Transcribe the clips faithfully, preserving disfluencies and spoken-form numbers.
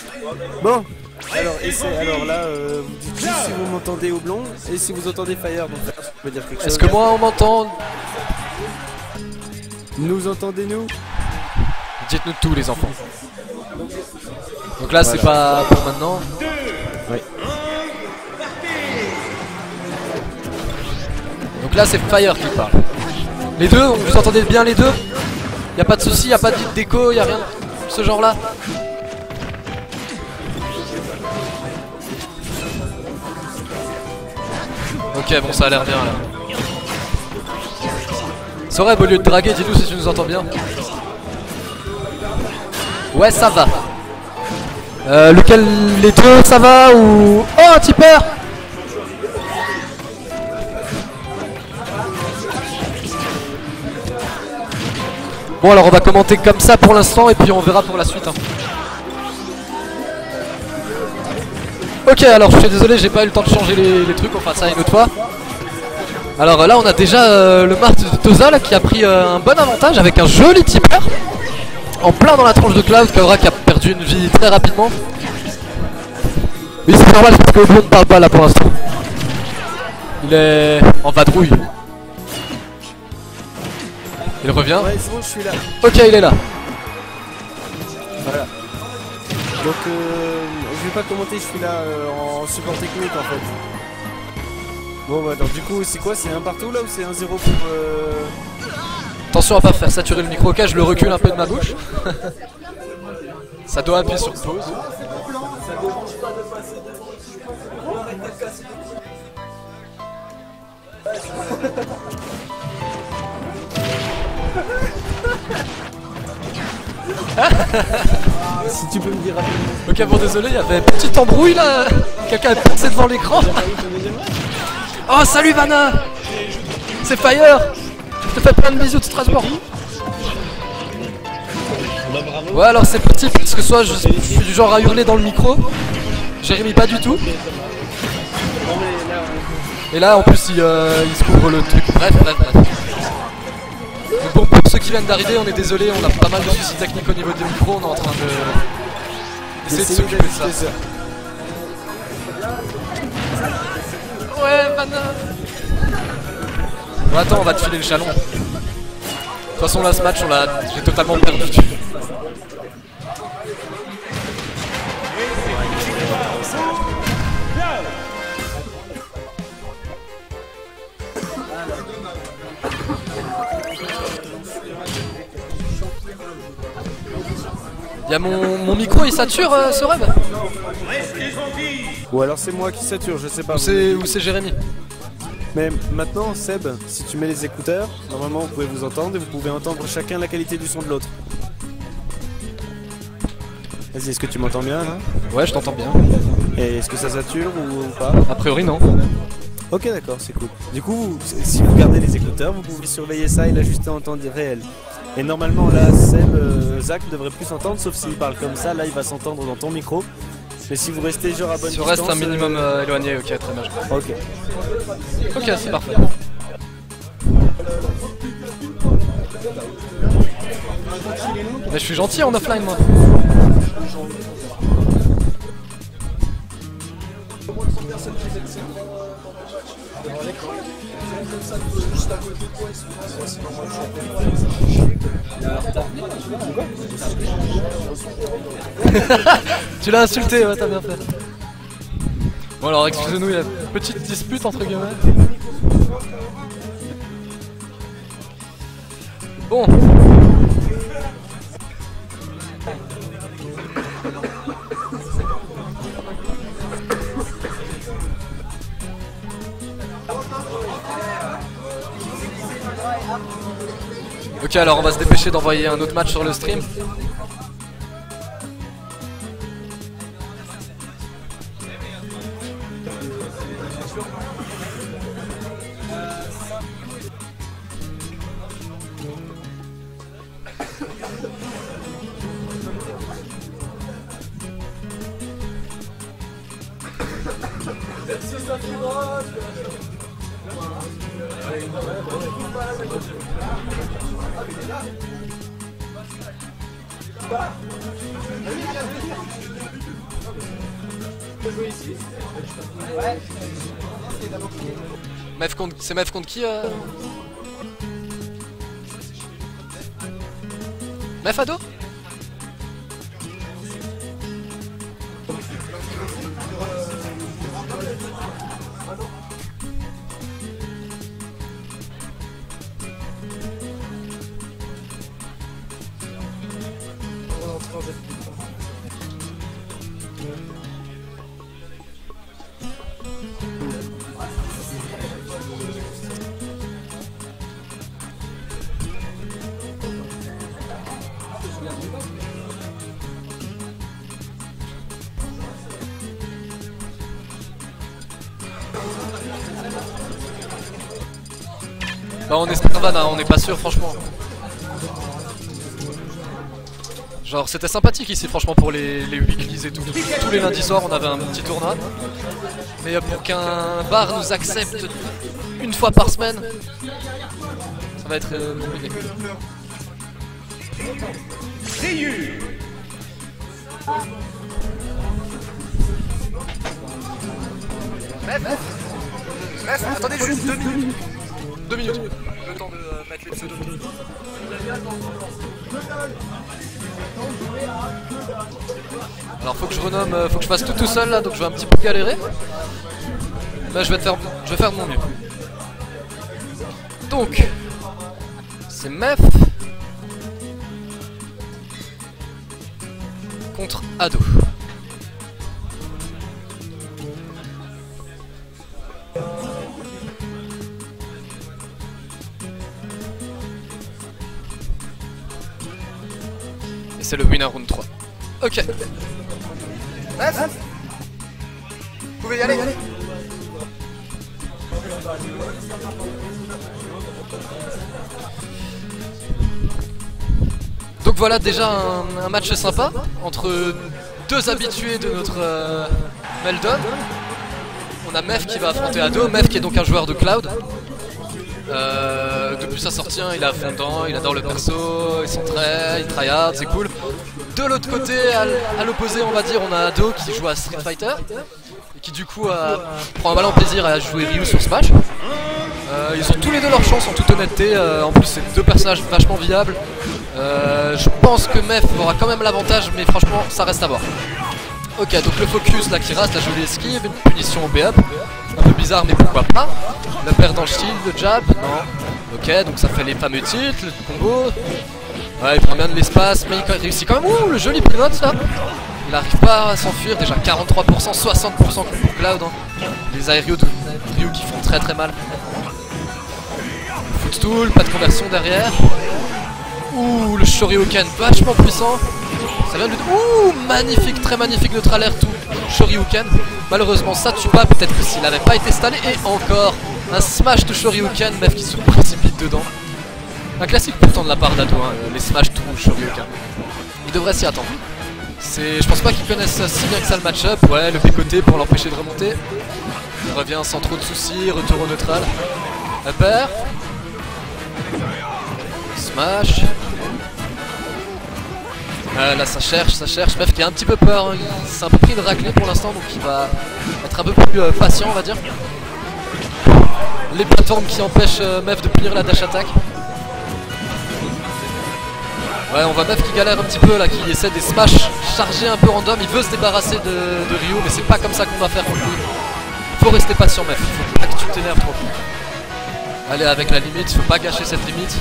Bon, alors, essayez, alors là, euh, vous dites juste si vous m'entendez Houblon et si vous entendez Fire. Donc, ça veut dire quelque chose. Est-ce que moi on m'entend? Nous entendez-nous? Dites-nous tout, les enfants. Donc là, voilà. C'est pas pour maintenant. Oui. Donc là, c'est Fire qui parle. Les deux, vous entendez bien les deux? Y'a pas de soucis, y'a pas d'écho, y'a rien de ce genre là? Ok, bon, ça a l'air bien là. Soreb, au lieu de draguer, dis-nous si tu nous entends bien. Ouais, ça va. Euh, lequel, les deux, ça va ou... Oh, un tipper! Bon, alors on va commenter comme ça pour l'instant et puis on verra pour la suite. Hein. Ok, alors je suis désolé, j'ai pas eu le temps de changer les, les trucs, enfin ça une autre fois. Alors là, on a déjà euh, le Mart de Toza là, qui a pris euh, un bon avantage avec un joli tipper. En plein dans la tranche de Cloud, Kaora qui a perdu une vie très rapidement. Oui, c'est normal parce que Houblon ne parle pas là pour l'instant. Il est en vadrouille. Il revient. Ouais, c'est bon, je suis là. Ok, il est là. Voilà. Donc, euh, je vais pas commenter, je suis là euh, en support technique en fait. Bon, bah, donc du coup, c'est quoi? C'est un partout là ou c'est un zéro pour. Euh... Attention à pas faire saturer le micro, ok, je le recule un peu de ma bouche. Ça doit appuyer sur pause. Si tu peux me dire rapidement. Ok, bon, désolé, il y avait une petite embrouille là. Quelqu'un est passé devant l'écran. Oh, salut Vanna. C'est Fire. Je te fais plein de bisous de Strasbourg. Ouais, alors c'est petit parce que soit je suis du genre à hurler dans le micro. Jérémy pas du tout. Et là en plus il, euh, il se couvre le truc. Bref, bref, bref. Donc bon, pour ceux qui viennent d'arriver, on est désolé, on a pas mal de soucis techniques au niveau des micros. On est en train de d'essayer de s'occuper de ça. Ouais, Vanna. Bon, attends, on va te filer le chalon. De toute façon là ce match on l'a j'ai totalement perdu. Y'a mon, mon micro il sature euh, ce rêve. Ou alors c'est moi qui sature, je sais pas. Ou c'est ou c'est Jérémy. Mais maintenant, Seb, si tu mets les écouteurs, normalement vous pouvez vous entendre et vous pouvez entendre chacun la qualité du son de l'autre. Vas-y, est-ce que tu m'entends bien là? Ouais, je t'entends bien. Et est-ce que ça sature ou, ou pas? A priori non. Ok, d'accord, c'est cool. Du coup, vous, si vous gardez les écouteurs, vous pouvez surveiller ça et l'ajuster en temps réel. Et normalement là, Seb, euh, Zach devrait plus s'entendre, sauf s'il parle comme ça, là il va s'entendre dans ton micro. Mais si vous restez genre à bonne si on distance... reste un minimum euh... euh, éloigné, ok, très bien. Ok. Ok, c'est parfait. Mais je suis gentil en offline moi. Tu l'as insulté, ouais, t'as bien fait. Bon alors excusez-nous, il y a une petite dispute entre guillemets. Bon. Ok, alors on va se dépêcher d'envoyer un autre match sur le stream. Mev contre... C'est Mev contre qui euh... Mev ado? Bah on est Starvana, on n'est pas sûr franchement. Genre c'était sympathique ici franchement pour les, les weeklies et tout. Tous les lundis soirs on avait un petit tournoi. Mais pour qu'un bar nous accepte une fois par semaine, ça va être euh, compliqué. Bref, bref, attendez juste deux minutes. Deux minutes, le temps de euh, mettre les pseudos. Alors faut que je renomme, euh, faut que je fasse tout tout seul là, donc je vais un petit peu galérer. Mais je vais, te faire, je vais faire de mon mieux. Donc, c'est Mev contre Ado. Et c'est le winner round trois. Ok. Bref, vous pouvez y aller. Donc voilà déjà un, un match sympa entre deux habitués de notre euh, Meldon. On a Mev qui va affronter Ado, Mev qui est donc un joueur de Cloud. Euh, depuis sa sortie, hein, il est à fond dedans, il adore le perso, il s'entraîne, il tryhard, c'est cool. De l'autre côté, à l'opposé, on va dire, on a Ado qui joue à Street Fighter et qui du coup euh, prend un malin plaisir à jouer Ryu sur Smash. Euh, ils ont tous les deux leur chance en toute honnêteté, euh, en plus c'est deux personnages vachement viables. Euh, je pense que Mev aura quand même l'avantage, mais franchement ça reste à voir. Ok, donc le focus là qui reste, la jolie esquive, une punition au B-up. Un peu bizarre mais pourquoi pas. Le perd dans le shield, le jab, non. Ok, donc ça fait les fameux tilts, le combo. Ouais, il prend bien de l'espace, mais il réussit quand même. Ouh, le joli primote là. Il arrive pas à s'enfuir, déjà quarante-trois pour cent, soixante pour cent pour Cloud. Hein. Les aérios de Ryu qui font très très mal. Footstool, pas de conversion derrière. Ouh, le Shoryuken vachement puissant. Ça vient de... Ouh, magnifique, très magnifique neutral air tout Shoryuken. Malheureusement ça tue pas, peut-être que s'il n'avait pas été stallé. Et encore un smash de Shoryuken, Mev qui se précipite dedans. Un classique pourtant de la part d'Ado, hein, les smash tout Shoryuken. Il devrait s'y attendre. Je pense pas qu'ils connaissent si bien que ça le match-up. Ouais, le picoté pour l'empêcher de remonter. Il revient sans trop de soucis, retour au neutral. Upper. Smash. Euh, là ça cherche, ça cherche. Mev qui a un petit peu peur, hein. Il s'est un peu pris de raclée pour l'instant, donc il va être un peu plus euh, patient on va dire. Les plateformes qui empêchent euh, Mev de punir la dash attack. Ouais, on voit Mev qui galère un petit peu là, qui essaie des smash chargés un peu random. Il veut se débarrasser de, de Ryu, mais c'est pas comme ça qu'on va faire pour lui. Il faut rester patient Mev, il faut pas que tu t'énerves trop. Allez, avec la limite, il faut pas gâcher cette limite.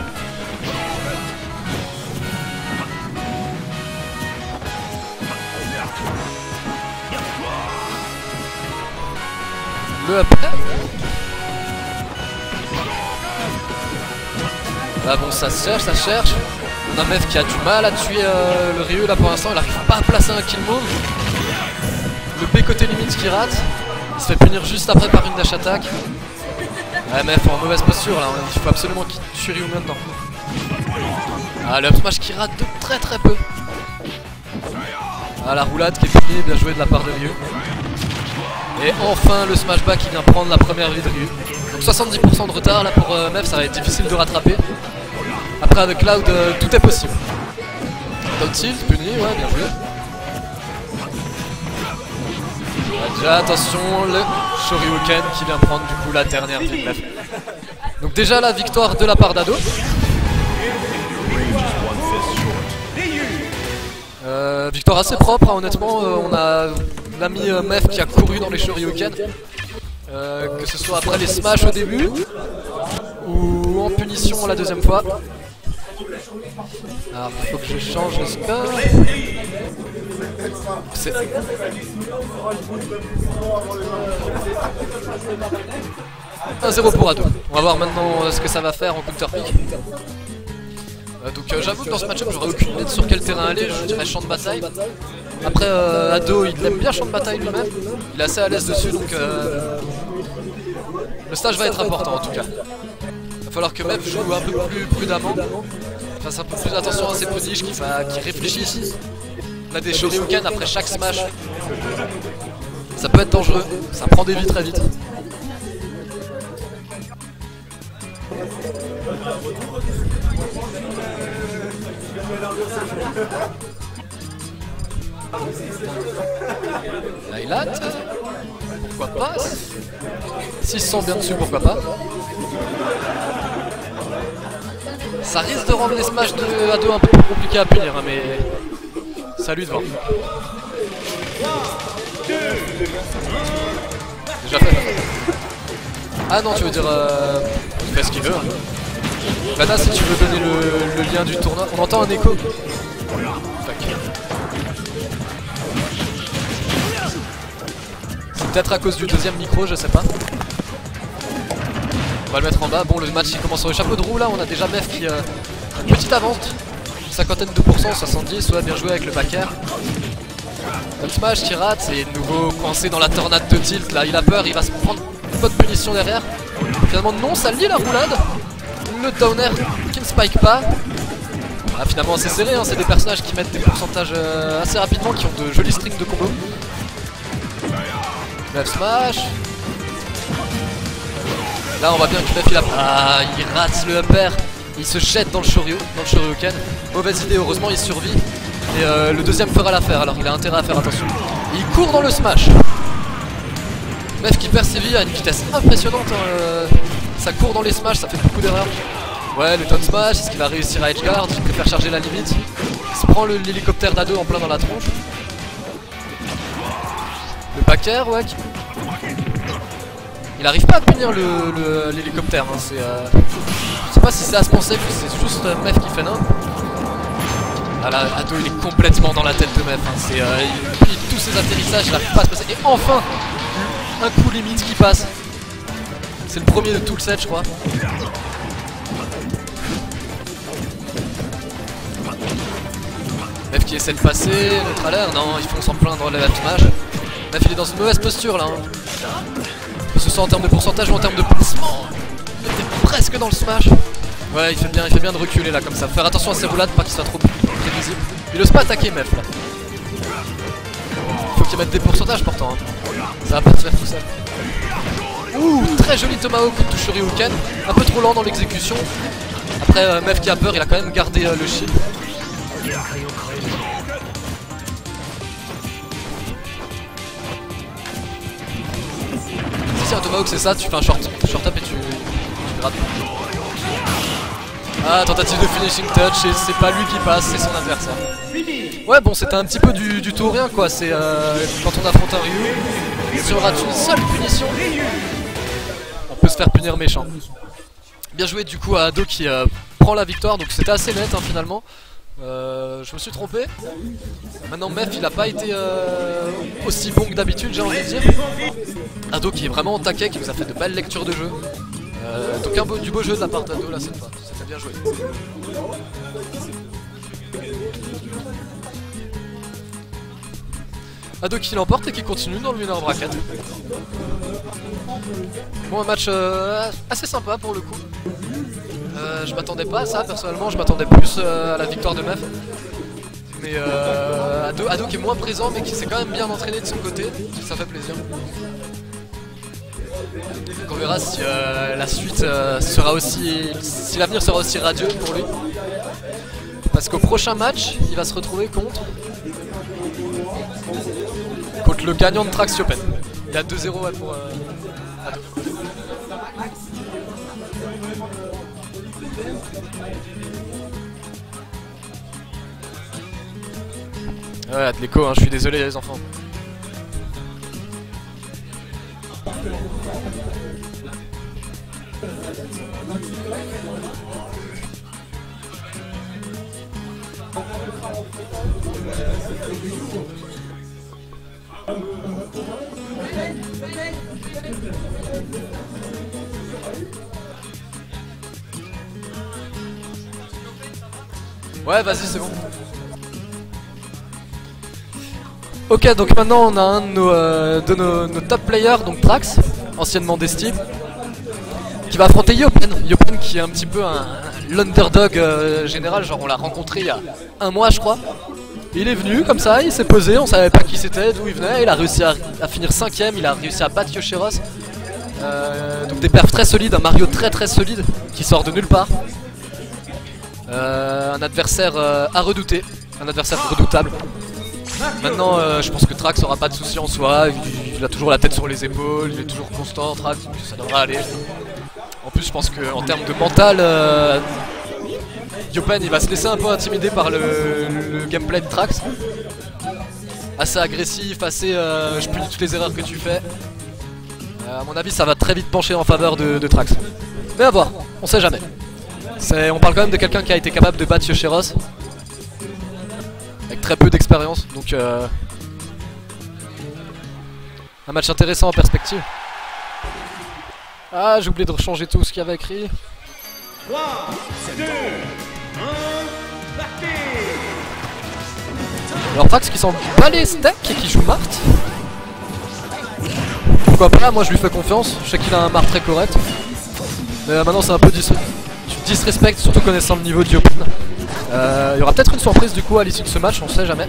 Le up. Là bon, ça se cherche, ça se cherche. On a Mev qui a du mal à tuer euh, le Ryu là pour l'instant, il arrive pas à placer un kill move. Le B côté limite qui rate. Il se fait punir juste après par une dash attack. Ouais, Mev en mauvaise posture là, il faut absolument qu'il tue Ryu maintenant. Ah, le up smash qui rate de très très peu. Ah, la roulade qui est punie, bien joué de la part de Ryu. Et enfin le smashback qui vient prendre la première vie de Ryu. Donc soixante-dix pour cent de retard là pour euh, Mev, ça va être difficile de rattraper. Après avec Cloud, euh, tout est possible. Down tilt, puni, ouais, bien joué. Là, attention, le Shoryuken qui vient prendre du coup la dernière vie de Mef. Donc déjà la victoire de la part d'Ado. Euh, victoire assez propre, hein, honnêtement. Euh, on a l'ami euh, Mef qui a couru dans les Shoryuken. Euh, que ce soit après les smash au début ou en punition la deuxième fois. Alors il faut que je change le score. C'est un zéro pour Ado. On va voir maintenant euh, ce que ça va faire en counter pick. Euh, donc euh, j'avoue que dans ce match-up j'aurais aucune idée de sur quel terrain aller. Je dirais champ de bataille. Après euh, Ado il aime bien champ de bataille lui-même. Il est assez à l'aise dessus donc euh, le stage va être important en tout cas. Il va falloir que Mef joue un peu plus prudemment. Fasse un peu plus attention à ses punish, qui, qui réfléchisse. On a des Shoryuken après chaque smash. Ça peut être dangereux, ça prend des vies très vite. Lilat, pourquoi pas? S'il se sent bien dessus, pourquoi pas? Ça risque de rendre les smash de Ado un peu plus compliqués à punir, hein, mais ça lui devant. Déjà fait. Ah non, tu veux dire, euh, il fait ce qu'il veut. Hein. Lana, si tu veux donner le, le lien du tournoi, on entend un écho. Fuck. C'est peut-être à cause du deuxième micro, je sais pas. On va le mettre en bas. Bon, le match il commence sur le chapeau de roue là. On a déjà Mef qui euh, a une petite avance. Cinquantaine de pourcents, soixante-dix. Ouais, bien joué avec le back air. Up smash qui rate. Et de nouveau coincé dans la tornade de tilt. Là, il a peur. Il va se prendre une bonne punition derrière. Finalement, non, ça lie la roulade. Le down air qui ne spike pas. Ah, finalement, c'est serré. Hein. C'est des personnages qui mettent des pourcentages euh, assez rapidement, qui ont de jolis strings de combos. Up smash. Là on voit bien que Mef il a... Ah, il rate le upper. Il se jette dans le Shoryu, dans le Shoryuken. Mauvaise idée, heureusement il survit. Et euh, le deuxième fera l'affaire, alors il a intérêt à faire attention. Et il court dans le smash. Mef qui perd ses vies à une vitesse impressionnante. Hein, euh... Ça court dans les smash, ça fait beaucoup d'erreurs. Ouais, le down smash, est-ce qu'il va réussir à edgeguard? Il préfère charger la limite. Il se prend l'hélicoptère d'Ado en plein dans la tronche. Le back air, ouais. Qui... Il arrive pas à punir l'hélicoptère, hein, c'est euh... je sais pas si c'est à se penser que c'est juste euh, Mef qui fait non. Ah là, Ado il est complètement dans la tête de Mef, hein. C'est euh, il... il... tous ses atterrissages, il arrive pas à se passer. Et enfin, un coup limite qui passe. C'est le premier de tout le set je crois. Mef qui essaie de passer, le trailer, non, ils fonce en plein dans le left smash. Mef il est dans une mauvaise posture là. Hein. Que ce soit en termes de pourcentage ou en termes de placement. Il était presque dans le smash. Ouais, il fait bien, il fait bien de reculer là comme ça. Faire attention à ses roulades, pas qu'il soit trop prévisible. Il ose pas attaquer Mef là. Faut qu'il mette des pourcentages pourtant. Hein. Ça va pas se faire tout seul. Ouh, très joli Tomahawk de Shoryuken. Un peu trop lent dans l'exécution. Après euh, Mef qui a peur, il a quand même gardé euh, le shield. Si un Tomahawk c'est ça, tu fais un short, short up et tu, tu grattes. Ah, tentative de finishing touch et c'est pas lui qui passe, c'est son adversaire. Ouais bon, c'était un petit peu du, du tout ou rien quoi, c'est euh, quand on affronte un Ryu, si on rate une seule punition, on peut se faire punir méchant. Bien joué du coup à Ado qui euh, prend la victoire, donc c'était assez net hein, finalement. Euh, je me suis trompé. Maintenant Mef il a pas été euh, aussi bon que d'habitude, j'ai envie de dire. Ado qui est vraiment au taquet, qui nous a fait de belles lectures de jeu. Euh, donc un beau, du beau jeu de la part d'Ado là cette fois, c'était bien joué. Ado qui l'emporte et qui continue dans le winner bracket. Bon, un match euh, assez sympa pour le coup. Euh, je m'attendais pas à ça personnellement, je m'attendais plus euh, à la victoire de Mef. Mais euh, Ado, Ado qui est moins présent mais qui s'est quand même bien entraîné de son côté, ça fait plaisir. Donc on verra si euh, la suite euh, sera aussi, si l'avenir sera aussi radieux pour lui. Parce qu'au prochain match, il va se retrouver contre contre le gagnant de Trax Open. Il y a deux zéro ouais, pour... Euh, Ado. Ouais, de l'écho, hein, je suis désolé les enfants. Ouais, vas-y, c'est bon. Ok, donc maintenant on a un de nos, euh, de nos, nos top players, donc Trax, anciennement Desti, qui va affronter Yopen. Yopen qui est un petit peu un, l'underdog euh, général, genre on l'a rencontré il y a un mois je crois. Il est venu comme ça, il s'est posé, on savait pas qui c'était, d'où il venait, il a réussi à, à finir cinquième, il a réussi à battre Yoshiros. Euh, donc des perfs très solides, un Mario très très solide qui sort de nulle part. Euh, un adversaire euh, à redouter, un adversaire redoutable. Maintenant euh, je pense que Trax aura pas de soucis en soi, il, il a toujours la tête sur les épaules, il est toujours constant Trax, donc ça devrait aller. En plus je pense qu'en termes de mental, euh, Yopen il va se laisser un peu intimider par le, le gameplay de Trax. Assez agressif, assez euh, je punis toutes les erreurs que tu fais. Euh, à mon avis ça va très vite pencher en faveur de, de Trax. Mais à voir, on sait jamais. On parle quand même de quelqu'un qui a été capable de battre Yoshiros avec très peu d'expérience, donc euh, un match intéressant en perspective. Ah, j'ai oublié de changer tout ce qu'il y avait écrit. trois, deux, un, partez. Alors Trax qui s'en bat les steaks et qui joue Marthe. Pourquoi pas, moi je lui fais confiance, je sais qu'il a un Marthe très correct. Mais euh, maintenant c'est un peu dis disrespect, surtout connaissant le niveau de Yopen. Euh, il y aura peut-être une surprise du coup à l'issue de ce match, on sait jamais.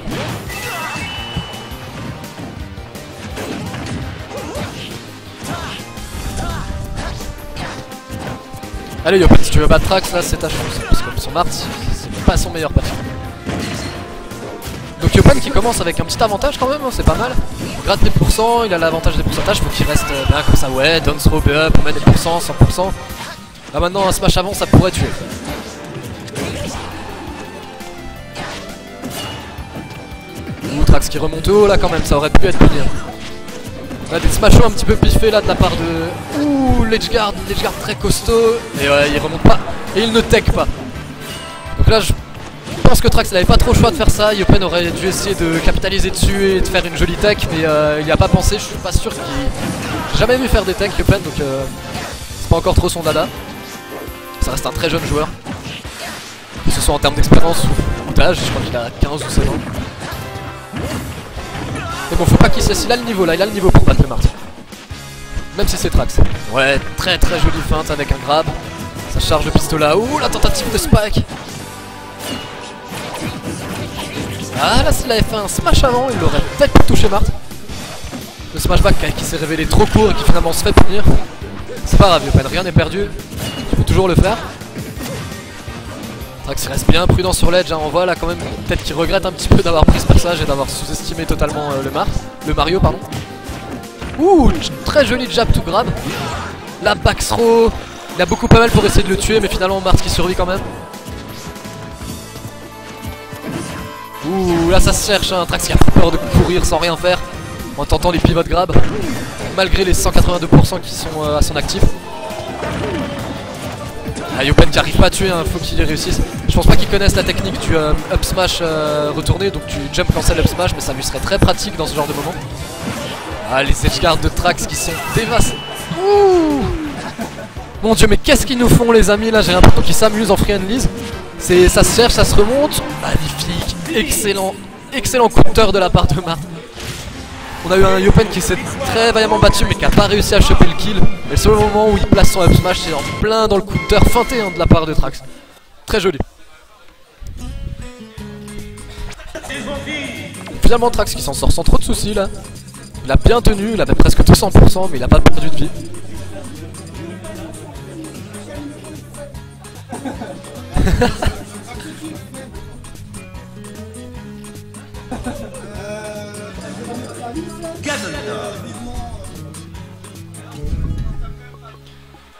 Allez Yopen, si tu veux battre Trax là c'est ta chance, parce que son Marthe c'est pas son meilleur patron. Donc Yopen qui commence avec un petit avantage quand même, hein, c'est pas mal. Il gratte des pourcents, il a l'avantage des pourcentages, faut qu'il reste euh, bien comme ça, ouais, down throw, B up, on met des pourcents, cent pour cent. Là maintenant un smash avant ça pourrait tuer. Ouh, Trax qui remonte haut là quand même, ça aurait pu être pire. On a des smashos un petit peu piffés là de la part de... Ouh, l'edgeguard, l'edgeguard très costaud. Et ouais, il remonte pas, et il ne tech pas. Donc là je pense que Trax n'avait pas trop le choix de faire ça. Yopen aurait dû essayer de capitaliser dessus et de faire une jolie tech, mais euh, il n'y a pas pensé, je suis pas sûr qu'il... J'ai jamais vu faire des techs Yopen, donc euh, c'est pas encore trop son dada. Ça reste un très jeune joueur, que ce soit en termes d'expérience ou d'âge, je crois qu'il a quinze ou seize ans. Mais bon, faut pas qu'il cesse, il a le niveau là, il a le niveau pour battre le Marthe. Même si c'est Trax. Ouais, très très jolie feinte avec un grab. Ça charge le pistolet. Ouh, la tentative de spike. Ah là, s'il avait fait un smash avant, il aurait peut-être pu toucher Marthe. Le smashback qui s'est révélé trop court et qui finalement se fait punir. C'est pas grave, Yopen, rien n'est perdu. Tu peux toujours le faire. Trax reste bien prudent sur l'edge, hein. On voit là quand même peut-être qu'il regrette un petit peu d'avoir pris ce passage et d'avoir sous-estimé totalement euh, le Mar le Mario pardon. Ouh, très joli jab to grab. La back throw. Il a beaucoup pas mal pour essayer de le tuer, mais finalement Marthe qui survit quand même. Ouh, là ça se cherche, hein. Trax qui a peur de courir sans rien faire en tentant les pivot grab malgré les cent quatre-vingt-deux pour cent qui sont euh, à son actif. Ah, Yopen qui arrive pas à tuer, hein, faut qu'il réussisse. Je pense pas qu'il connaisse la technique du euh, up smash euh, retourné, donc tu jump cancel up smash, mais ça lui serait très pratique dans ce genre de moment. Ah, les edgeguards de Trax qui sont dévastés. Ouh, mon dieu, mais qu'est-ce qu'ils nous font les amis là? J'ai l'impression qu'ils s'amusent en free and lease. C'est, ça se cherche, ça se remonte. Magnifique, excellent, excellent counter de la part de Marthe. On a eu un Yopen qui s'est très vaillamment battu mais qui n'a pas réussi à choper le kill. Et le seul moment où il place son up smash, c'est en plein dans le counter feinté, hein, de la part de Trax. Très joli. Finalement Trax qui s'en sort sans trop de soucis là. Il a bien tenu, il avait presque deux cents pour cent mais il n'a pas perdu de vie.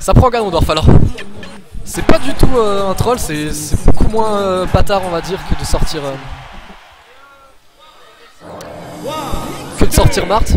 Ça prend Ganondorf alors. C'est pas du tout euh, un troll, c'est beaucoup moins euh, bâtard on va dire que de sortir euh, que de sortir Marthe.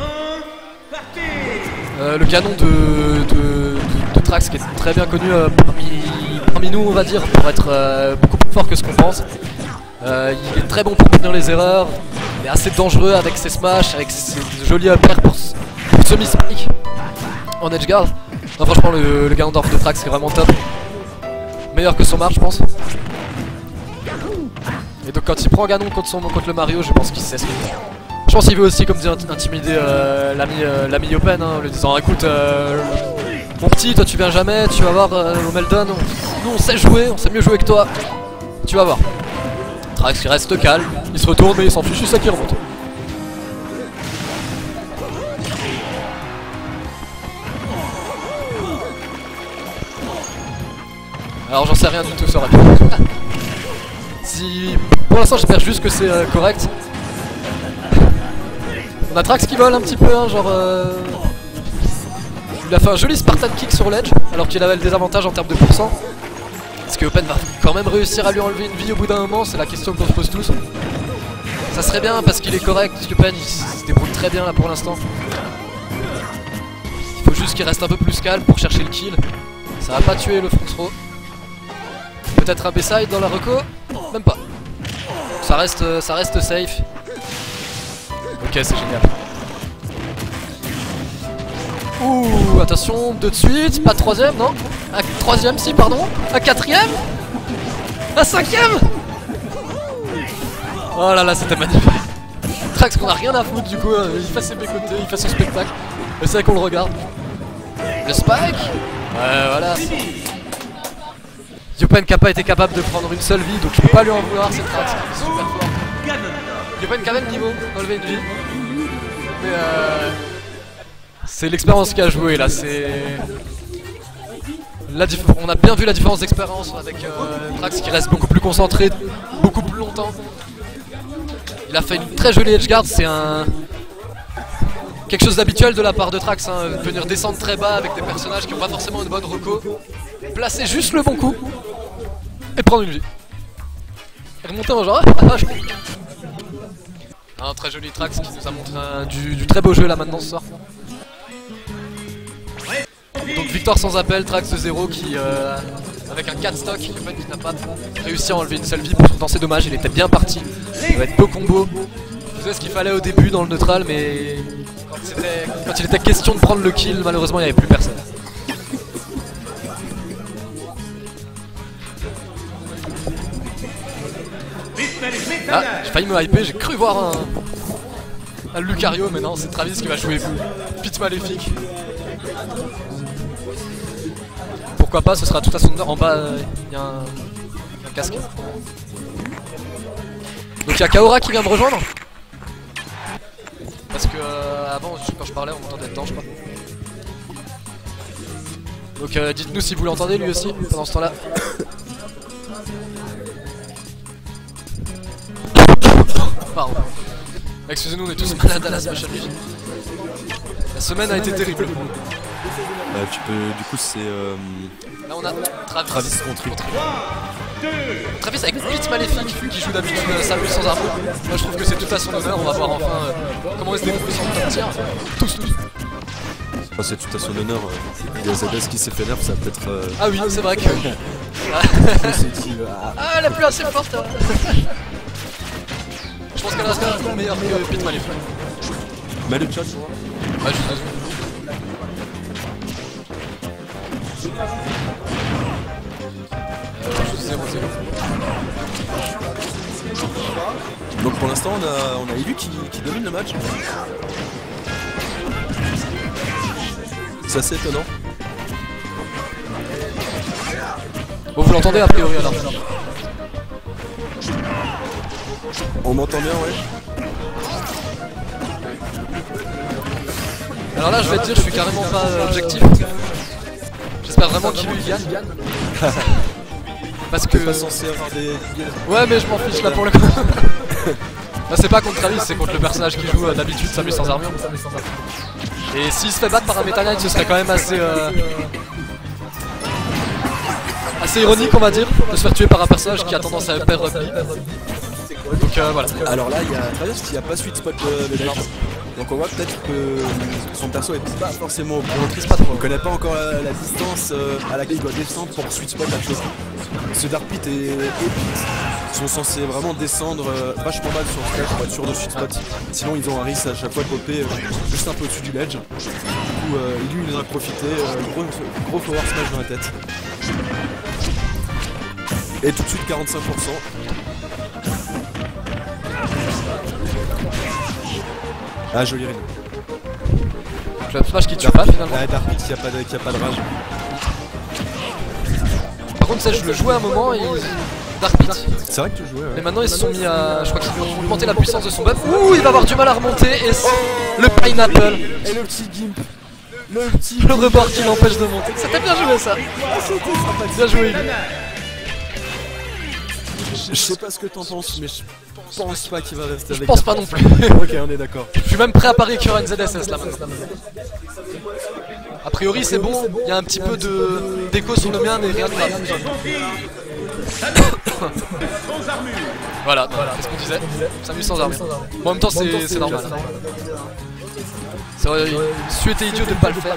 Euh, le canon de, de, de, de Trax qui est très bien connu euh, parmi, parmi nous on va dire pour être euh, beaucoup plus fort que ce qu'on pense. Euh, il est très bon pour prévenir les erreurs, il est assez dangereux avec ses smash, avec ses jolis uppers pour, pour semi-spike en edge guard. Non, franchement le, le Ganondorf de Trax c'est vraiment top. Meilleur que son marche je pense. Et donc quand il prend Ganon contre, son, contre le Mario je pense qu'il sait ce qu'il fait. Je pense qu'il veut aussi comme dire intimider euh, l'ami euh, l'ami Yopen hein, en lui disant écoute euh, mon petit toi tu viens jamais, tu vas voir euh, au Meldon, nous on sait jouer, on sait mieux jouer que toi, tu vas voir. Trax il reste calme, il se retourne mais il s'en fiche, c'est ça qui remonte. Alors j'en sais rien du tout sur la si pour l'instant j'espère juste que c'est euh, correct. On a Trax qui vole un petit peu hein, genre euh... il a fait un joli Spartan kick sur l'edge alors qu'il avait le désavantage en termes de pourcent. Est-ce que Open va quand même réussir à lui enlever une vie au bout d'un moment? C'est la question qu'on se pose tous. Ça serait bien parce qu'il est correct, Open il se débrouille très bien là pour l'instant. Il faut juste qu'il reste un peu plus calme pour chercher le kill. Ça va pas tuer le front throw. Peut-être un B-side dans la reco? Même pas. Ça reste, ça reste safe. Ok, c'est génial. Ouh, attention, deux de suite, pas de troisième, non? Un troisième, si, pardon. Un quatrième? Un cinquième? Oh là là, c'était magnifique. Trax qu'on a rien à foutre, du coup, euh, il fait ses B-côtés, il fait son spectacle. Et c'est vrai qu'on le regarde. Le spike? Ouais, voilà. Yopen qui n'a pas été capable de prendre une seule vie, donc je peux pas lui en vouloir, c'est Trax, super fort. Yopen quand même niveau, enlever une vie. Mais euh, c'est l'expérience qui a joué là, c'est... On a bien vu la différence d'expérience avec euh, Trax qui reste beaucoup plus concentré, beaucoup plus longtemps. Il a fait une très jolie edgeguard, c'est un... quelque chose d'habituel de la part de Trax, hein, venir descendre très bas avec des personnages qui n'ont pas forcément une bonne reco, placer juste le bon coup et prendre une vie. Et remonter en genre. Un très joli Trax qui nous a montré un, du, du très beau jeu là maintenant ce soir. Donc victoire sans appel, Trax de zéro qui euh, avec un quatre stock, qui n'a pas réussi à enlever une seule vie, pourtant c'est dommage, il était bien parti. Il va être peu combo. Je faisais ce qu'il fallait au début dans le neutral mais quand, quand il était question de prendre le kill, malheureusement il n'y avait plus personne. Ah, j'ai failli me hyper, j'ai cru voir un, un Lucario, mais non, c'est Travis qui va jouer Pit Maléfique. Pourquoi pas, ce sera tout à son honneur. En bas, il y a un, un casque. Donc il y a Kaora qui vient me rejoindre. Parce que euh, avant, quand je parlais, on m'entendait dedans, je crois. Donc euh, dites-nous si vous l'entendez lui aussi pendant ce temps-là. Pardon. Excusez-nous, on est tous malades à la Special League. La semaine a été terrible. Bah, tu peux, du coup, c'est. Euh... Là, on a Travis, Travis contre contre. Travis avec Pit Maléfique qui joue d'habitude Samus sans arbre. Moi, je trouve que c'est tout à son honneur. On va voir enfin euh, comment il se débrouille sans le tir. Tous, tous. Oh, c'est tout à son honneur. Il y a Z S qui s'est fait nerf, ça peut être. Euh... Ah oui, c'est vrai que. Ah, elle est plus assez forte. Je pense qu'elle reste quand même meilleure que Pit Maléfique. Mais le chat, je vois. Ouais, je suis zéro zéro. Donc pour l'instant on a, on a Ilu qui, qui domine le match. C'est assez étonnant. Bon, vous l'entendez a priori alors. On m'entend bien, ouais. Alors là je vais te dire, je suis carrément pas euh, objectif. J'espère vraiment qu'il lui gagne. Parce que... T'es pas censé avoir des... Ouais mais je m'en fiche là pour le coup. Là c'est pas contre Travis, c'est contre le personnage qui joue euh, d'habitude Samus sans armure. Et s'il se fait battre par un Meta Knight ce serait quand même assez... Euh... assez ironique on va dire, de se faire tuer par un personnage qui a tendance à upper rugby. Donc euh, voilà. Alors là, il y a Traverse qui a pas sweet spot de, de ledge. Donc on voit peut-être que son perso est pas forcément au point. On connaît pas encore la, la distance euh, à laquelle il doit descendre pour sweet spot la chose. Ce Dark Pit et, et Pit sont censés vraiment descendre euh, vachement mal sur le stage pour être sûr de sweet spot. Sinon ils ont un risque à chaque fois de popper euh, juste un peu au-dessus du ledge. Du coup euh, lui il en a profité, euh, gros, gros forward smash dans la tête. Et tout de suite quarante-cinq pour cent. Ah joli rythme. Le smash qui tue pas finalement. Ah, Dark Pit qui a pas de, qui a pas de rage. Par contre ça je le jouais à un moment et Dark Pit. C'est vrai que tu jouais ouais. Mais maintenant ils se sont mis à... Je crois qu'ils ont augmenté la puissance de son buff. Ouh il va avoir du mal à remonter et le pineapple. Et le petit gimp. Le petit Le rebord qui l'empêche de monter. C'était bien joué ça. Bien joué. Je sais pas ce que t'en penses mais je pense pas qu'il va rester avec. Je pense pas non plus. Ok on est d'accord. Je suis même prêt à parier qu'il y aura une Z S S là maintenant. A priori c'est bon, il y a un petit peu de d'écho sur le mien mais rien de grave. Voilà, c'est ce qu'on disait. Samus sans armure. Bon, en même temps c'est normal. C'est vrai, il était idiot de pas le faire.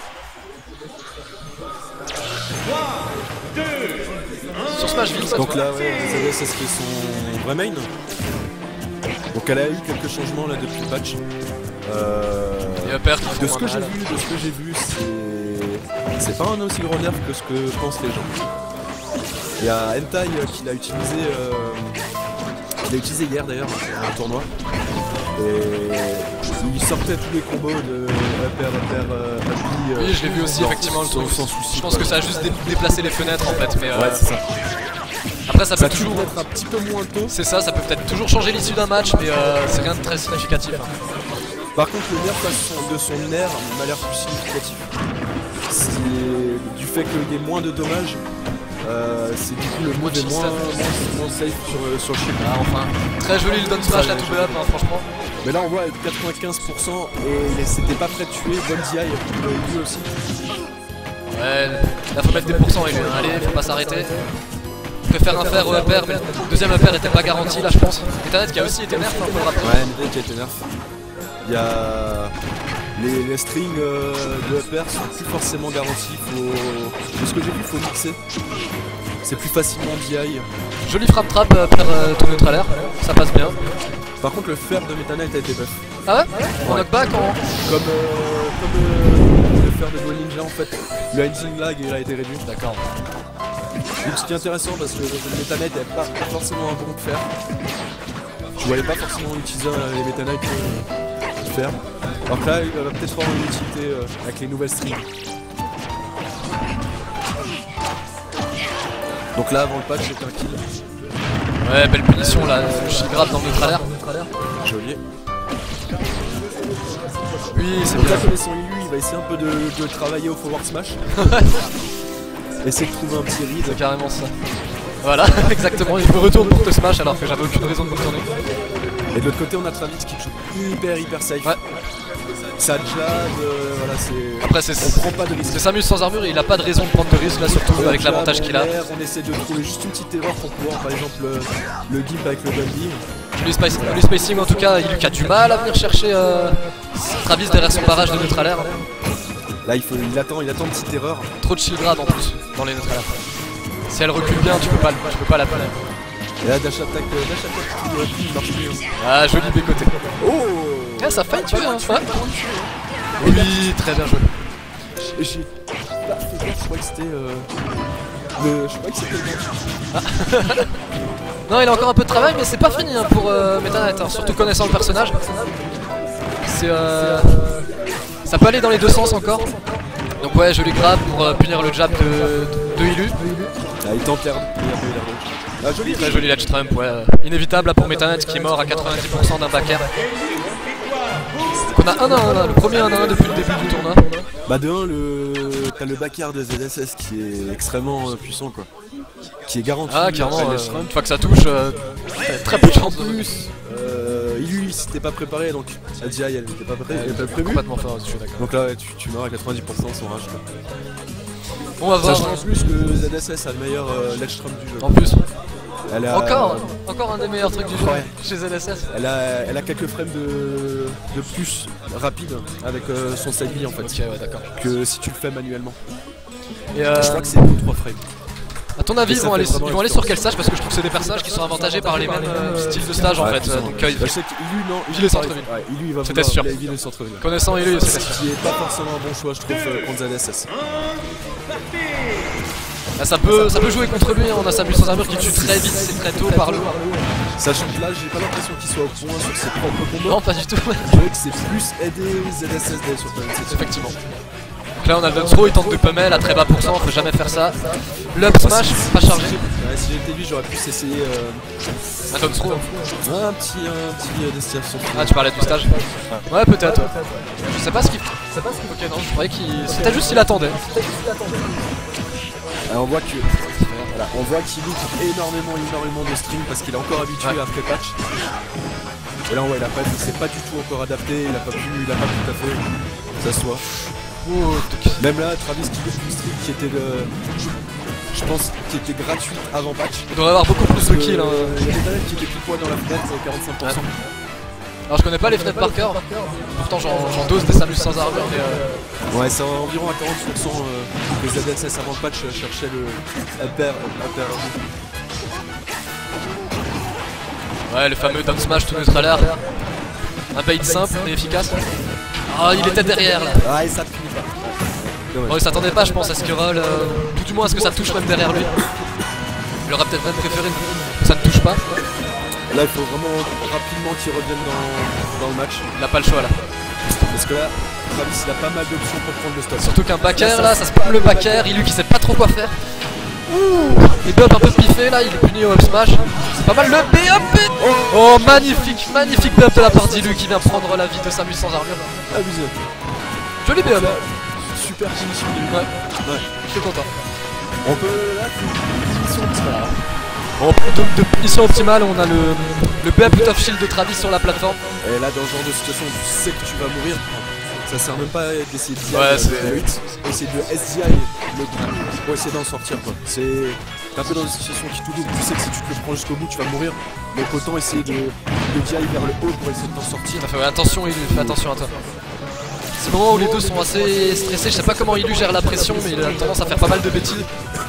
Sur Smash Ville, donc là ouais, Z S S fait son vrai main. Donc elle a eu quelques changements là depuis le patch. Euh... Et Upper qui de ce que j'ai vu, de ce que j'ai vu, c'est c'est pas un aussi gros nerf que ce que pensent les gens. Il y a Hentai qui l'a utilisé, euh... qui l'a utilisé hier d'ailleurs dans un tournoi. Et il sortait tous les combos de Upper, Upper, euh, Happy. Oui, je l'ai vu aussi effectivement le tour. Sans souci. Je pense que ça a juste dé déplacé les fenêtres en fait, mais. Euh... Ouais, c'est ça. Après ça peut ça toujours être un petit peu moins tôt. C'est ça, ça peut peut-être toujours changer l'issue d'un match, mais euh, c'est rien de très significatif. Hein. Par contre le nerf de son nerf m'a l'air plus significatif. C'est du fait qu'il y ait moins de dommages. Euh, c'est du coup le mode est moins, moins, moins safe sur, sur le shield. Ah enfin, très joli le down smash là, tout up hein, franchement. Mais là on voit quatre-vingt-quinze pour cent et c'était pas prêt de tuer, bonne D I lui aussi. Ouais, là faut mettre des pourcents et lui, hein. Allez, faut pas s'arrêter. On peut faire un fer au upper, mais le deuxième upper était pas garanti là je pense. Ethernet qui a aussi été nerf, on peut le rappeler. Ouais, Ethernet qui a été nerf. Il y a... Les, les strings euh, de upper sont plus forcément garantis, faut... de ce que j'ai vu, il faut mixer. C'est plus facilement D I. Joli frappe trap euh, per euh, ton neutral air, ça passe bien. Par contre le fer de Meta Knight a été buff. Ah ouais, en knockback en... Comme, euh, comme euh, le fer de Duel Ninja en fait, le handling lag il a été réduit. D'accord. Ce qui est intéressant parce que le Meta Knight n'est pas forcément un bon fer. Je voyais pas forcément utiliser les Meta Knight euh, fer. Alors que là il va peut-être avoir une utilité euh, avec les nouvelles strings. Donc là avant le patch c'était un kill. Ouais, belle punition là, le shield grab dans le neutral air. Joli. Oui, c'est Donc bien. là connaissant lui, il va essayer un peu de, de travailler au forward smash. Essayer de trouver un petit read. C'est carrément ça. Voilà, exactement, il me retourne pour te smash alors que j'avais aucune raison de me retourner. Et de l'autre côté on a Travis qui joue hyper hyper safe. Ouais. Ça jab, euh, voilà c'est... Après c'est... On prend pas de risque. C'est Samus sans armure et il a pas de raison de prendre de risque là, surtout On avec jab, l'avantage on qu'il a. air, on essaie de trouver juste une petite erreur pour pouvoir par exemple le, le gimp avec le bundle. Le, space, le spacing en tout cas, il a du mal à venir chercher euh, Travis derrière son barrage de neutral air. Là il, faut, il attend, il attend une petite erreur. Trop de shield grab en plus dans les neutral air. Si elle recule bien, tu peux pas, tu peux pas la planer. Et là dash attack, euh, dash attack qui, qui marche mieux. Ah joli bécoté. Oh Ah ça faille tuer hein, ouais. Oui, très bien joué. J'ai pas fait gaffe, je crois que c'était euh, le... Je crois que c'était le match. Non, il a encore un peu de travail, mais c'est pas fini hein, pour euh, Meta Knight, hein, surtout connaissant le personnage. C'est euh... Ça peut aller dans les deux sens encore. Donc ouais, je lui grab pour euh, punir le jab de, de, de Ilu. Ah, il tente l'air. Ah, joli, très joli ledge trump, ouais. Inévitable là, pour Meta Knight qui est mort à quatre-vingt-dix pour cent d'un back air. Donc on a un à un là, le premier un à un depuis le début du tournoi. Bah de un, le... t'as le back air de Z S S qui est extrêmement euh, puissant quoi. Qui est garanti. Ah carrément, euh, euh, une fois que ça touche, euh, très peu de chance de plus. Euh, lui il s'était pas préparé donc la D I elle n'était pas, pré... euh, pas prévue. Complètement fort, je suis d'accord. Donc là ouais, tu, tu meurs à quatre-vingt-dix pour cent sans rage quoi. On va voir. Sachant en plus que Z S S a le meilleur euh, ledge trump du jeu. En plus. Elle a, Encore, encore un des meilleurs trucs du jeu Ouais. chez Z S S. Elle a, elle a quelques frames de, de plus rapide avec euh, son side B en fait. Ok, ouais, d'accord. Que si tu le fais manuellement. Et euh, Je crois que c'est deux ou trois frames. à ton avis, Et ils ça vont, fait aller, vraiment ils vont aller la sur différence. quel stage? Parce que je trouve que c'est des personnages qui sont avantagés par les mêmes euh, styles de stage en Ouais, fait. plus ou euh, moins. donc euh, Bah, je sais qu'Ilu, non, Ilu est centre-ville. Ouais, Ilu, il va C'était vouloir sûr. la ville de centre-ville. connaissant Ilu, c'est Ce qui est pas forcément un bon choix, je trouve, euh, contre Z S S. ah, ça, peut, ça peut jouer contre lui, hein. On a Samus sans armure qui tue très vite, c'est très tôt par le haut. Sachant que là, j'ai pas l'impression qu'il soit au point sur ses propres combos. Non, pas du tout. Je dirais que c'est plus aider Z S S d'aller sur Planet City. Effectivement. Donc là, on a le down throw, il tente de pummel à très bas pourcent, faut jamais faire ça. L'up smash, pas chargé. Ouais, si j'étais lui, j'aurais pu essayer euh, Un down throw. un petit, un petit euh, destination. Ah, tu parlais du stage? Ouais, peut-être. Je sais pas ce qu'il fait. Ok, non, je croyais qu'il. C'était juste qu'il attendait. Alors, on voit que voilà, on voit qu'il loupe énormément, énormément de string parce qu'il est encore habitué Ouais. à après patch. Et là, ouais, il a pas, il s'est pas du tout encore adapté, il a pas pu, il a pas tout à fait s'asseoir. Oh, Même là, Travis qui loupe une string qui était le, je pense, qui était gratuite avant patch. il devrait avoir beaucoup plus de kills. Hein. Euh, Il y a des talents qui étaient plus poids dans la fenêtre, quarante-cinq pour cent. Alors, je connais pas les fenêtres par cœur. Pourtant, j'en j'en dose des Samus sans armure, mais. Euh... Ouais, c'est environ à quarante pour cent euh, que Z S S avant le patch euh, cherchait le upper, upper. Ouais, le fameux down smash tout neutralaire. Un bait simple mais efficace. Ah, il était derrière là. Ah, et ça finit pas. Dommage. Bon, il s'attendait pas, je pense, à ce qu'il roll. Euh, tout du moins à ce que ça touche même derrière lui. Il aurait peut-être même préféré que ça ne touche pas. Là, il faut vraiment rapidement qu'il revienne dans, dans le match. Il a pas le choix là. Parce que là, Travis, il a pas mal d'options pour prendre le stop. Surtout qu'un back air là, ça se pomme le back air. Il lui qui sait pas trop quoi faire. Ouh, il bump un peu piffé là, il est puni au up smash. C'est pas mal le B up. Oh, magnifique, magnifique bump de la part d'Ilu qui vient prendre la vie de Samus sans armure. Abusé. Joli B up. Super finition. Ouais, Ouais. je suis content. On peut là, finition optimale. Bon, de, de punition optimale, on a le, le B up out of shield de Travis sur la plateforme. Et là, dans ce genre de situation où tu sais que tu vas mourir, ça sert même pas d'essayer de Ouais, ouais, c'est- essayer de S D I le coup pour essayer d'en sortir quoi. C'est t'es un peu dans une situation qui tout double, tu sais que si tu te le prends jusqu'au bout tu vas mourir, donc autant essayer de, de D I vers le haut pour essayer de t'en sortir. Ça fait ouais, attention Ilu, fais attention à toi. C'est le moment où les deux sont assez stressés, je sais pas comment Ilu gère la pression mais il a tendance à faire pas mal de bêtises.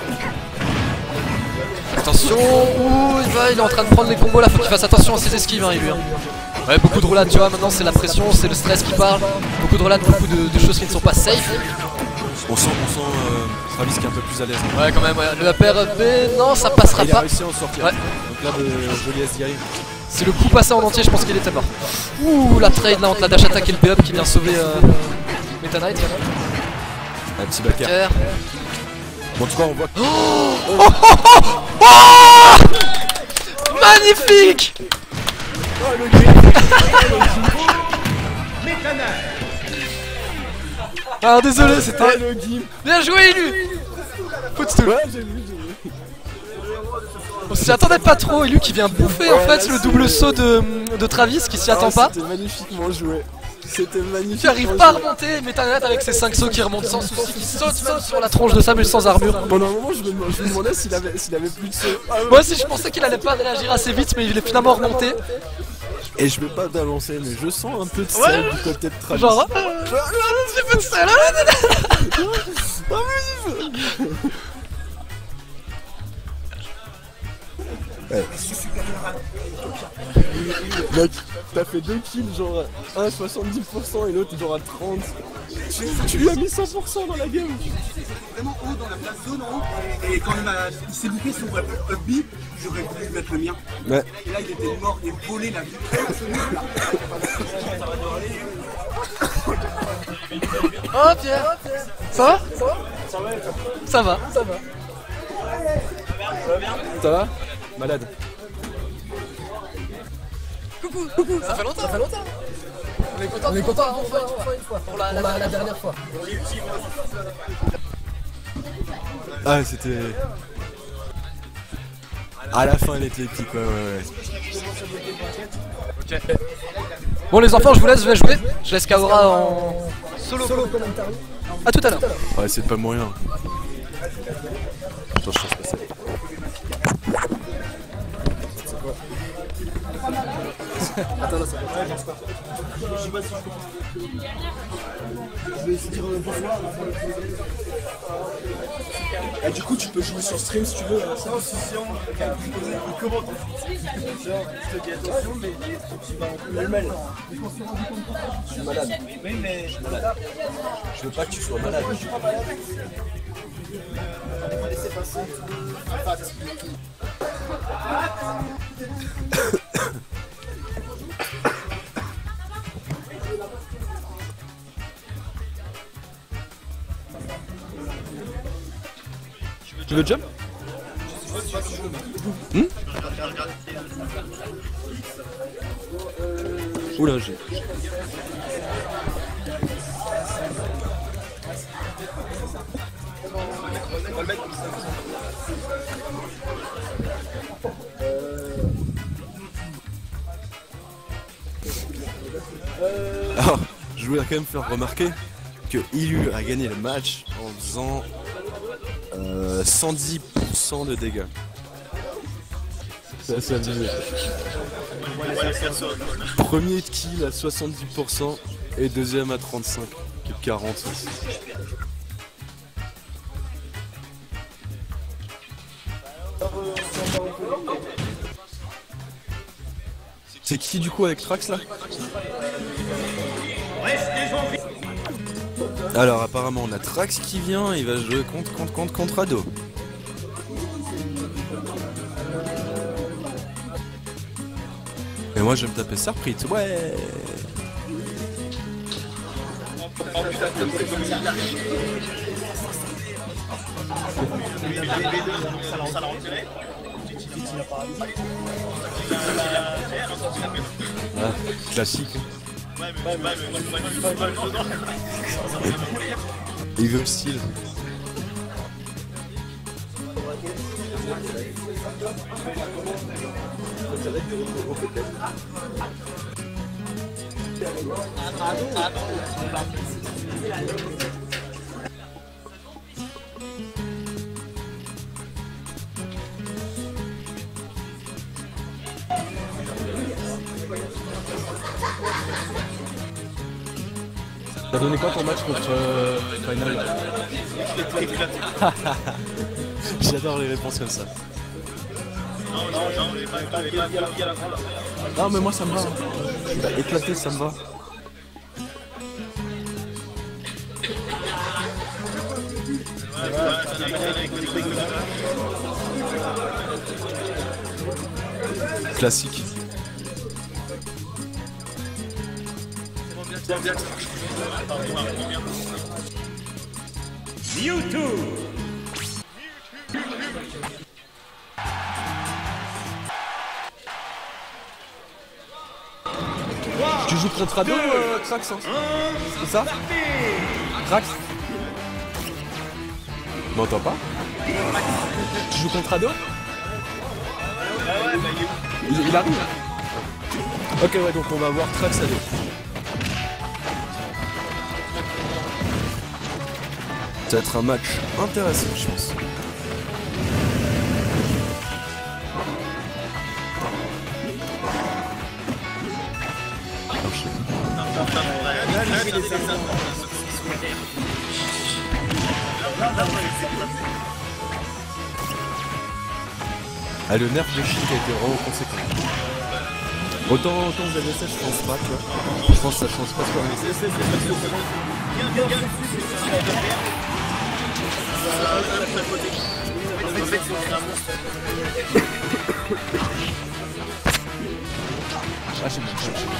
Attention, ouh, il va, il est en train de prendre les combos là, faut qu'il fasse attention à ses esquives hein, Ilu. Hein. Ouais, beaucoup de roulades, tu vois, maintenant c'est la pression, c'est le stress qui parle, beaucoup de roulades, beaucoup de, de choses qui ne sont pas safe. On sent, on sent euh, Travis qui est un peu plus à l'aise. Ouais, quand même, ouais. Le upper B, non, ça passera Et il a pas. réussi à en sortir. Ouais. Donc là, de joli S D I. Si le coup passait en entier, je pense qu'il était mort. Ouh, la trade là entre la dash attack et le B-up qui vient sauver euh, Meta Knight. Un petit backer. Care. Bon, en tout cas, on voit que... Magnifique! Ah, désolé, c'était. Ah, le gimp. Bien joué, Ilu! Footstool. Ouais, j'ai vu, j'ai vu. On s'y attendait pas trop, Ilu qui vient bouffer en fait le double saut de, de Travis qui s'y attend Ah, pas. C'était magnifiquement joué. C'était magnifique. Qui arrive pas à remonter, Meta Knight avec ses cinq sauts qui remontent sans souci, qui saute saute sur la tronche de Samus sans armure. Pendant un moment, je me, je me demandais s'il avait, s'il avait plus de saut. Ah, ouais. Moi aussi je pensais qu'il allait pas réagir assez vite mais il est finalement remonté. Et je veux pas t'avancer, mais je sens un peu de sel Ouais. du côté de Travis. Genre, euh, j'ai pas de sel. Ouais. Mec, t'as fait deux kills, genre un à soixante-dix pour cent et l'autre genre à trente. Tu, tu lui as mis cent pour cent dans la game. Vraiment haut dans la place zone en haut. Et quand il, a- il s'est bouclé sur up B, j'aurais voulu mettre le mien. Ouais. Et là il était mort et volé la vie. Oh Pierre, ça va? Ça va, ça va. Ça va? Malade. Coucou, coucou, ça fait longtemps, ça fait longtemps. On est content, on est content, enfin, enfin une fois, pour la, la, la dernière fois. Ah, c'était. À la fin, elle était épique, ouais, ouais, ouais. Ok. Bon les enfants, je vous laisse, je vais jouer. Je laisse Kaora en solo, solo commentary. A tout à l'heure. Ouais, c'est pas moyen. Attends, je change pas ça. Attends, là, ça va. Ouais, je sais pas. Je sais pas si je comprends. Je vais essayer de dire bonsoir. Et du coup, tu peux jouer sur stream si tu veux. Transition, comment t'en fous? Genre, je te dis attention, mais tu vas en le mal. Je suis malade. Oui, mais je suis malade. Je veux pas que tu sois malade. Je suis pas malade. On va laisser passer. Fat. Tu veux jump? Hmm? Oula, j'ai. Alors, je voulais quand même faire remarquer que Ilu a gagné le match en faisant euh, cent dix pour cent de dégâts. C'est assez abusé. Premier kill à soixante-dix pour cent et deuxième à trente-cinq, qui est quarante aussi. C'est qui du coup avec Trax là? Alors apparemment on a Trax qui vient, il va jouer contre contre contre contre Ado. Et moi je vais me taper Sarprit, ouais. Ah, classique. Evil Steel. T'as donné quoi ton match contre euh, Final? J'adore les réponses comme ça. Non, non, non, non, mais moi ça me va. Il va éclater, ça me va. Classique. YouTube. Tu joues contre Ado, euh, Trax, hein? C'est ça? Trax? M'entends pas? Tu joues contre Ado? Il, il arrive. Ok, ouais, donc on va voir Trax Ado. Ça va être un match intéressant, je pense. Ah, le nerf de Chic a été vraiment conséquent. Autant, autant vous avez ça, je pense pas, tu vois. Je pense que ça change pas quoi. Ah, c'est bon, c'est bon.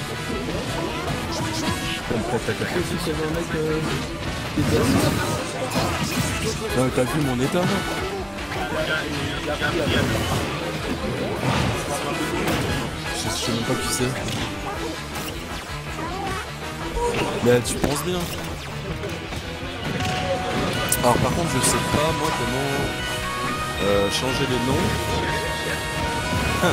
T'as capté aussi qu'il y avait un mec euh, qui était assis. Non, t'as vu mon état, moi? Je sais même pas qui c'est. Mais tu penses bien. Alors par contre je sais pas moi comment euh, changer les noms. Hein.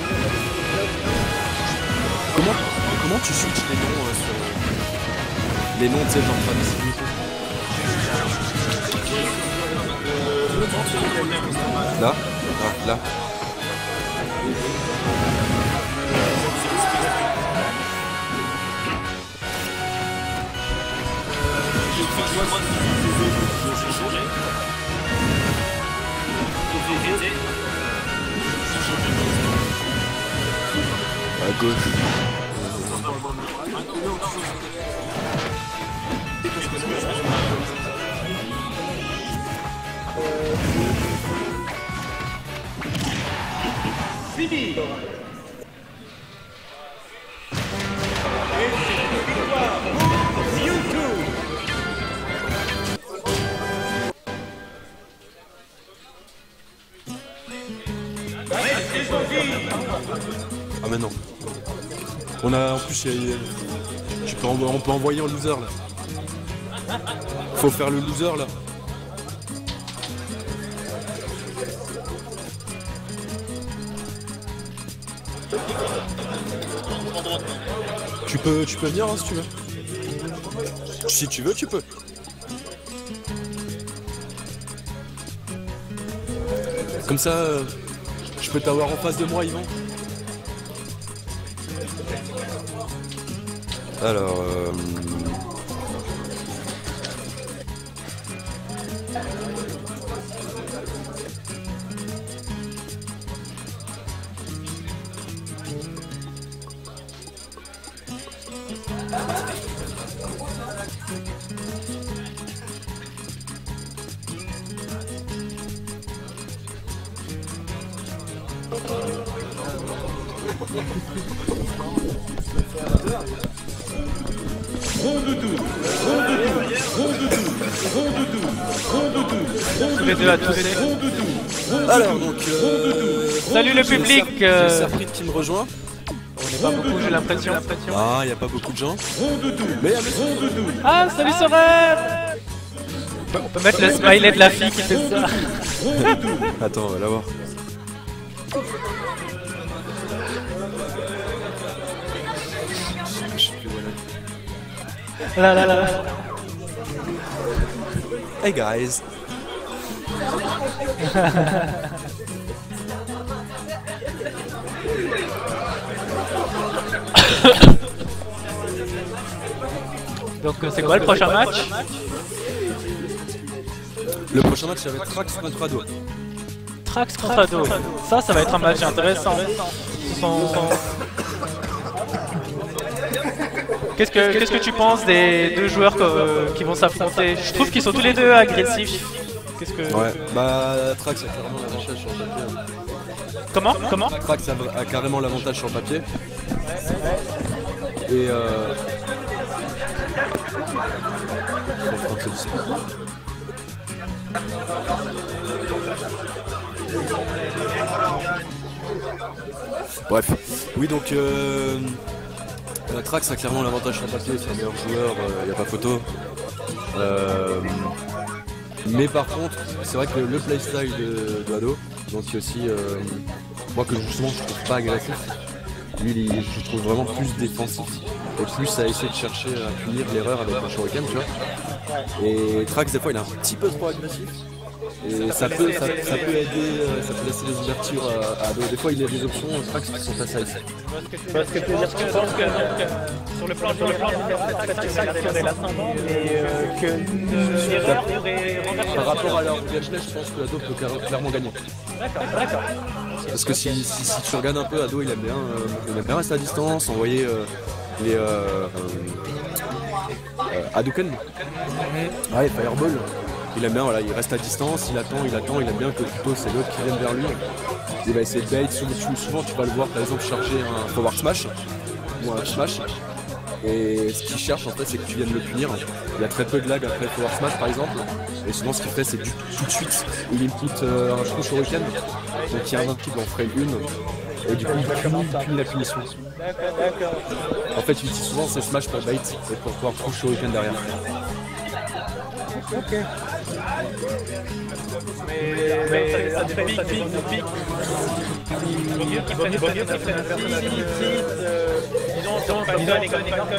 Comment, comment tu switches les noms euh, sur les noms de ces gens de famille? Là, ah, là. À gauche. Ah mais non. On a en plus il y a- tu peux envo- on peut envoyer un loser là. Faut faire le loser là. Tu peux tu peux venir hein, si tu veux. Si tu veux tu peux. Comme ça euh, je peux t'avoir en face de moi Yvan. Alors euh... Tous les deux à tous. Alors donc euh... Salut le j'ai public, Ser- euh, j'ai Serprid qui me rejoint. On n'est pas beaucoup, j'ai l'impression. Ah, y a pas beaucoup de gens. Mais ah, mais- Ah, salut Sorel. On peut mettre le smiley de la fille qui fait ça. Attends, on va la voir. Je sais plus où elle est. Là, là, là. Hey guys. Donc euh, c'est quoi le prochain match? Le prochain match ça va être Trax contre Ado. Trax contre Ado. Ça, ça va être un match intéressant. Ils sont- Qu'est-ce que, qu'est-ce que tu penses des deux joueurs que- qui vont s'affronter? Je trouve qu'ils sont tous les deux agressifs. Qu'est-ce que... Ouais, bah Trax a carrément l'avantage sur le papier. Comment? Comment? Trax a, a carrément l'avantage sur le papier. Et euh... Bref, oui donc euh, euh, Trax a clairement l'avantage sur le papier, c'est un meilleur joueur, il n'y a pas photo. Euh, mais par contre, c'est vrai que le, le playstyle de, de Ado, donc aussi, euh, moi que justement je trouve pas agressif, lui il, je trouve vraiment plus défensif et plus à essayer de chercher à punir l'erreur avec un shuriken, tu vois. Et Trax des fois il est un petit peu trop agressif. Et ça peut, ça, ça peut aider, euh, ça peut laisser des ouvertures à, à Ado. Des fois il y a des options Trax qui sont pas safe. Parce que tu veux dire que je pense que sur le plan sur le plan Trax serait l'ascendant et euh, que l'erreur pourrait renverser. Par rapport à leur gameplay, je pense que Ado peut clair- clairement gagner. D'accord, d'accord. Parce que si, si, si tu regardes un peu, Ado il aime bien, euh, il aime bien rester à distance, envoyer euh, les euh, euh, euh, Hadouken. Ouais, Fireball. Il aime bien, voilà, il reste à distance, il attend, il attend, il aime bien que plutôt c'est l'autre qui vienne vers lui. Il va essayer de bait, souvent, souvent tu vas le voir par exemple charger un forward smash ou un smash. Et ce qu'il cherche en fait c'est que tu viennes le punir. Il y a très peu de lag après le forward smash par exemple. Et souvent ce qu'il fait c'est du, tout de suite il input euh, un trou shuriken. Donc il y a un input en ferait une. Et du coup il punit, il punit la punition. En fait il utilise souvent ses smash pour bait et pour pouvoir trou shuriken derrière. Ok. Mais, mais ça fait big, big, big. Il vaut mieux qu'il prenne une personnalité, disons, disons, disons les gars, les gars,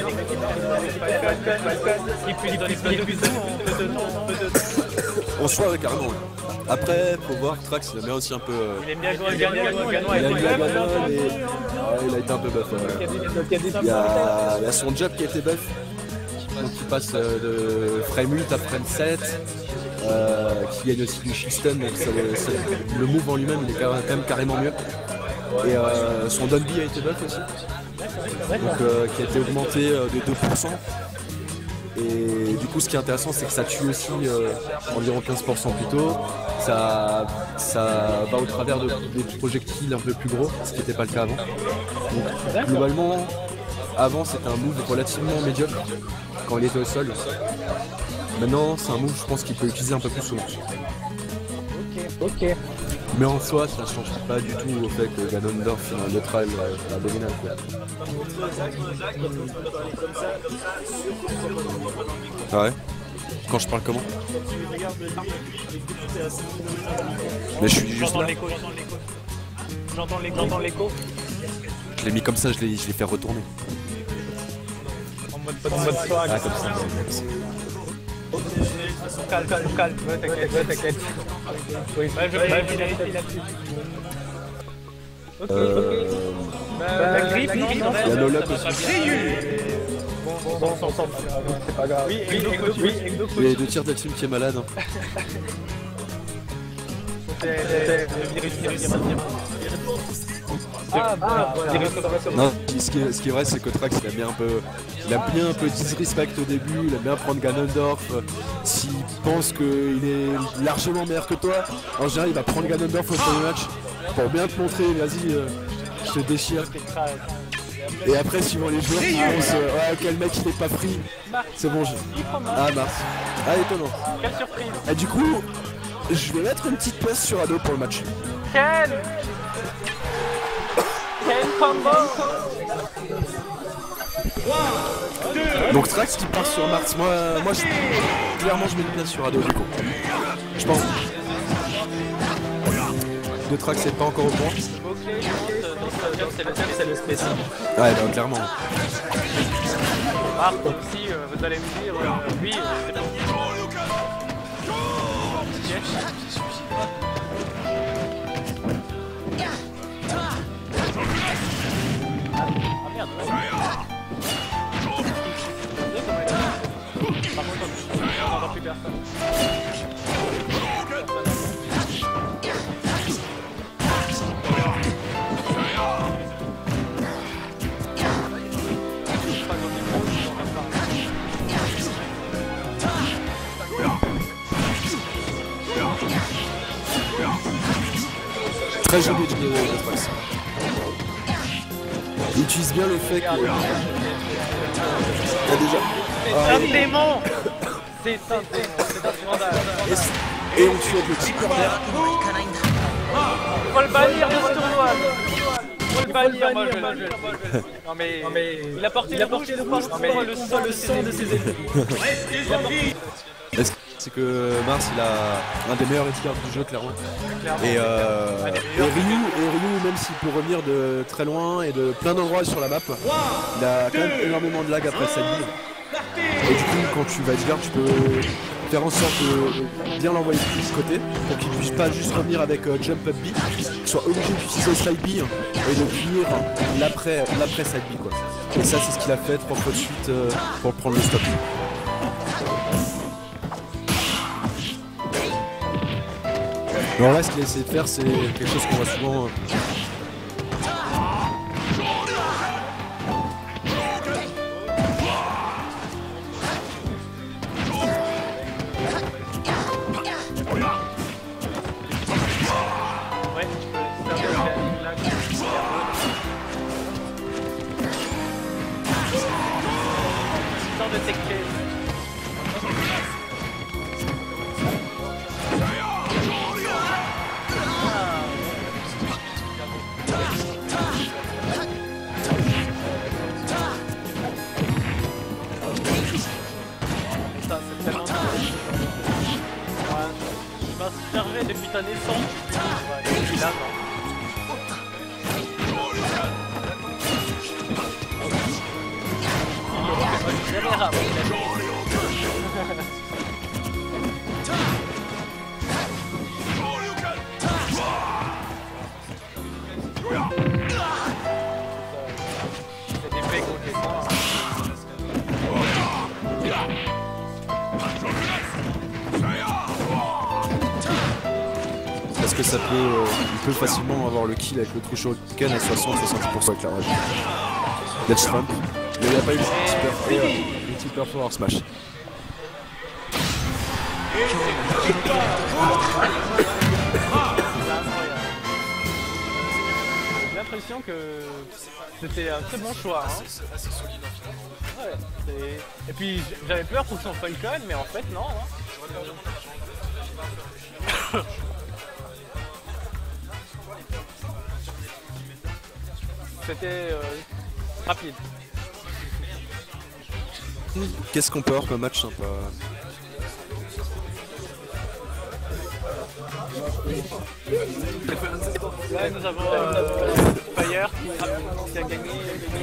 qui puissent donner plus de temps, peu de temps, peu de temps. On se voit carrément. Ouais. Après, faut voir, Trax, il aime bien aussi un peu. Euh... Il aime bien gagner, Ganois Il aime bien Ganois, mais ouais, il a été un peu buff. Ouais. Il, y a... il y a son job qui a été buff. Donc il passe de frame huit à frame sept. Euh, qui gagne aussi du shield donc ça, ça, le move en lui-même il est quand même carrément mieux. Et euh, son down B a été buff aussi. Donc euh, qui a été augmenté euh, de deux pour cent. Et du coup ce qui est intéressant c'est que ça tue aussi euh, environ quinze pour cent plus tôt. Ça, ça va au travers de, des projectiles un peu plus gros, ce qui n'était pas le cas avant. Donc globalement, avant c'était un move relativement médiocre quand il était au sol. Maintenant c'est un move je pense qu'il peut utiliser un peu plus souvent. Ok, ok. Mais en soi, ça ne change pas du tout au fait que Ganondorf est un neutral euh, abominable. Ah ouais. Quand je parle comment? Mais je suis juste là. J'entends l'écho, j'entends l'écho. Je l'ai mis comme ça, je l'ai fait retourner. En mode, en mode swag. Ah comme ça. Calme, calme, calme. Ouais, t'inquiète, ouais, t'inquiète. Oui, ouais, je vérifie là-dessus. Ok, euh... ok. Bah, la grippe, il y a Lola aussi. Bon, bon, on s'en c'est pas grave. Oui, Egdo, oui, Egdo. Il y a deux tirs de team qui est malade. Ah, bah, voilà. Non, ce qui est, ce qui est vrai, c'est que Trax il aime bien un peu, il aime bien un peu disrespect au début, il aime bien prendre Ganondorf. S'il pense qu'il est largement meilleur que toi, en général il va prendre Ganondorf au premier match pour bien te montrer, vas-y, euh, je te déchire. Et après, suivant les joueurs qui pensent, euh, ouais, ok, le mec il est pas free, c'est bon, je... Ah, Mars. Ah, étonnant. Quelle surprise. Et du coup, je vais mettre une petite pause sur Ado pour le match. Quel Quel combo. Donc Trax qui part sur Mars, moi, moi je, clairement je mets une place sur Ado du coup. Je pense. De Trax c'est pas encore au point. Ok, c'est le c'est le spécial. Ouais bah clairement. Ah, donc si euh, vous allez me dire, euh, oui, c'est bon. Ah merde, ouais. Par contre, on n'entend plus personne. Très joli de Trax. Il utilise bien le fait que... Il y a déjà... C'est un démon. C'est un démon, c'est un scandale. Et on tue avec le petit corner. Faut le bannir de ce tournoi. Faut le bannir, moi je le... Non mais... Non mais... Il a porté le rouge pour le sang le sang de ses ennemis. C'est que Mars il a un des meilleurs edgeguards du jeu clairement. Et, euh, et, Ryu, et Ryu même s'il peut revenir de très loin et de plein d'endroits sur la map, il a quand même énormément de lag après cette build. Et du coup quand tu vas edgeguard tu peux faire en sorte de bien l'envoyer de ce côté pour qu'il puisse pas juste revenir avec euh, jump up B, qu'il soit obligé d'utiliser slide B et de finir l'après l'après side B quoi. Et ça c'est ce qu'il a fait trois fois de suite euh, pour prendre le stop. Alors là, ce qu'il a essayé de faire, c'est quelque chose qu'on voit souvent. Ouais, tu peux faire de la Sans de technique. Servait depuis ta naissance. Ouais, depuis là, non. caméra. C'est des mecs contre les points. Parce que ça peut, euh, il peut facilement avoir le kill avec le true shuriken à soixante à soixante-dix pour cent avec la rage. Death Trump, mais il n'y a pas eu le super et le super forward smash. J'ai l'impression que c'était un très bon choix. Hein. Ouais, c'est- et puis j'avais peur pour son Falcon, mais en fait non. Hein. C'était euh, rapide. Qu'est-ce qu'on peut avoir comme match sympa? Là nous avons euh, Fire qui a gagné.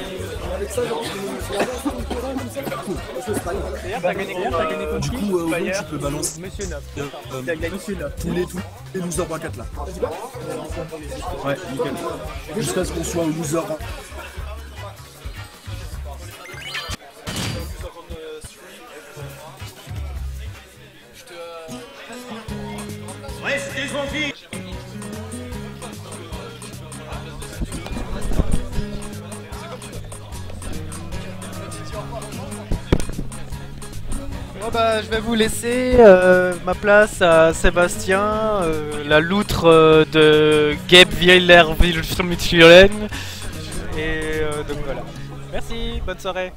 D'ailleurs t'as gagné combien? T'as gagné contre Du qui? coup, euh, Fire, tu peux balancer Monsieur Nop. euh, Qui a gagné tous les, tous les loser brackets là. Ouais, nickel. Jusqu'à ce qu'on soit au loser. Bon bah, je vais vous laisser euh, ma place à Sébastien, euh, la loutre euh, de Gabe Wieler-Wilschmidt-Schulen. Et euh, donc voilà. Merci, bonne soirée.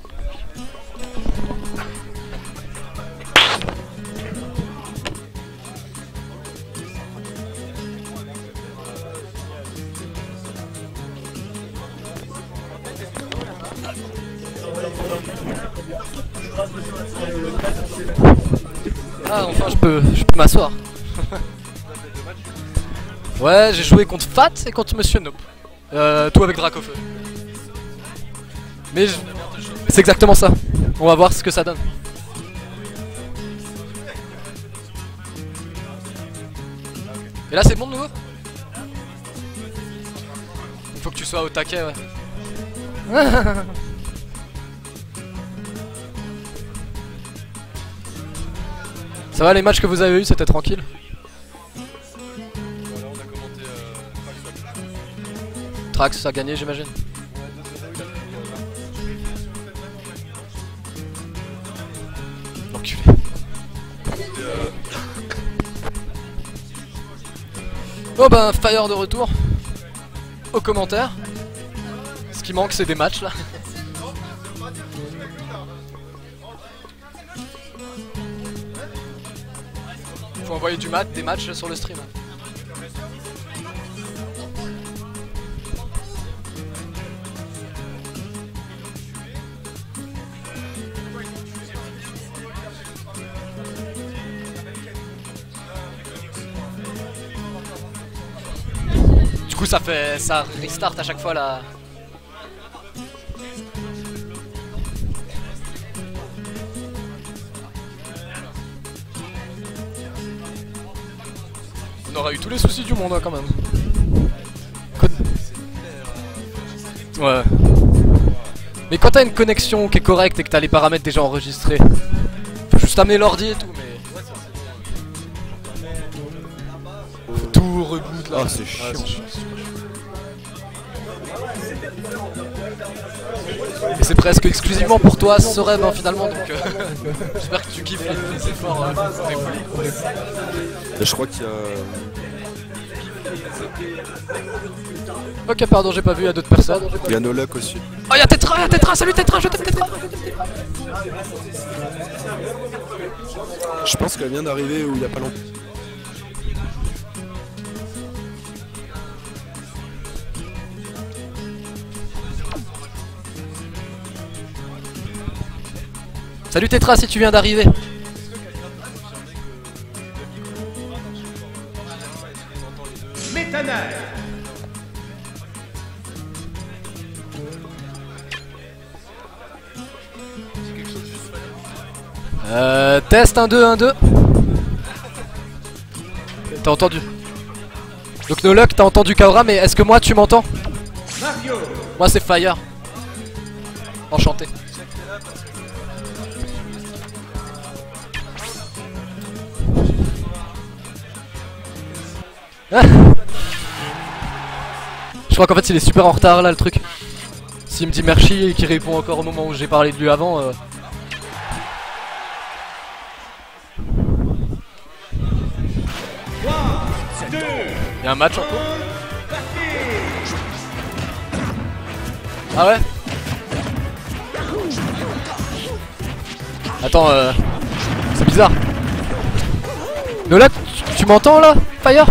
Ah, enfin, je peux, je peux m'asseoir. Ouais, j'ai joué contre Fat et contre Monsieur Nope. Euh, tout avec Dracofeu. Mais je... c'est exactement ça. On va voir ce que ça donne. Et là, c'est bon de nouveau? Il faut que tu sois au taquet, ouais. Ça va, les matchs que vous avez eu, c'était tranquille? Trax a gagné, j'imagine. L'enculé. Oh ben, Fire de retour. Aux commentaires. Ce qui manque, c'est des matchs là. Faut envoyer du mat, des matchs sur le stream. Du coup ça fait ça restart à chaque fois là. On aura eu tous les soucis du monde hein, quand même. Co ouais. Mais quand t'as une connexion qui est correcte et que t'as les paramètres déjà enregistrés, faut juste amener l'ordi et tout, mais... Faut tout reboot là. Ah, c'est chiant. Ouais, chiant. Et c'est presque exclusivement pour toi ce rêve hein, finalement, donc euh, j'espère que tu kiffes les, les efforts. Euh, je crois qu'il y a... Ok, pardon, j'ai pas vu, il y a d'autres personnes. Il y a No Luck aussi. Oh, il y a Tetra, il y a Tetra, salut Tetra, je t'aime Tetra. Je pense qu'elle vient d'arriver où il y a pas longtemps. Salut Tetra si tu viens d'arriver. Métanage. Euh, test un deux un deux. T'as entendu? Donc No Luck, t'as entendu Kaora, mais est-ce que moi tu m'entends? Moi c'est Fire. Enchanté. Ah. Je crois qu'en fait il est super en retard là le truc. S'il me dit merci et qu'il répond encore au moment où j'ai parlé de lui avant. Euh... Il y a un match en cours. Ah ouais? Attends, euh... c'est bizarre. Nola, tu, tu m'entends là, Fire?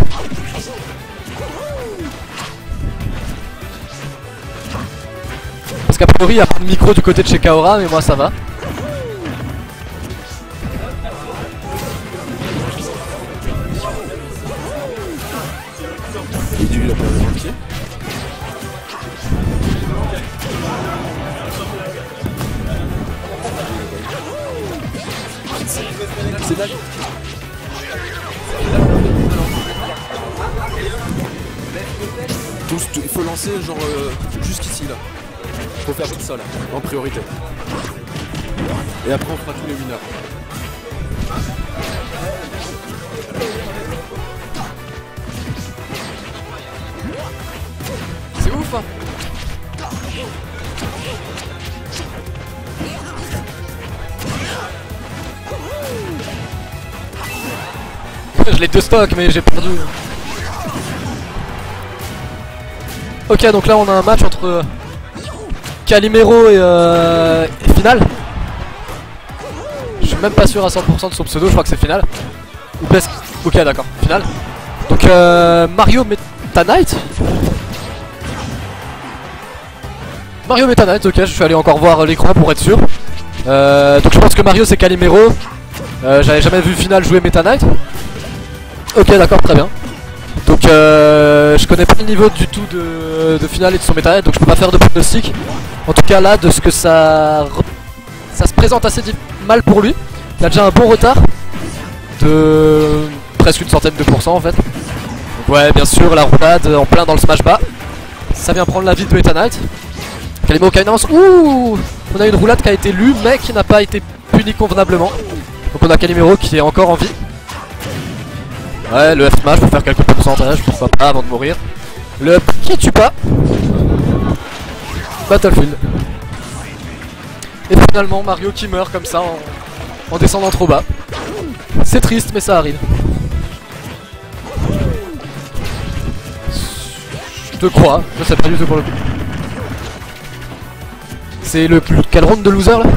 Parce qu'a priori, il n'y a pas de micro du côté de chez Kaora, mais moi ça va. Et du la perdu dans le pied. C'est là. Tous, il faut lancer genre euh, jusqu'ici là. Faut faire tout ça là, en priorité. Et après on fera tous les winners. C'est ouf hein. Je l'ai deux stocks mais j'ai perdu. Ok, donc là on a un match entre euh, Calimero et, euh, et Final. Je suis même pas sûr à cent pour cent de son pseudo, je crois que c'est Final. Ou presque. Ok, d'accord, Final. Donc euh, Mario Meta Knight. Mario Meta Knight, ok, je suis allé encore voir l'écran pour être sûr. Euh, donc je pense que Mario c'est Calimero. Euh, J'avais jamais vu Final jouer Meta Knight. Ok, d'accord, très bien. Donc euh, je connais pas le niveau du tout de, de Final et de son Meta Knight, donc je peux pas faire de pronostic. En tout cas là, de ce que ça ça se présente assez mal pour lui. Il a déjà un bon retard de presque une centaine de pourcents en fait. Donc ouais, bien sûr, la roulade en plein dans le smash bas. Ça vient prendre la vie de Meta Knight. Calimero Kainance, ouh, on a une roulade qui a été lue mais qui n'a pas été punie convenablement. Donc on a Calimero qui est encore en vie. Ouais, le F-Smash pour faire quelques pourcentages, pourquoi pas, avant de mourir. Le up qui tue pas. Battlefield. Et finalement Mario qui meurt comme ça en, en descendant trop bas. C'est triste mais ça arrive. Je te crois, je sais pas du tout pour le coup. C'est le quel round de loser là?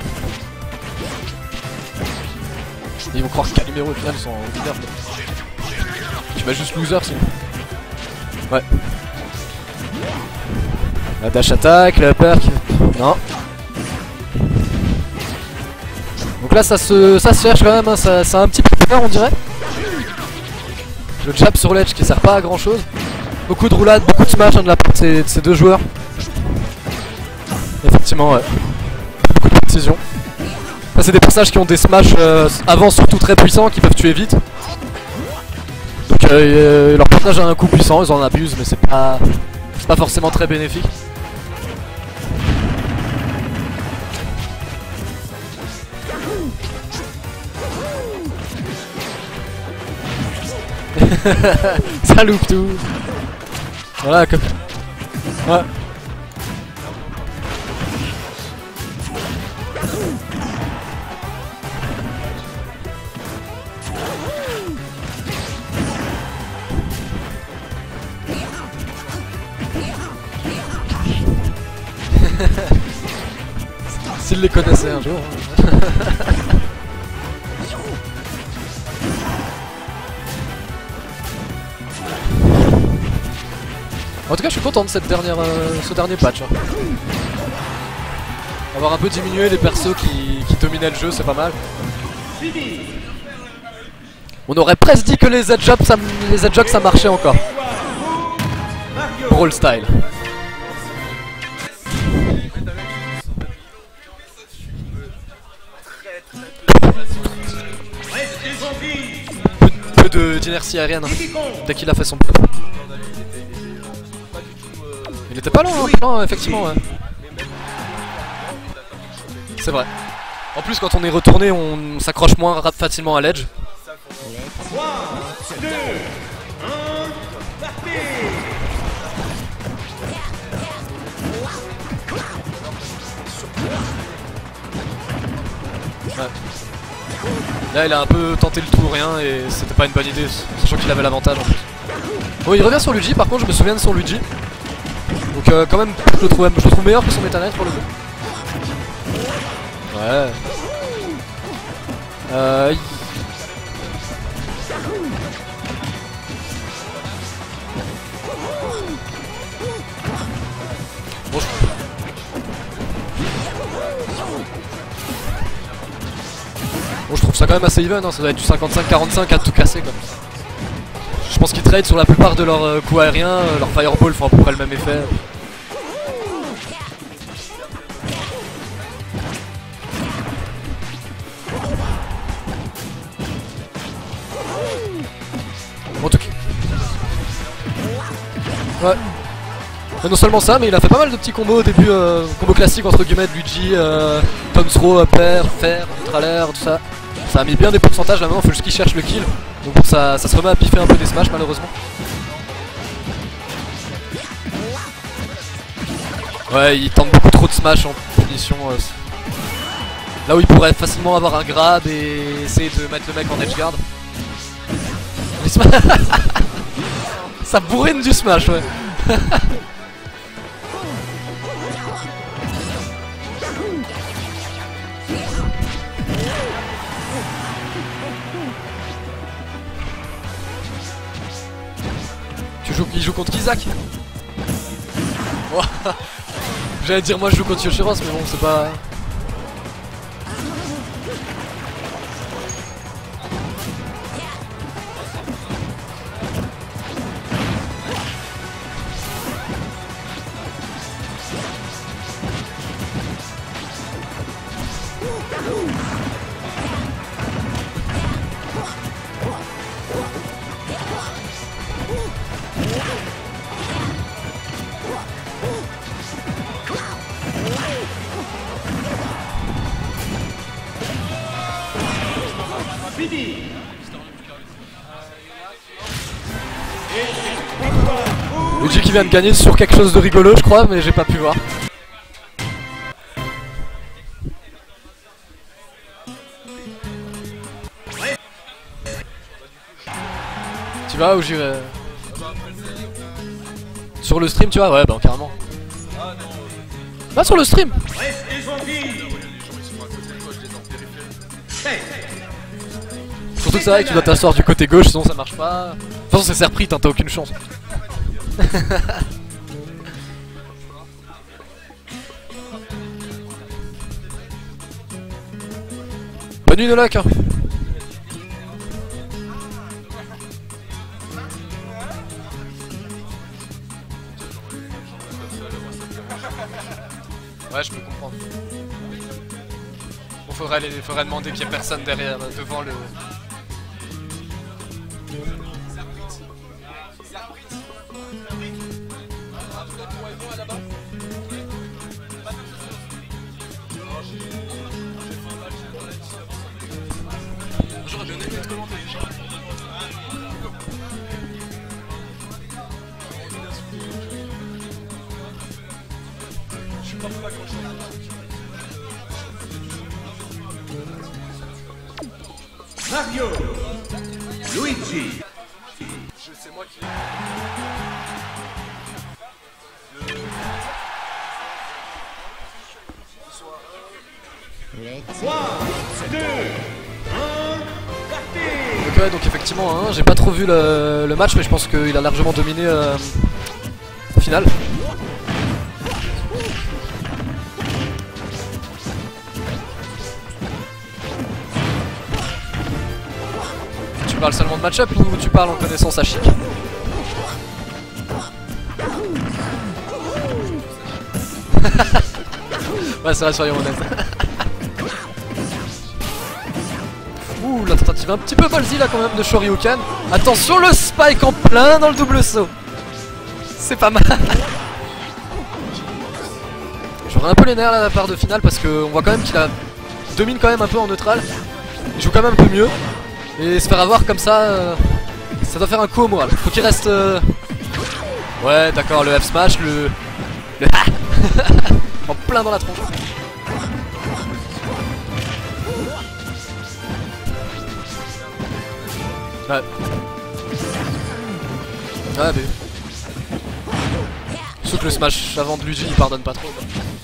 Ils vont croire que Calimero au final ils sont en leader. Tu vas juste loser sinon. Ouais. La dash attack, le perk. Non. Donc là ça se, ça se cherche quand même, hein. ça, ça a un petit peu peur on dirait. Le jab sur l'edge qui sert pas à grand chose. Beaucoup de roulades, beaucoup de smash hein, de la part de ces, de ces deux joueurs. Effectivement ouais. Beaucoup de précision. Ça c'est des personnages qui ont des smash euh, avant surtout très puissants qui peuvent tuer vite. Donc euh, leur personnage a un coup puissant, ils en abusent mais c'est pas, c'est pas forcément très bénéfique. Ça loupe tout. Voilà comme... Ouais. S'il les connaissait un jour. En tout cas, je suis content de cette dernière, euh, ce dernier patch. Hein. Avoir un peu diminué les persos qui, qui dominaient le jeu, c'est pas mal. On aurait presque dit que les edge-ups ça, les edge-ups, ça marchait encore. Brawl style. Très Peu, peu de d'inertie aérienne hein, dès qu'il a fait son bluff. Il était pas loin, hein, non, effectivement. Ouais. C'est vrai. En plus, quand on est retourné, on s'accroche moins facilement à l'edge. Ouais. Là, il a un peu tenté le tout ou rien et c'était pas une bonne idée, sachant qu'il avait l'avantage en plus. Bon, il revient sur Luigi. Par contre, je me souviens de son Luigi. Donc, euh, quand même, je le trouve, je le trouve meilleur que son Meta Knight pour le coup. Ouais. Euh... Bon, je... Bon, je trouve ça quand même assez even, hein. Ça doit être du cinquante-cinq quarante-cinq à tout casser quoi. Je pense qu'ils trade sur la plupart de leurs euh, coups aériens, euh, leurs fireballs font à peu près le même effet. En tout cas. Ouais. Mais non seulement ça, mais il a fait pas mal de petits combos au début, euh, combos classiques entre guillemets de Luigi, euh, Tom Throw, upper, fer, ultra l'air, tout ça. Ça a mis bien des pourcentages là maintenant, faut juste qu'il cherche le kill. Donc bon, ça, ça se remet à piffer un peu des smash malheureusement. Ouais, il tente beaucoup trop de smash en punition. Euh, là où il pourrait facilement avoir un grab et essayer de mettre le mec en edge guard. Les smash ça bourrine du smash, ouais. Tu joues, il joue contre Isaac. J'allais dire moi je joue contre Yoshiros mais bon c'est pas... Luigi qui vient de gagner sur quelque chose de rigolo je crois mais j'ai pas pu voir. Tu vas ou j'irai? Sur le stream tu vois? Ouais bah carrément. Va sur le stream. Surtout que c'est vrai que tu dois t'asseoir du côté gauche sinon ça marche pas. De toute façon c'est Serprit, hein, t'as aucune chance. Bonne nuit de lac hein. Ouais je peux comprendre. Bon faudrait, aller, faudrait demander qu'il y ait personne derrière, devant le... J'aurais bien aimé être commenté. Je suis pas pas grand chose. Mario, Luigi. C'est moi qui... Donc ouais donc effectivement hein, j'ai pas trop vu le, le match mais je pense qu'il a largement dominé euh, au final. Tu parles seulement de match-up ou tu parles en connaissance à chic? Ouais c'est vrai soyons honnêtes. Ouh, la tentative un petit peu ballsy là quand même de Shoryuken. Attention, le spike en plein dans le double saut. C'est pas mal. J'aurais un peu les nerfs là, la part de finale parce qu'on voit quand même qu'il a domine quand même un peu en neutral. Il joue quand même un peu mieux. Et se faire avoir comme ça, euh, ça doit faire un coup au moral. Faut qu'il reste... Euh... Ouais, d'accord, le F smash, le... Le en plein dans la tronche. Ouais. Ouais, mais... Sauf que le smash avant de Luigi, il pardonne pas trop. Quoi.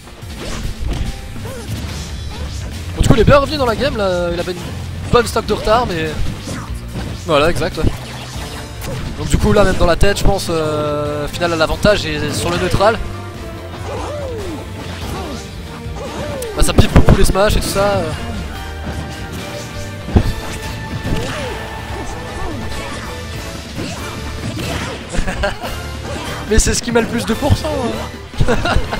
Bon, du coup, il est bien revenu dans la game, là. Il avait une bonne stock de retard, mais... Voilà, exact, ouais. Donc du coup, là, même dans la tête, je pense, euh, final à l'avantage et sur le neutral. Bah, ça pique beaucoup les smash et tout ça. Euh. Mais c'est ce qui met le plus de pourcents. Hein.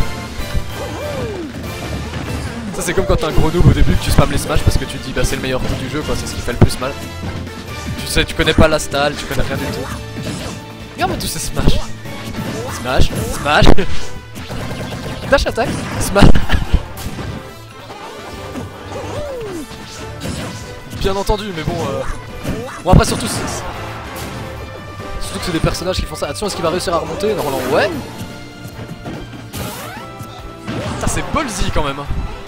Ça c'est comme quand t'es un gros noob au début que tu spams les smash parce que tu te dis bah c'est le meilleur coup du jeu quoi, c'est ce qui fait le plus mal. Tu sais, tu connais pas la style, tu connais rien du tout. Regarde tous ces smash. Smash, smash. Dash attack, smash. Bien entendu, mais bon euh... bon après surtout c'est... Surtout que c'est des personnages qui font ça. Attention, est-ce qu'il va réussir à remonter? Normalement, ouais. Putain, c'est ballsy quand même.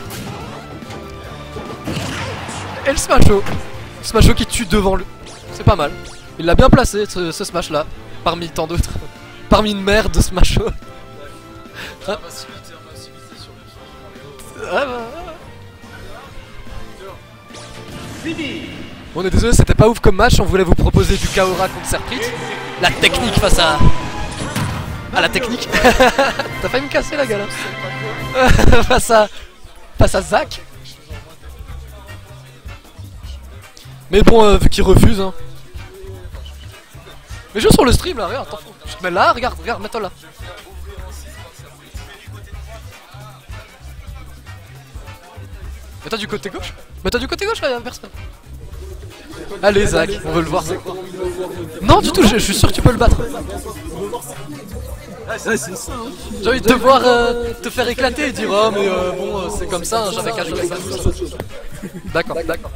Et le Smasho. Smasho qui tue devant lui. C'est pas mal. Il l'a bien placé, ce, ce Smash là. Parmi tant d'autres. Parmi une merde de Smasho. Ah. Ah bah. On est désolé, c'était pas ouf comme match, on voulait vous proposer du Kaora contre Serprit. La technique face à... Ah la technique. T'as failli me casser la gueule hein. Face à... Face à Zach. Mais bon, euh, vu qu'il refuse hein. Mais joue sur le stream là, regarde, t'en fous. Je te mets là, regarde, regarde, mets-toi là. Mets-toi du côté gauche. Mets-toi du côté gauche là, y'a personne. Allez Zach, on veut le voir c'est quoi. Non du tout, je, je suis sûr que tu peux le battre. J'ai envie de te voir euh, te faire éclater et dire oh mais euh, bon euh, c'est comme ça, hein, j'avais qu'à jouer ça. D'accord, d'accord.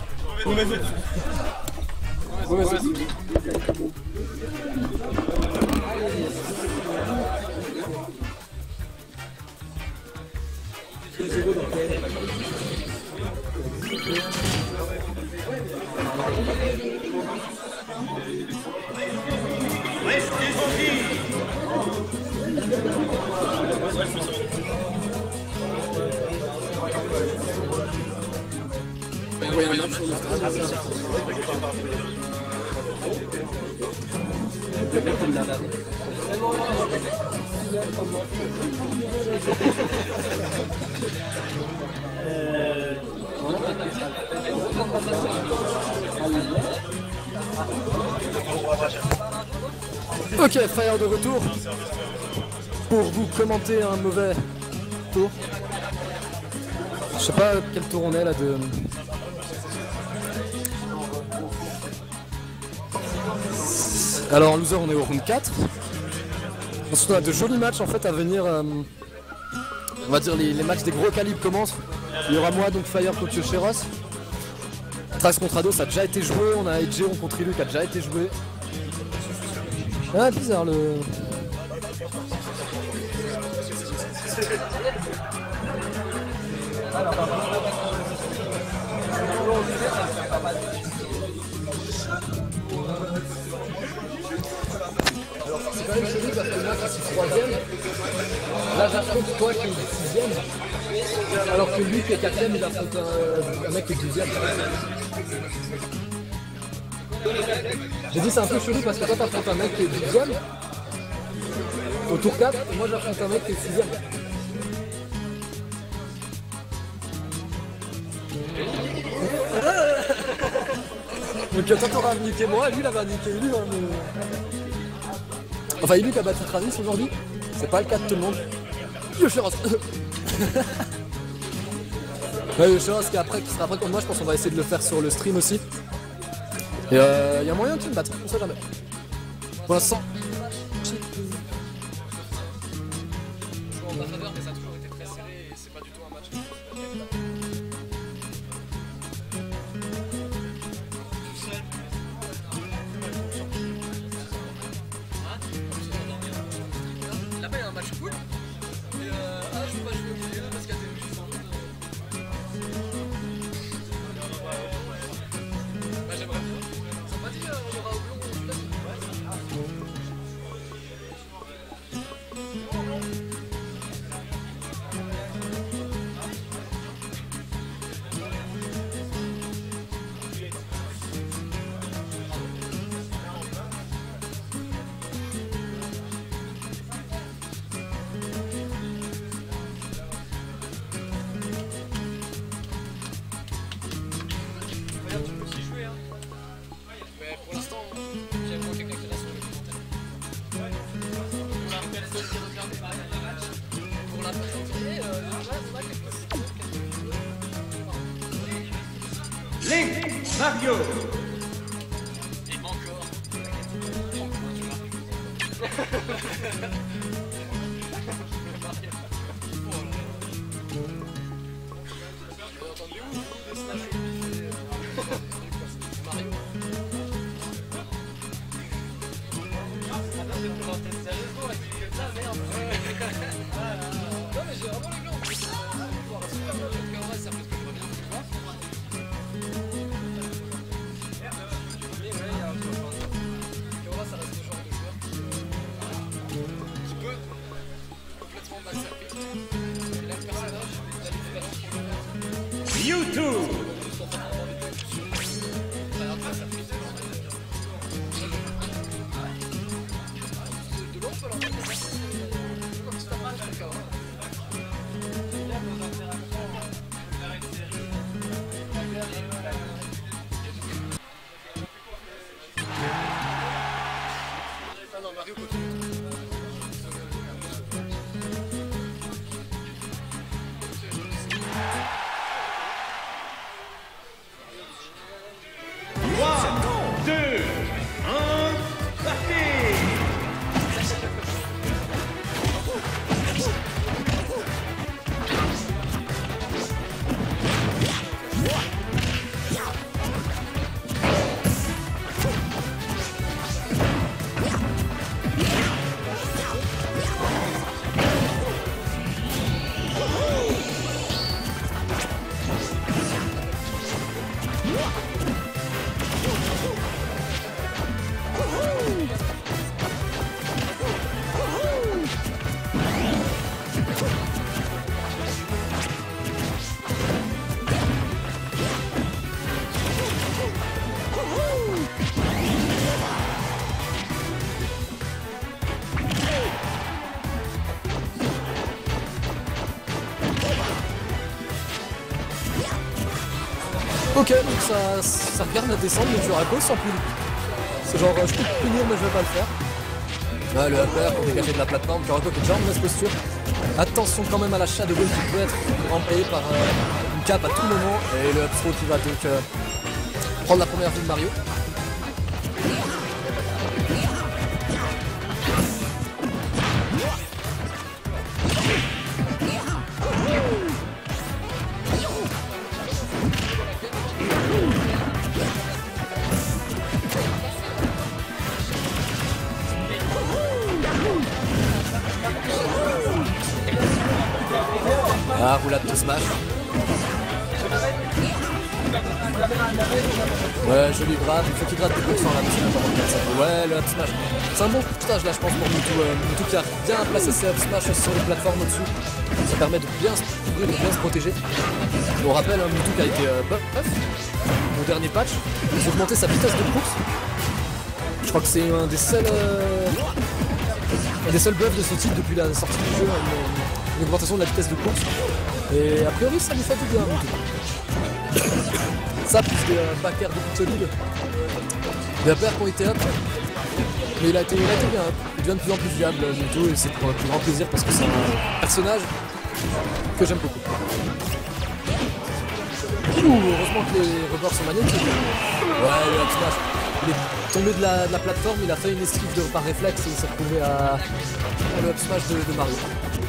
Ok, Fire de retour pour vous commenter un mauvais tour. Je sais pas quel tour on est là de... Alors en loser on est au round quatre. Ensuite on a de jolis matchs en fait à venir. Euh, on va dire les, les matchs des gros calibres commencent. Il y aura moi donc Fire contre Yoshiros. Trax contre Ado ça a déjà été joué. On a Edgeon contre Ilu qui a déjà été joué. Ah bizarre le... Alors c'est quand même chelou parce que moi je suis troisième. Là j'affronte toi qui est sixième. Alors que lui qui est quatrième il affronte un, un mec qui est douzième. J'ai dit c'est un peu chelou parce que toi t'affrontes un mec qui est douzième au tour quatre et moi j'affronte un mec qui est sixième. Donc toi t'auras niqué moi, lui il avait niqué lui hein, mais... Enfin il lui qui a battu Travis aujourd'hui, c'est pas le cas de tout le monde. Yoshiros. Ouais, je pense qu'après, qui sera après contre moi, je pense qu'on va essayer de le faire sur le stream aussi. Et il euh, y a moyen qu'il me batte, on sait jamais. Pour l'instant. Là-bas, il y a un match cool. Et euh, ah, je peux pas jouer au milieu parce qu'il y a des mises en bah, j'aimerais bien. Ils ont pas dit euh, on aura au blond ou Link, Mario. Et encore. YouTube. Ok, donc ça, ça regarde la descente mais du Rako sans plus. C'est genre, euh, je peux te punir mais je vais pas le faire. Ouais, le upper pour dégager de la plateforme, le Rako qui est déjà en mauvaise posture. Attention quand même à l'achat de Will qui peut être empayé par euh, une cape à tout moment. Et le up throw qui va donc euh, prendre la première vue de Mario. Ah, roulade de smash. Ouais, joli grab, il faut qu'il gratte des coups de sang là, mais ouais, le up smash. C'est un bon stage là, je pense, pour Mewtwo. Euh, Mewtwo qui a bien placé ses up smash sur les plateformes au-dessus. Ça permet de bien se couvrir, de bien se protéger. On rappelle, hein, Mewtwo qui a été euh, buff au dernier patch. Ils ont augmenté sa vitesse de course. Je crois que c'est un des seuls. Euh, un des seuls buffs de ce type depuis la sortie du jeu. Une, une augmentation de la vitesse de course. Et a priori, ça lui fait du bien. Ça, plus des euh, back air beaucoup solides. Des up airs qui ont été up. Mais il a été, il a été bien up. Il devient de plus en plus viable, Mewtwo, et c'est pour un plus grand plaisir parce que c'est un personnage que j'aime beaucoup. Ouh, heureusement que les rebords sont magnétiques. Ouais, le up smash. Il est tombé de la, de la plateforme, il a fait une esquive de, par réflexe et il s'est retrouvé à, à le up smash de, de Mario.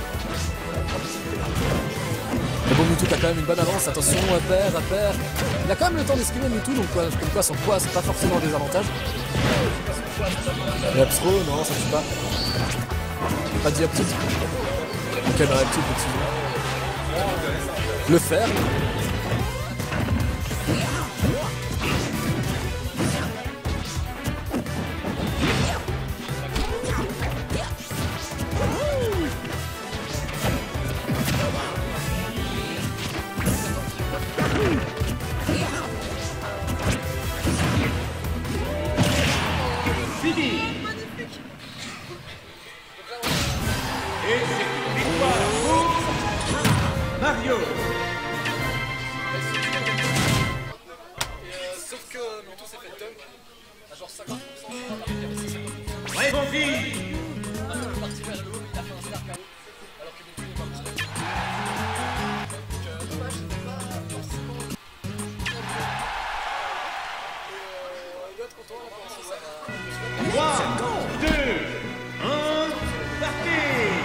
Mais bon, Mewtwo a quand même une bonne avance, attention, pair, pair. Il a quand même le temps d'esquiver Mewtwo, donc quoi, comme quoi son poids c'est pas forcément un désavantage. Le up throw, non, ça tue pas. Pas de up tilt. Ok, bah up tilt, petit. Le fer. Mario. Sauf que Mewtwo s'est fait dunk à genre cinquante pour cent. Répondis. Il est parti vers le haut, il a fait un snark à haut. Alors que Mewtwo est parti. Donc euh, dommage, c'était pas forcément. Et euh, il doit être content pour l'instant, ça va. trois, deux, un, partez.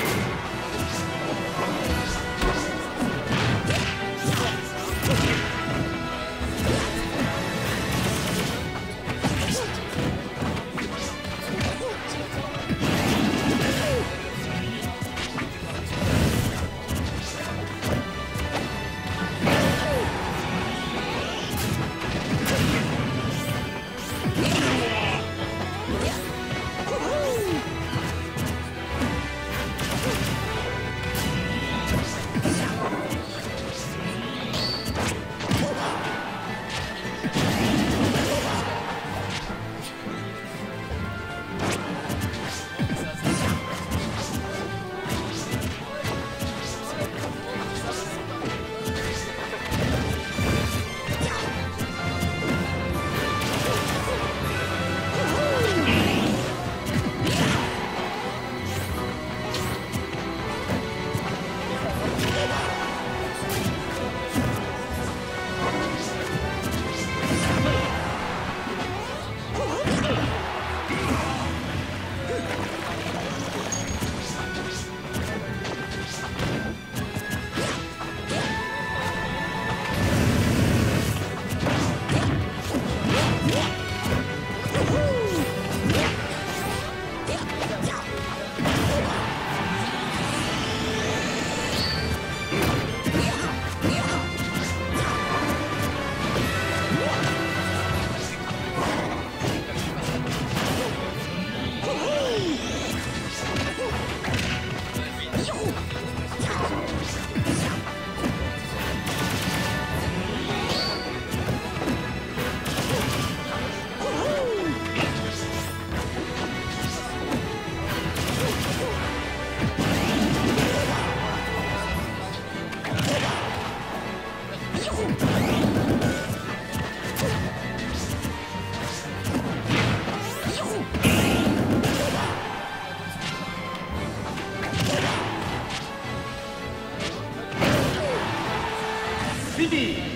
Fini. Et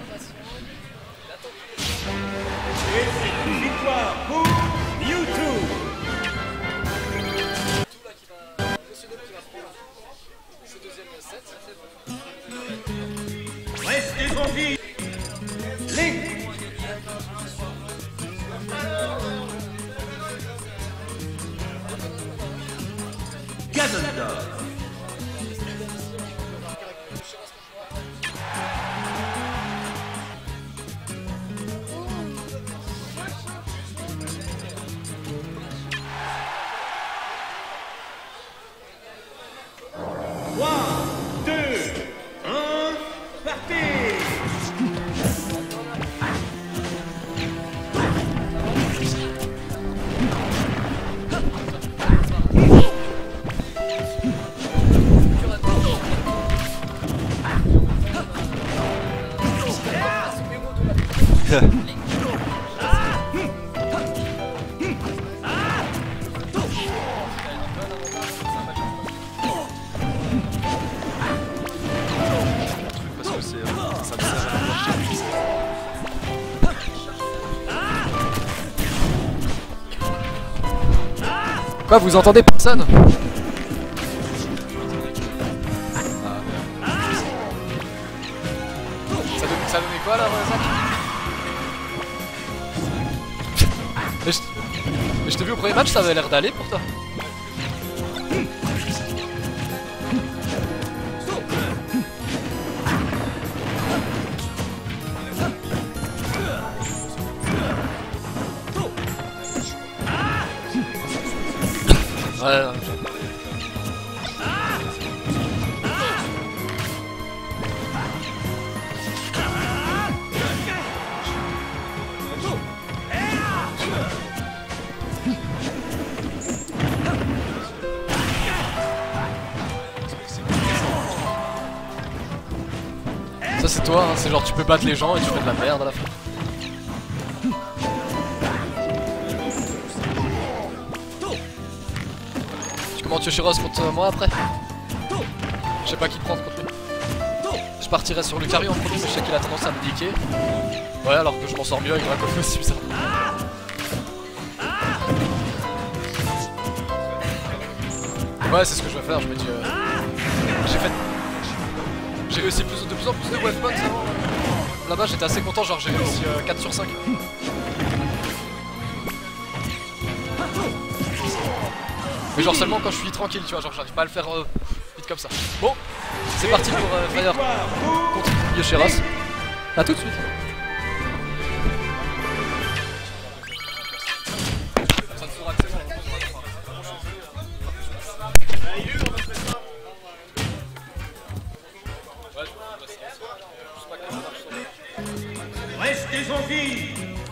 c'est une victoire pour Mewtwo. Restez en vie. Link. Ganondorf. Parce que c'est, euh, ça me sert à Quoi, vous entendez personne? Ça donnait, ça donnait quoi là, Zach? Mais je, mais je t'ai vu au premier match, ça avait l'air d'aller pour toi. Ouais, non, je... Ça c'est toi, hein, c'est genre tu peux battre les gens et tu fais de la merde à la fin. Tu commences Yoshiros contre moi après? Je sais pas qui prendre contre lui. Je partirais sur Lucario en premier mais je sais qu'il a tendance à me niquer. Ouais alors que je m'en sors mieux avec Dracof aussi ça. Ouais c'est ce que je vais faire, je me dis euh... j'ai fait... J'ai réussi plus, de plus en plus de weapons avant. Là-bas j'étais assez content, genre j'ai réussi euh, quatre sur cinq. Mais genre seulement quand je suis tranquille, tu vois, genre j'arrive pas à le faire euh, vite comme ça. Bon, c'est parti pour euh, Fire contre Yoshiros. A tout de suite. Restez en vie.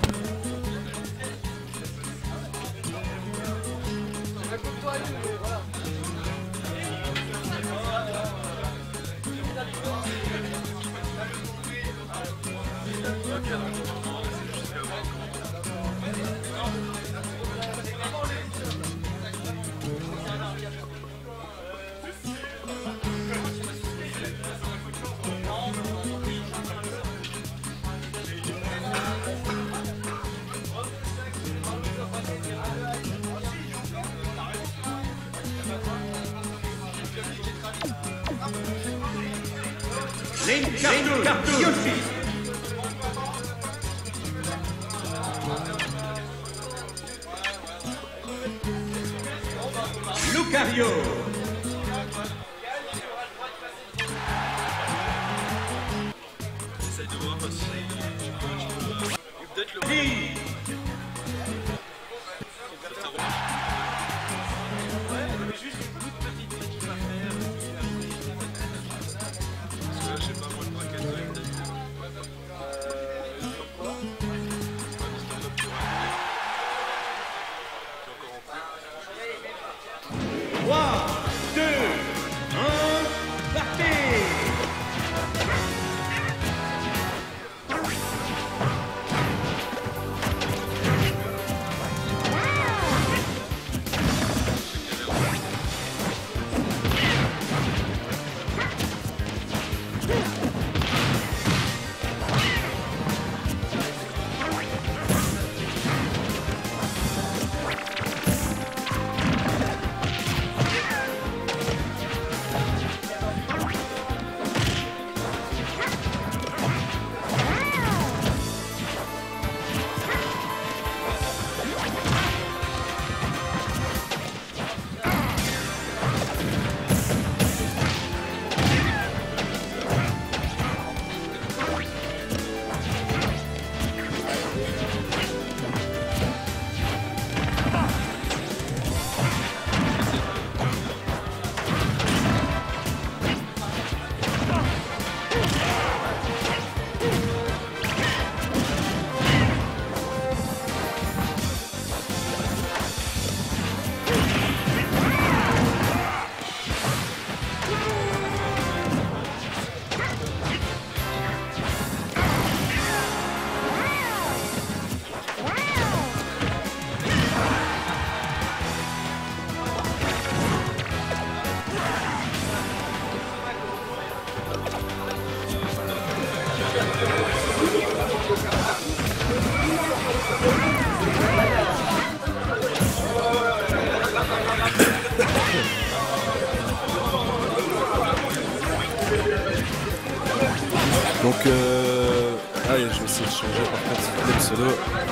Link Cartoon Yoshi. Lucario. Essaye de voir si... Peut-être le... trois, deux, un, partez! euh... allez, je vais essayer de changer par contre le pseudo.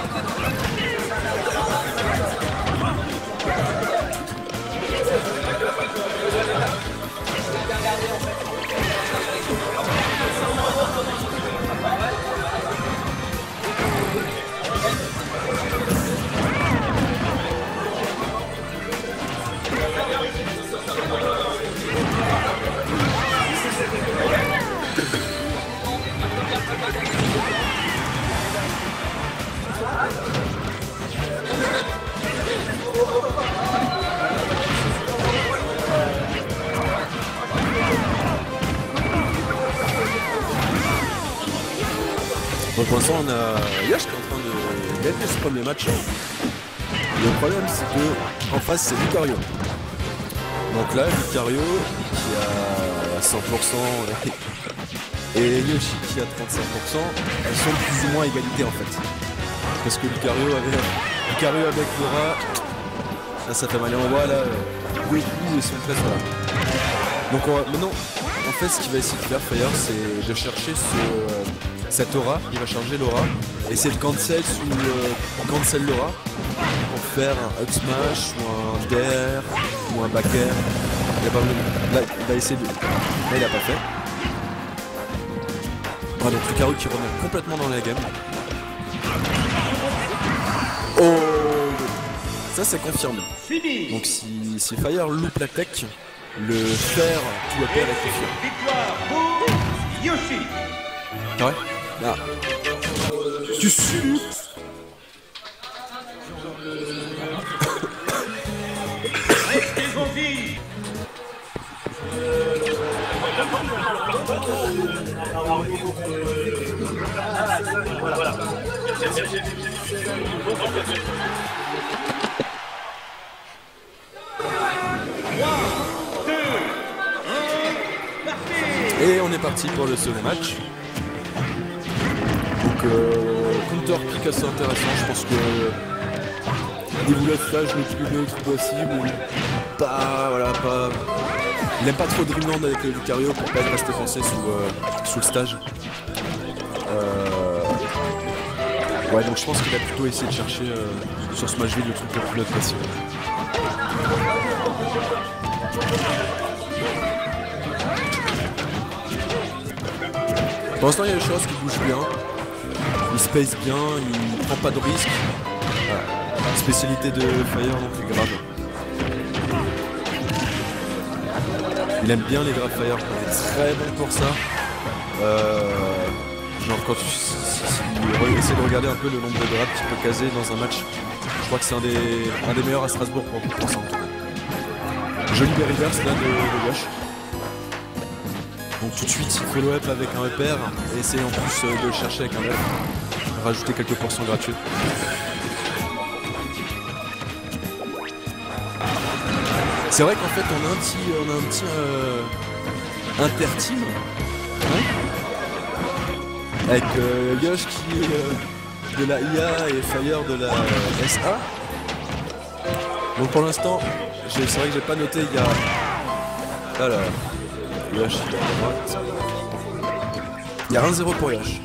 Donc pour l'instant on a Yosh qui est en train de gagner ce premier match. Le problème c'est que en face c'est Lucario. Donc là Lucario qui a cent pour cent et Yoshi qui a trente-cinq pour cent, elles sont plus ou moins à égalité en fait. Parce que Lucario avait Lucario avec Laura, là ça fait mal, on voit là deux coups et son presse voilà. Donc on va, maintenant en fait ce qu'il va essayer de faire Fire c'est de chercher ce cette aura, il va charger l'aura, essayer de cancel sous le cancel l'aura pour faire un up smash ou un dair ou un back air. Il a pas voulu. Là, il va essayer de. Là il a pas fait. Ah, donc Lucario qui remet complètement dans la game. Oh, ça c'est confirmé. Donc si, si Fire loupe la tech, le fer tout à pair est confirmé. Victoire pour Yoshi. Ah ouais. Ah. Tu suis. Restez en vie. Voilà, voilà. Et on est parti pour le second match. Donc euh, counter pick assez intéressant, je pense que déboulage stage le plus neutre possible. Pas voilà pas. Il aime pas trop Dreamland avec le Lucario pour pas être resté coincé sous, euh, sous le stage. Euh... Ouais donc je pense qu'il a plutôt essayé de chercher euh, sur Smashville le truc le plus neutre possible. Pour l'instant il y a des choses qui bougent bien. Il space bien, il prend pas de risque. Voilà. Spécialité de Fire non plus grave. Il aime bien les grab Fire, il est très bon pour ça. Euh, genre quand tu si, si, si, essaie de regarder un peu le nombre de grabs qu'il peut caser dans un match, je crois que c'est un des, un des meilleurs à Strasbourg pour, pour ça en tout cas. Joli reverse là de, de Yosh. Donc tout de suite il follow up avec un repère et essayer en plus de le chercher avec un rep. Rajouter quelques portions gratuites. C'est vrai qu'en fait on a un petit, on a un petit euh, inter-team hein avec euh, Yosh qui est euh, de la I A et Fire de la S A. Donc pour l'instant, c'est vrai que j'ai pas noté, il y a là là, Yosh à droite. Il y a un zéro pour Yosh.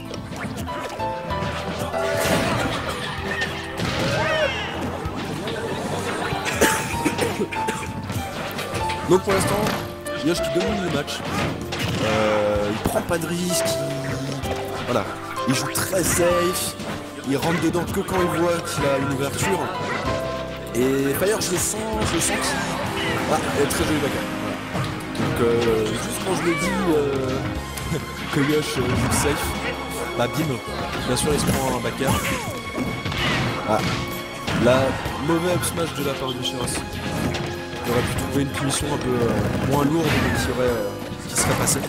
Donc pour l'instant, Yosh qui domine le match, euh, il prend pas de risque, il... voilà, il joue très safe, il rentre dedans que quand il voit qu'il a une ouverture. Et Fire, je le sens, je le sens qu'il... Ah, il est très joli backer. Voilà. Donc euh, juste quand je le dis euh, que Yosh euh, joue safe, bah bim, bien sûr il se prend un backer. Ah, la mauvais up smash de la part du Shiros. Il aurait pu trouver une punition un peu euh, moins lourde mais qui, aurait, euh, qui serait passée.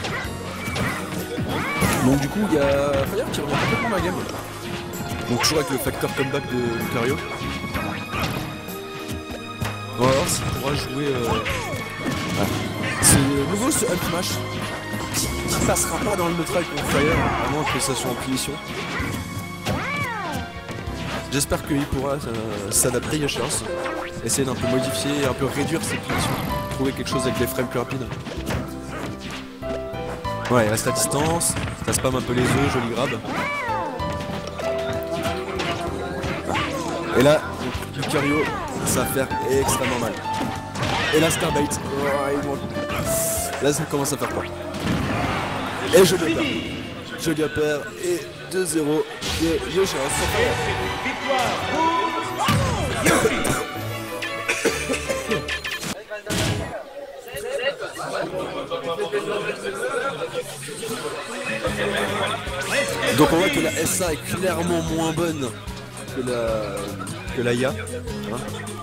Donc du coup il y a Fire qui revient complètement la game. Donc toujours avec le facteur comeback de Lucario. On va voir s'il pourra jouer euh... ah. C'est nouveau ce up smash qui, qui passera pas dans le neutral contre Fire à moins que ça soit en punition. J'espère qu'il pourra euh, s'adapter Yoshiros. Essayer d'un peu modifier, un peu réduire ses punitions, trouver quelque chose avec des frames plus rapides. Ouais, il reste à distance, ça spam un peu les œufs, joli grab. Et là, Lucario, ça va faire extrêmement mal. Et là, Starbait. Oh, là, ça commence à faire peur. Et je le perds. Je le perds. Et deux zéro. Et Yoshi. Donc on voit que la S A est clairement moins bonne que la, que la I A. Hein.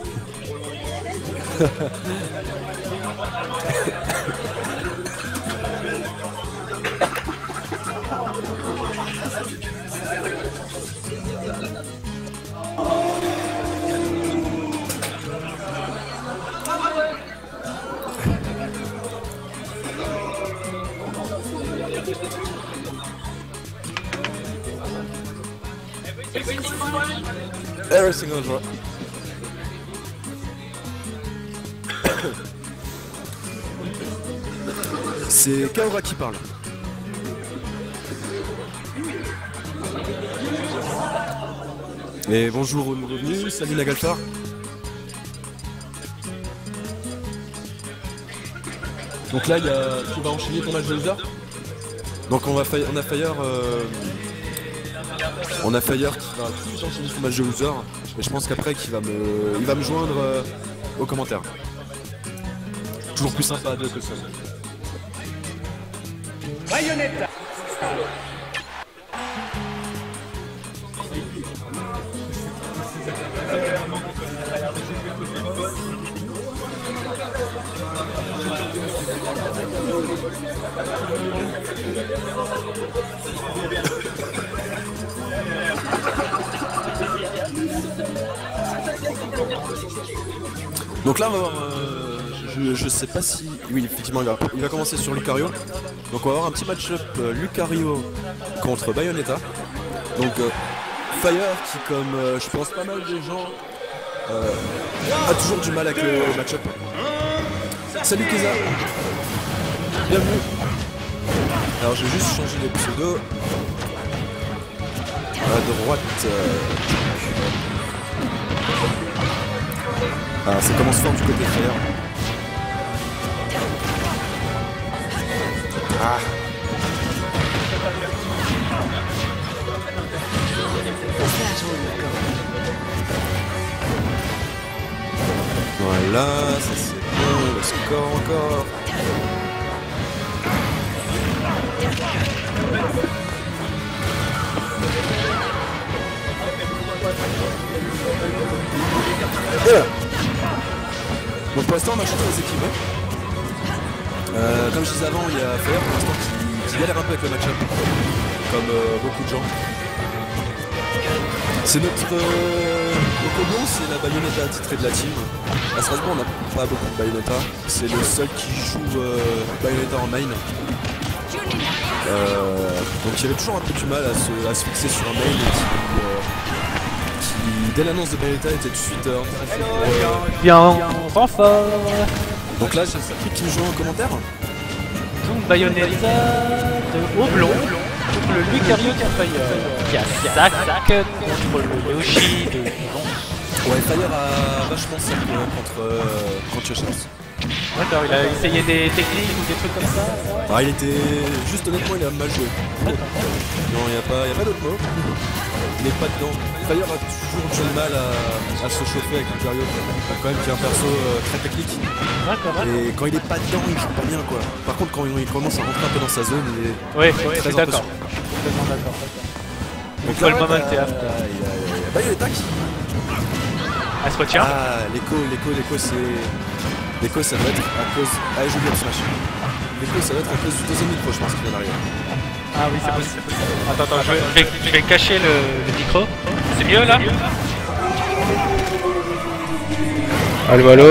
Every single drop. C'est Kaora qui parle. Et bonjour aux nouveaux venus, salut Nagalfar. Donc là, il y a... tu vas enchaîner ton match de loser. Donc on, va fa... on a Fire... Euh... On a Fire qui va tout de suite enchaîner son match de loser. Et je pense qu'après qu'il va me... il va me joindre euh, aux commentaires. Toujours plus sympa à deux que seul. Bayonetta. Donc là on va voir, euh, je, je sais pas si... Oui effectivement il va, il va commencer sur Lucario. Donc on va avoir un petit match-up euh, Lucario contre Bayonetta. Donc euh, Fire qui comme euh, je pense pas mal de gens euh, a toujours du mal avec le match-up. Salut Keza. Bienvenue. Alors j'ai juste changé les pseudos. À droite... Euh, Ah, ça commence fort du côté Fire. Ah. Voilà, ça c'est bon, le score encore. Et voilà. Donc pour l'instant on a changé les équipes. Euh, comme je disais avant, il y a Fire pour l'instant qui, qui galère un peu avec le match-up, comme euh, beaucoup de gens. C'est notre euh, Okobo, c'est la Bayonetta attitrée de la team. À Strasbourg on n'a pas beaucoup de Bayonetta, c'est le seul qui joue euh, Bayonetta en main. Euh, donc il avait toujours un peu du mal à se, à se fixer sur un main et qui, euh, qui dès l'annonce de Bayonetta était tout de suite euh, Bien en renfort. Donc là j'ai le qui me joue en commentaire. Donc Bayonetta de Oblong contre le Lucario de Fire. Qui a Zack contre le Yoshi de Ouais, Fire a vachement servi contre, euh, contre Yoshi. D'accord, il a essayé des techniques ou des trucs comme ça. Ah, il était... Juste honnêtement, il a mal joué. Non, il n'y a pas, y a pas d'autre mot. Il est pas dedans. Fire a toujours du mal à, à se chauffer avec Lucario. Quand même, qui est un perso euh, très technique. D'accord. Et quand il est pas dedans, il joue pas bien quoi. Par contre, quand il commence à rentrer un peu dans sa zone, il est ouais, très ouais, impressionnant. d'accord. Complètement d'accord. Donc là, là, le moment de théâtre. Bayonetta qui... Elle se retient. Ah, l'écho, l'écho, l'écho, c'est... L'écho, ça doit être à cause... Ah, j'ai oublié de smash. L'écho, ça doit être à cause du deuxième micro, je pense, qui vient d'arriver. Ah oui, c'est ah, possible. Attends, attends, je vais, je vais cacher le, le micro. C'est mieux, là? Allo, allo.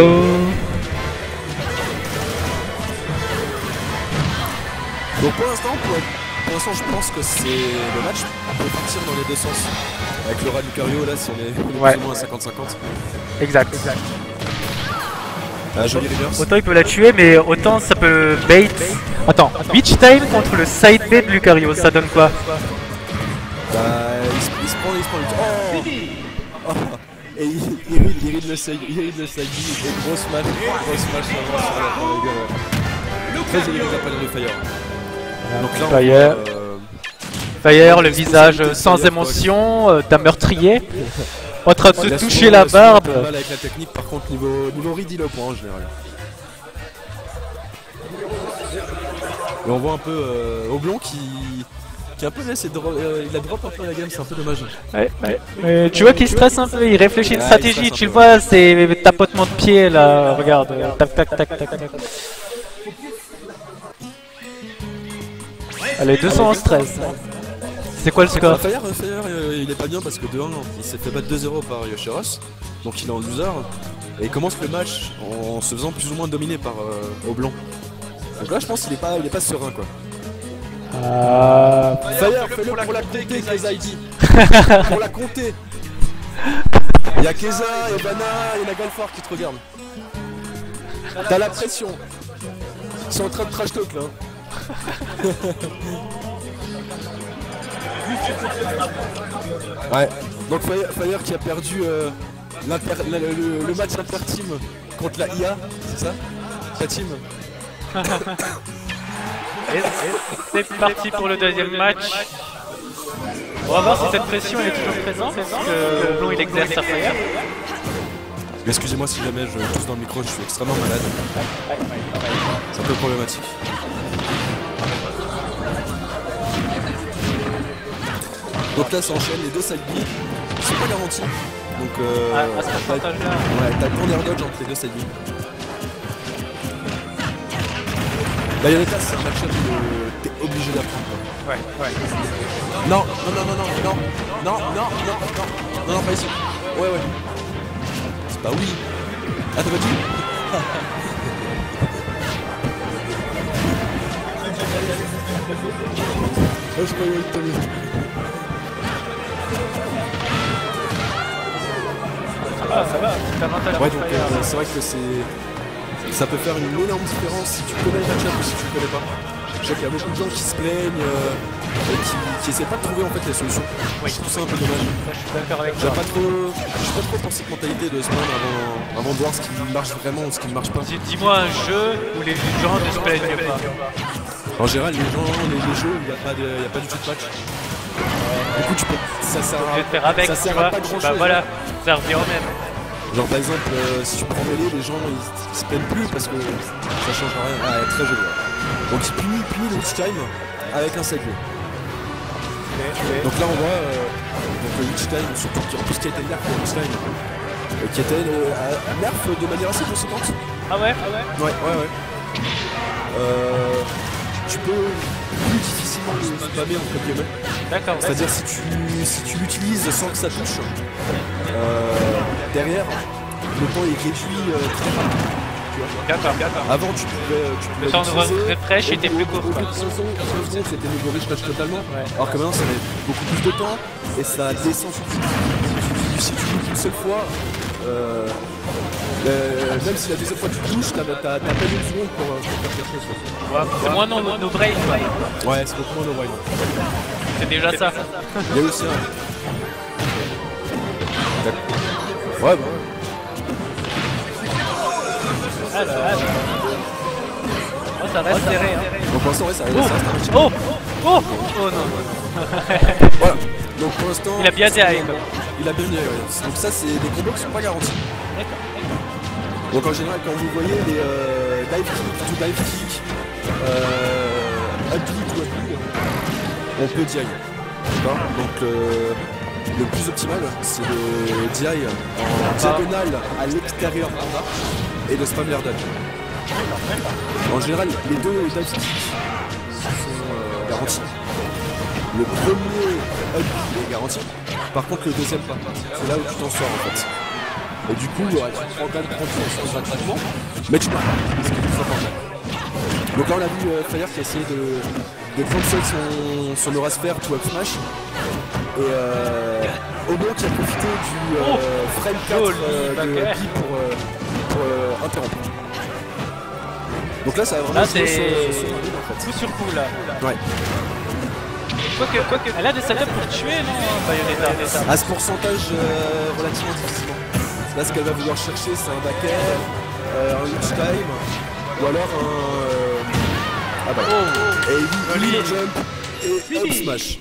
Donc pour l'instant, pour, pour l'instant, je pense que c'est le match peut partir dans les deux sens. Avec le rat Lucario, là, si on est, on est ouais. plus ou moins à cinquante cinquante. Exact. exact. Ah, joli reverse. Autant il peut la tuer, mais autant ça peut bait Attends, Beach Time contre le side B de Lucario, ça donne quoi? Bah, il se, il se prend, il se prend le... Oh, oh. Et il, il, ride, il ride le side, il ride le side B, et grosse match, grosse match avant sur la par les gars. Très élevé de la part de Fire. Donc là, on Fire. voit, euh, Fire, le visage sans émotion euh, d'un meurtrier, en train de il se a toucher souvent- la il a souvent un barbe. peu de mal avec la technique, par contre, niveau, niveau ride, il est au point en général. Et on voit un peu euh, Oblong qui, qui est un peu laissé, dro- euh, il a drop un peu la game, c'est un peu dommage. Ouais, ouais. Mais tu vois qu'il stresse un peu, il réfléchit une Ouais, il stratégie, stresse un tu le peu, vois, c'est tapotement de pied là, regarde, euh, tac tac tac tac tac. Allez, deux cents en stress. C'est quoi le score? Fire, Fire euh, il est pas bien parce que de un, il s'est fait battre deux zéro par Yoshiros, donc il est en loser, et il commence le match en se faisant plus ou moins dominer par euh, Oblong. Donc là je pense qu'il est pas, il est pas serein quoi. Ah. Fire, fais-le pour la compter, Keza I D. Pour la compter. Il y a Keza, il y a Bana, il y a Galfar qui te regardent. T'as la pression. Ils sont en train de trash talk là. Ouais, donc Fire, Fire qui a perdu euh, l'inter- la- le, le match inter-team contre la I A, c'est ça? La team. Et c'est parti pour le deuxième match. On va voir si cette pression elle est toujours présente, parce que Oblong il exerce sa Fire. Excusez-moi si jamais je tousse dans le micro, je suis extrêmement malade. C'est un peu problématique. Donc là ça enchaîne les deux side B, ils sont pas garantis. Donc euh, Ah, à ce pourcentage-là. ouais, t'as le bon air dodge entre les deux side B. Bayonetta c'est un match-up que t'es obligé d'apprendre. Ouais, ouais. Non, non, non, non, non, non, non, non, non, non, non, non, pas ici. Ouais, ouais. C'est pas oui. Ah, t'as pas dit? Ah, je croyais que t'as dit. Ah, ça va, t'as avantage Ouais, pour donc Fire. euh, c'est vrai que c'est... Ça peut faire une énorme différence si tu connais le match-up ou si tu le connais pas. Je sais qu'il y a beaucoup de gens qui se plaignent euh, et qui, qui essaient pas de trouver en fait les solutions. Oui. Je trouve ça un peu dommage. Je suis d'accord avec J'ai toi. pas trop, je suis pas trop pour cette mentalité de se plaindre avant, avant de voir ce qui marche vraiment ou ce qui ne marche pas. Dis- Dis-moi un jeu où les gens ne se plaignent pas. En général, les gens, les, les jeux, il n'y a, pas de- il y a pas du tout de patch. Du coup, tu peux, ça sert Je à, vais te faire avec, ça tu sert vois. à pas grand chose. Bah voilà, ça revient au même. Genre par exemple, euh, si tu prends mêlée, les gens ils, ils se plaignent plus parce que ça change rien. Ah, elle est très jolie. Ouais. Donc il punit, punit le Witch Time avec un segway. Donc là on voit euh, donc, le Witch Time, surtout qui- en plus qui a été nerf le Witch Time, euh, qui a été euh, à- nerf de manière assez conséquente. Ah ouais, ah ouais. Ouais, ouais, ouais. Euh, tu peux plus difficilement le spammer entre guillemets. D'accord. C'est-à-dire si tu, si tu l'utilises sans que ça touche, euh, derrière, le temps est réduit euh, très rapidement. tu vois. D'accord, d'accord. Avant tu pouvais, tu pouvais Le temps de l'utiliser, refresh au était bout- plus court, Au bout quoi. de quinze secondes, c'était nouveau refresh totalement. Ouais. Alors que maintenant ça met beaucoup plus de temps et ça descend sur tout. Si tu joues qu'une seule fois, euh, euh, même si la deuxième fois tu touches, t'as t'as- t'as pas une seconde pour, euh, pour faire quelque chose. Ouais, c'est moins nos, nos brains, quoi. Ouais, c'est beaucoup moins le wild. C'est déjà ça. Il y a aussi un. Ouais, bah ouais. Ah là, ah là. Oh, ça reste serré. Hein. Donc pour l'instant, ouais, ça, ça Oh, reste un match. oh, oh, oh non. Voilà. Donc pour l'instant. Il a bien c'est- dit, hein. Il a bien dit, ouais. Donc ça, c'est des combos qui sont pas garantis. D'accord. Donc en général, quand vous voyez les euh, dive kick, to dive kick, euh, up B to up B, on peut D I. D'accord. Donc euh, le plus optimal, c'est le D I en diagonale à l'extérieur d'un arc et de spam l'air dodge. En général, les deux dive kicks sont euh, garantis. Le premier up B est garanti. Par contre, le deuxième pas. C'est là où tu t'en sors en fait. Et du coup, ouais, tu prends quand même trente pour cent gratuitement, mais tu perds pas, ce qui est plus important. Donc là, on a vu euh, Fire qui a essayé de, de cancel son, son Aura Sphere to up smash. Et euh, Oblong qui a profité du euh, frame quatre euh, de Joli B pour, euh, pour euh, interrompre. Donc là, ça va vraiment Là, se jouer c'est sur- sur la ville, en fait. coup sur coup là. Ouais. Quoique, quoique, elle a des setups pour tuer, non, Bayonetta? À ce pourcentage euh, relativement difficilement. Là, ce qu'elle va vouloir chercher, c'est un back air, euh, un launch time, ou alors un. Euh... Ah bah. Oh. Et lui, lui, jump et hop, smash.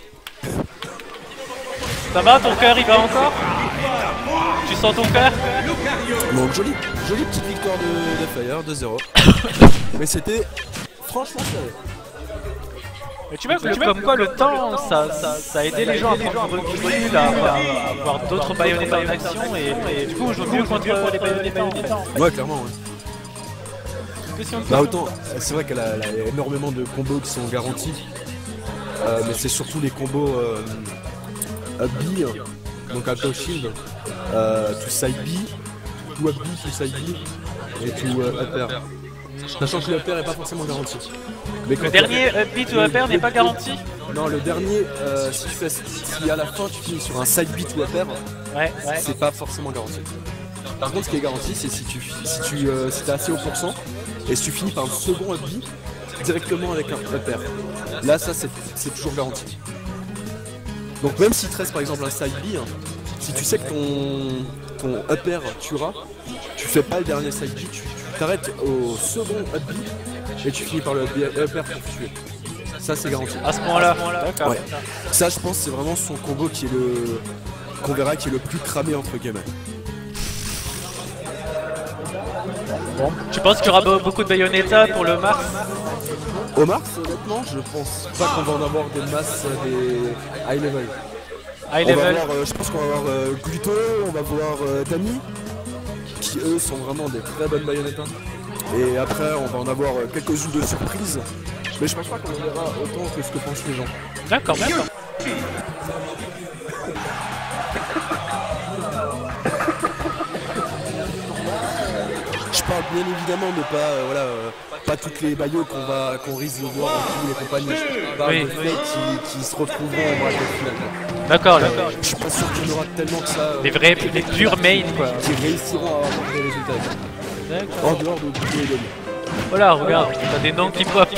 Ça va, ton cœur il va encore? Tu sens ton cœur? Donc, jolie, jolie petite victoire de, de Fire, deux zéro. Mais c'était franchement serré. Mais tu vois que le- comme quoi le temps, ça, ça, ça a aidé les gens à prendre du recul, à avoir, à avoir d'autres Bayonetta en action, et, et du coup je joue mieux contre les Bayonetta en temps. Ouais, clairement, ouais. Question de Bah autant, c'est vrai qu'elle a, elle a énormément de combos qui sont garantis, euh, mais c'est surtout les combos euh, up B, donc Alto Shield, euh, to side B, to up B, to side B, et to euh, upper. Sachant que le upper est pas forcément garanti. Mais Le quand dernier t'as- up B to upper n'est pas garanti? Non, le dernier, euh, si, tu fais, si à la fin tu finis sur un side B to upper, Ouais, ouais. c'est pas forcément garanti. Par contre, ce qui est garanti, c'est si tu si tu euh, si t'es assez haut pourcent et si tu finis par un second up B directement avec un upper. Là, ça c'est c'est toujours garanti. Donc même si tu restes par exemple un side B, hein, si tu sais que ton ton upper tuera, tu fais pas le dernier side B, tu tu t'arrêtes au second up B et tu finis par le upper pour tuer. Ça c'est garanti. À ce moment-là, d'accord. Ouais. Ça, je pense, c'est vraiment son combo qui est le qu'on verra qui est le plus cramé entre guillemets. Bon, tu penses qu'il y aura be- beaucoup de Bayonetta pour le mars? Au mars, honnêtement, je pense pas qu'on va en avoir des masses euh, des high level. High On va level? voir, euh, je pense qu'on va avoir euh, Gluto, on va voir euh, Dami, qui eux sont vraiment des très bonnes Bayonetta. Et après, on va en avoir euh, quelques-unes de surprises. Mais je pense pas qu'on en verra autant que ce que pensent les gens. D'accord, d'accord. Je parle bien évidemment de pas, euh, voilà, euh, pas toutes les bayos qu'on va, qu'on risque de voir dans tous les compagnies. Je parle Oui, de oui. faits qui, qui se retrouveront en bracket final. D'accord, d'accord. Je suis pas sûr qu'il y en aura tellement que ça. euh, Les vrais, les purs main quoi. qui réussiront à avoir des résultats. En D'accord. dehors de Gluto et Dami. Voilà, regarde, t'as des noms qui pop.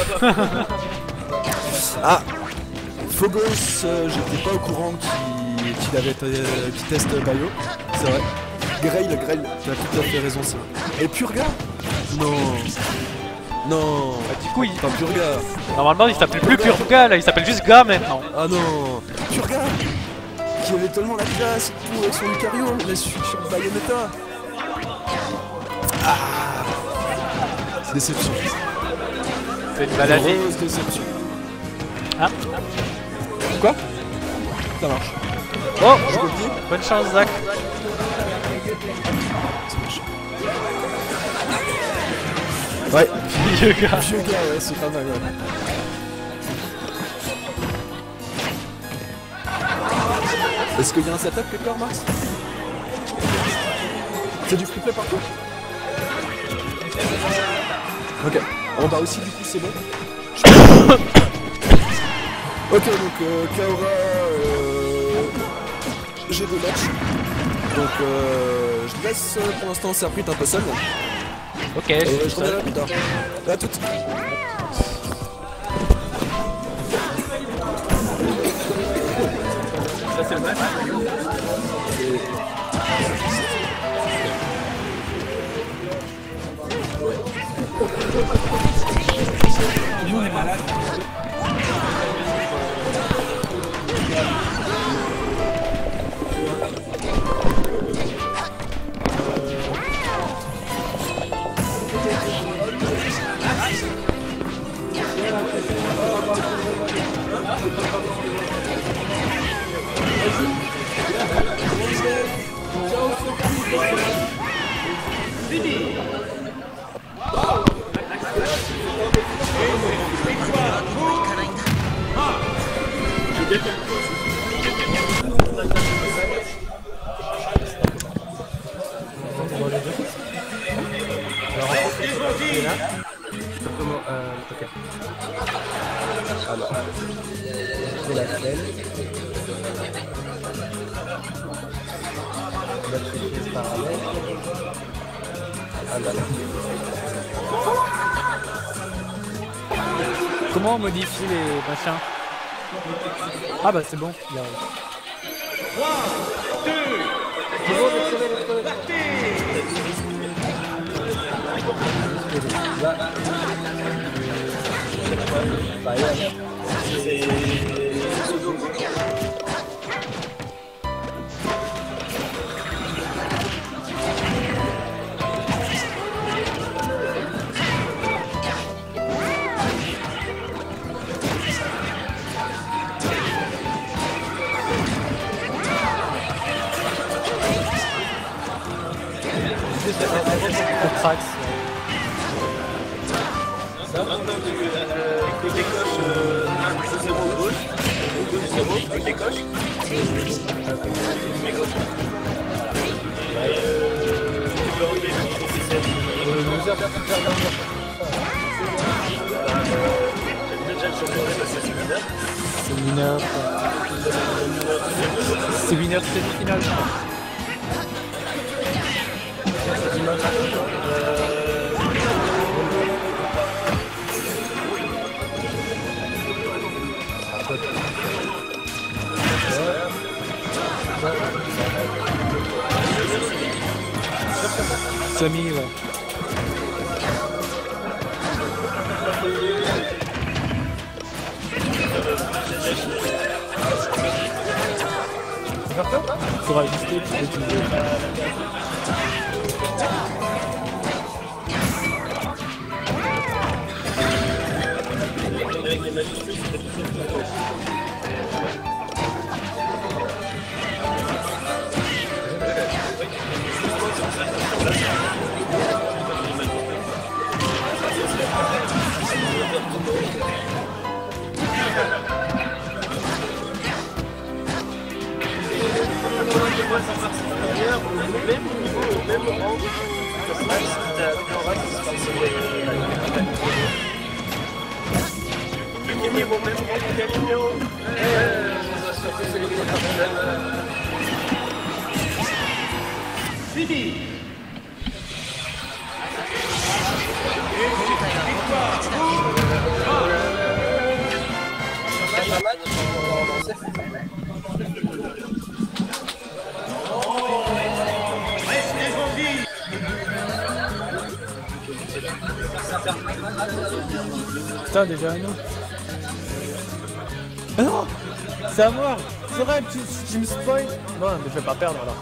Ah, Phobos, euh, j'étais pas au courant qu'il qu'il avait euh, qu'il teste Bayo, c'est vrai. Grail, Grail, t'as tout à fait raison ça. Et Purga? Non. Non. Du coup, il- Pas Purga. normalement il s'appelle plus Purga là, il s'appelle juste Ga maintenant. Ah non. Purga qui avait tellement la classe et tout avec son Lucario, la suite sur Bayonetta. Ah. C'est déception. C'est une maladie. Grosse déception. Ah. Quoi? Ça marche. Oh, Je copie. bonne chance Zach. Ouais. Vieux gars. Vieux gars, ouais, c'est pas mal. Ouais. Est-ce qu'il y a un setup quelque part, Max? C'est du free play partout? Ok. En bas aussi, du coup, c'est bon. Ok, donc euh, Kaora, euh, j'ai deux matchs. Donc euh, je laisse euh, pour l'instant Serprit un peu seul. Ok, Et je suis je seul. reviendrai plus tard. À toutes. Ça c'est le match. comment on modifie les machins? Ah bah c'est bon, il arrive. Trax. Avec des coches un deux zéro gauche, deux zéro avec des coches. C'est mineur. C'est mineur semi-finale. Semi, ouais. Faudra ajuster, tu peux utiliser. Putain, déjà à nous. Ah non, c'est à moi. C'est vrai, tu, tu me spoil. Non, mais je vais pas perdre alors.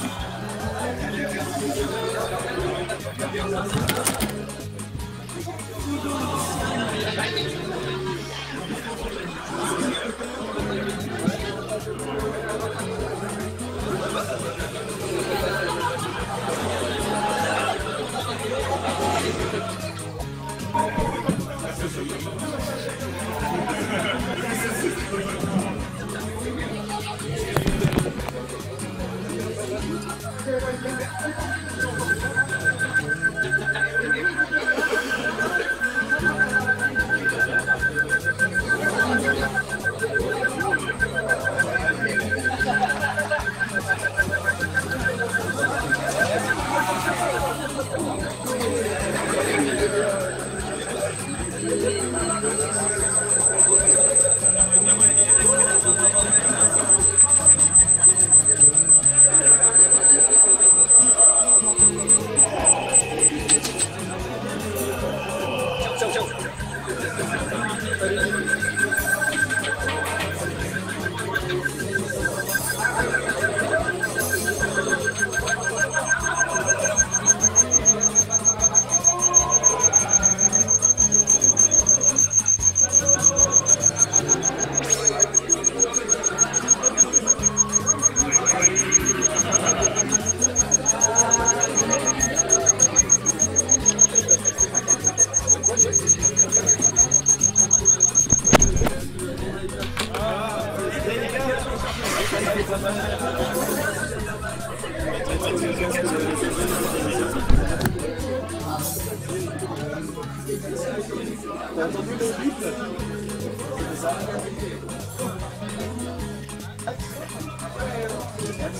T'as entendu le bip? C'est ça.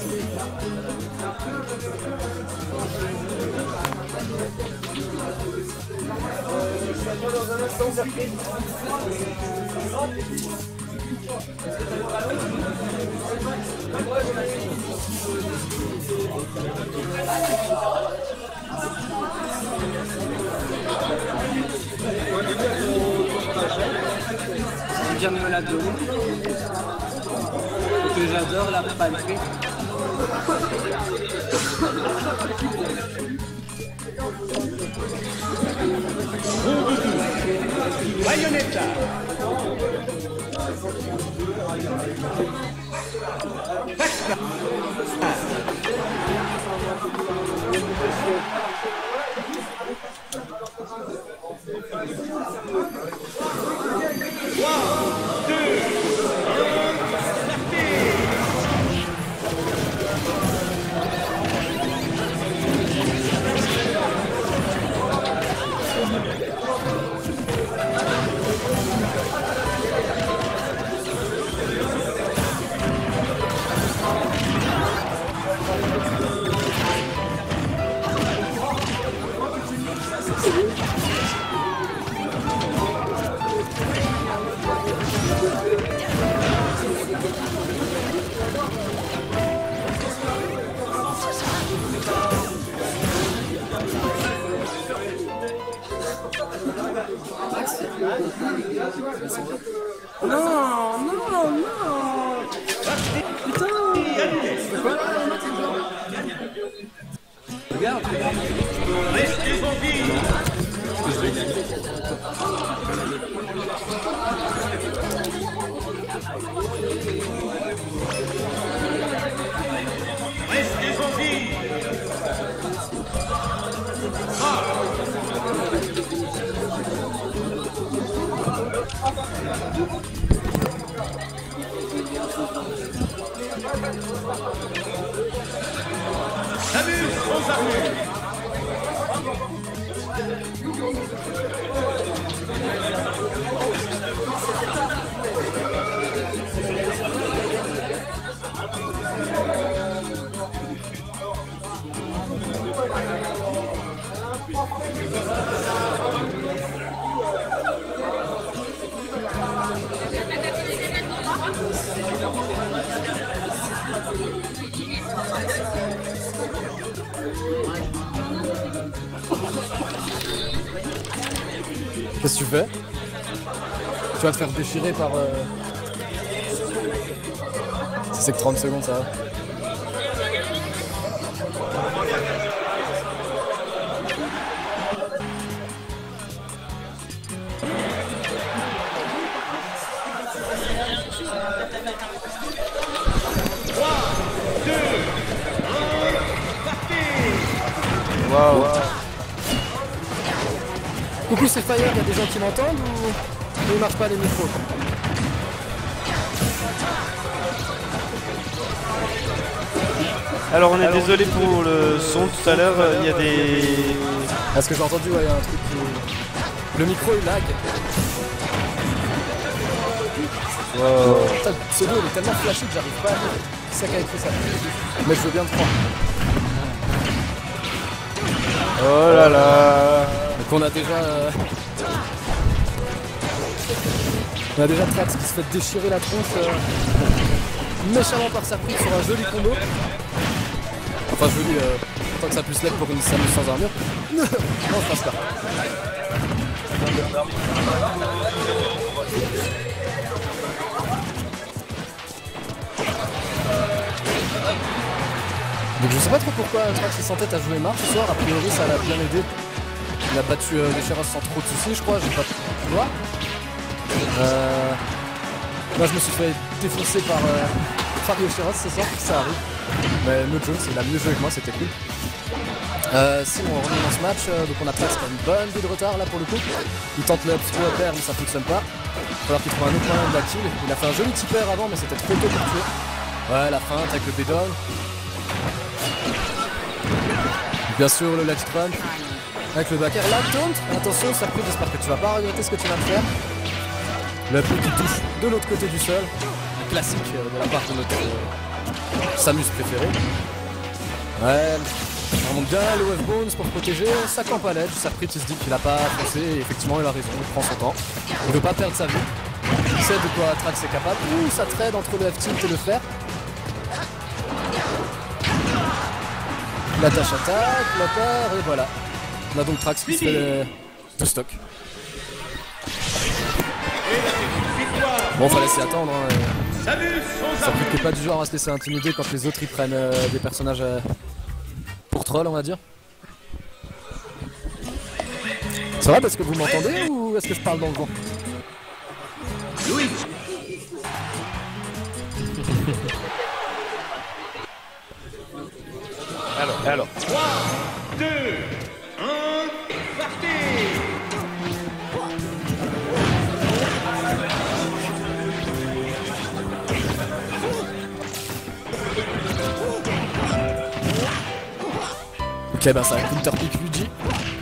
Bien me la donne. Que j'adore la pâtisserie. Bayonetta. Non, non, non. Putain. Regarde. Restez en vie. Restez en vie. Ah. S'amuse aux armures. Qu'est-ce que tu fais? Tu vas te faire déchirer par... Euh... Si c'est que trente secondes, ça va. Waouh. Coucou, c'est Fire, il y a des gens qui m'entendent ou il marche pas les micros? Alors on est Alors, désolé pour le son tout à l'heure, il y a des... Parce que j'ai entendu, ouais, il y a un truc qui... Le micro il lag. Wow. Putain, le pseudo il est tellement flashé que j'arrive pas à lire. C'est ça qui a écrit ça. Mais je veux bien te prendre. Oh là là. Donc on a déjà... Euh... On a déjà Trax qui se fait déchirer la tronche euh... méchamment par surprise sur un joli combo. Enfin joli, euh... tant que ça puisse l'être pour une Samus sans armure. Non, je pense pas. Donc je sais pas trop pourquoi Trax est en tête à jouer Mars ce soir, a priori ça l'a bien aidé. Il a battu euh, Descheras sans trop de soucis je crois, j'ai pas pu voir. Euh... Moi je me suis fait défoncer par euh, par Descheras ce soir, ça arrive. Mais no joke, il a mieux joué que moi, c'était cool. Euh, sinon on revient dans ce match, euh, donc on a Trax qui a une bonne vie de retard là pour le coup. Il tente le up throw up air mais ça fonctionne pas. Il va falloir qu'il trouve un autre moyen de la kill. Il a fait un joli tipper avant mais c'était trop tôt pour tuer. Ouais, la feinte avec le B-down. Bien sûr le ledge run avec le back air, la taunt, attention surprise, j'espère que tu vas pas regretter ce que tu vas faire. Le coup qui touche de l'autre côté du sol, un classique de la part de notre euh, Samus préféré. Ouais, on remonte bien le Wave Bones pour protéger, ça campe à l'aide, Sarprit il se dit qu'il a pas foncé et effectivement il a raison, il prend son temps. Il veut pas perdre sa vie. Il sait de quoi Trax est capable. Ouh, ça trade entre le F-tilt et le fer. La tâche attaque, la paire et voilà. On a donc Trax qui se fait de, de stock. Bon, fallait s'y attendre. Hein. Sarprit n'est pas du genre à se laisser intimider quand les autres ils prennent euh, des personnages euh, pour troll, on va dire. C'est vrai parce que vous m'entendez ou est-ce que je parle dans le vent? Oui. Alors, alors. trois, deux, un, partez! Ok, bah ça counter pick Luigi.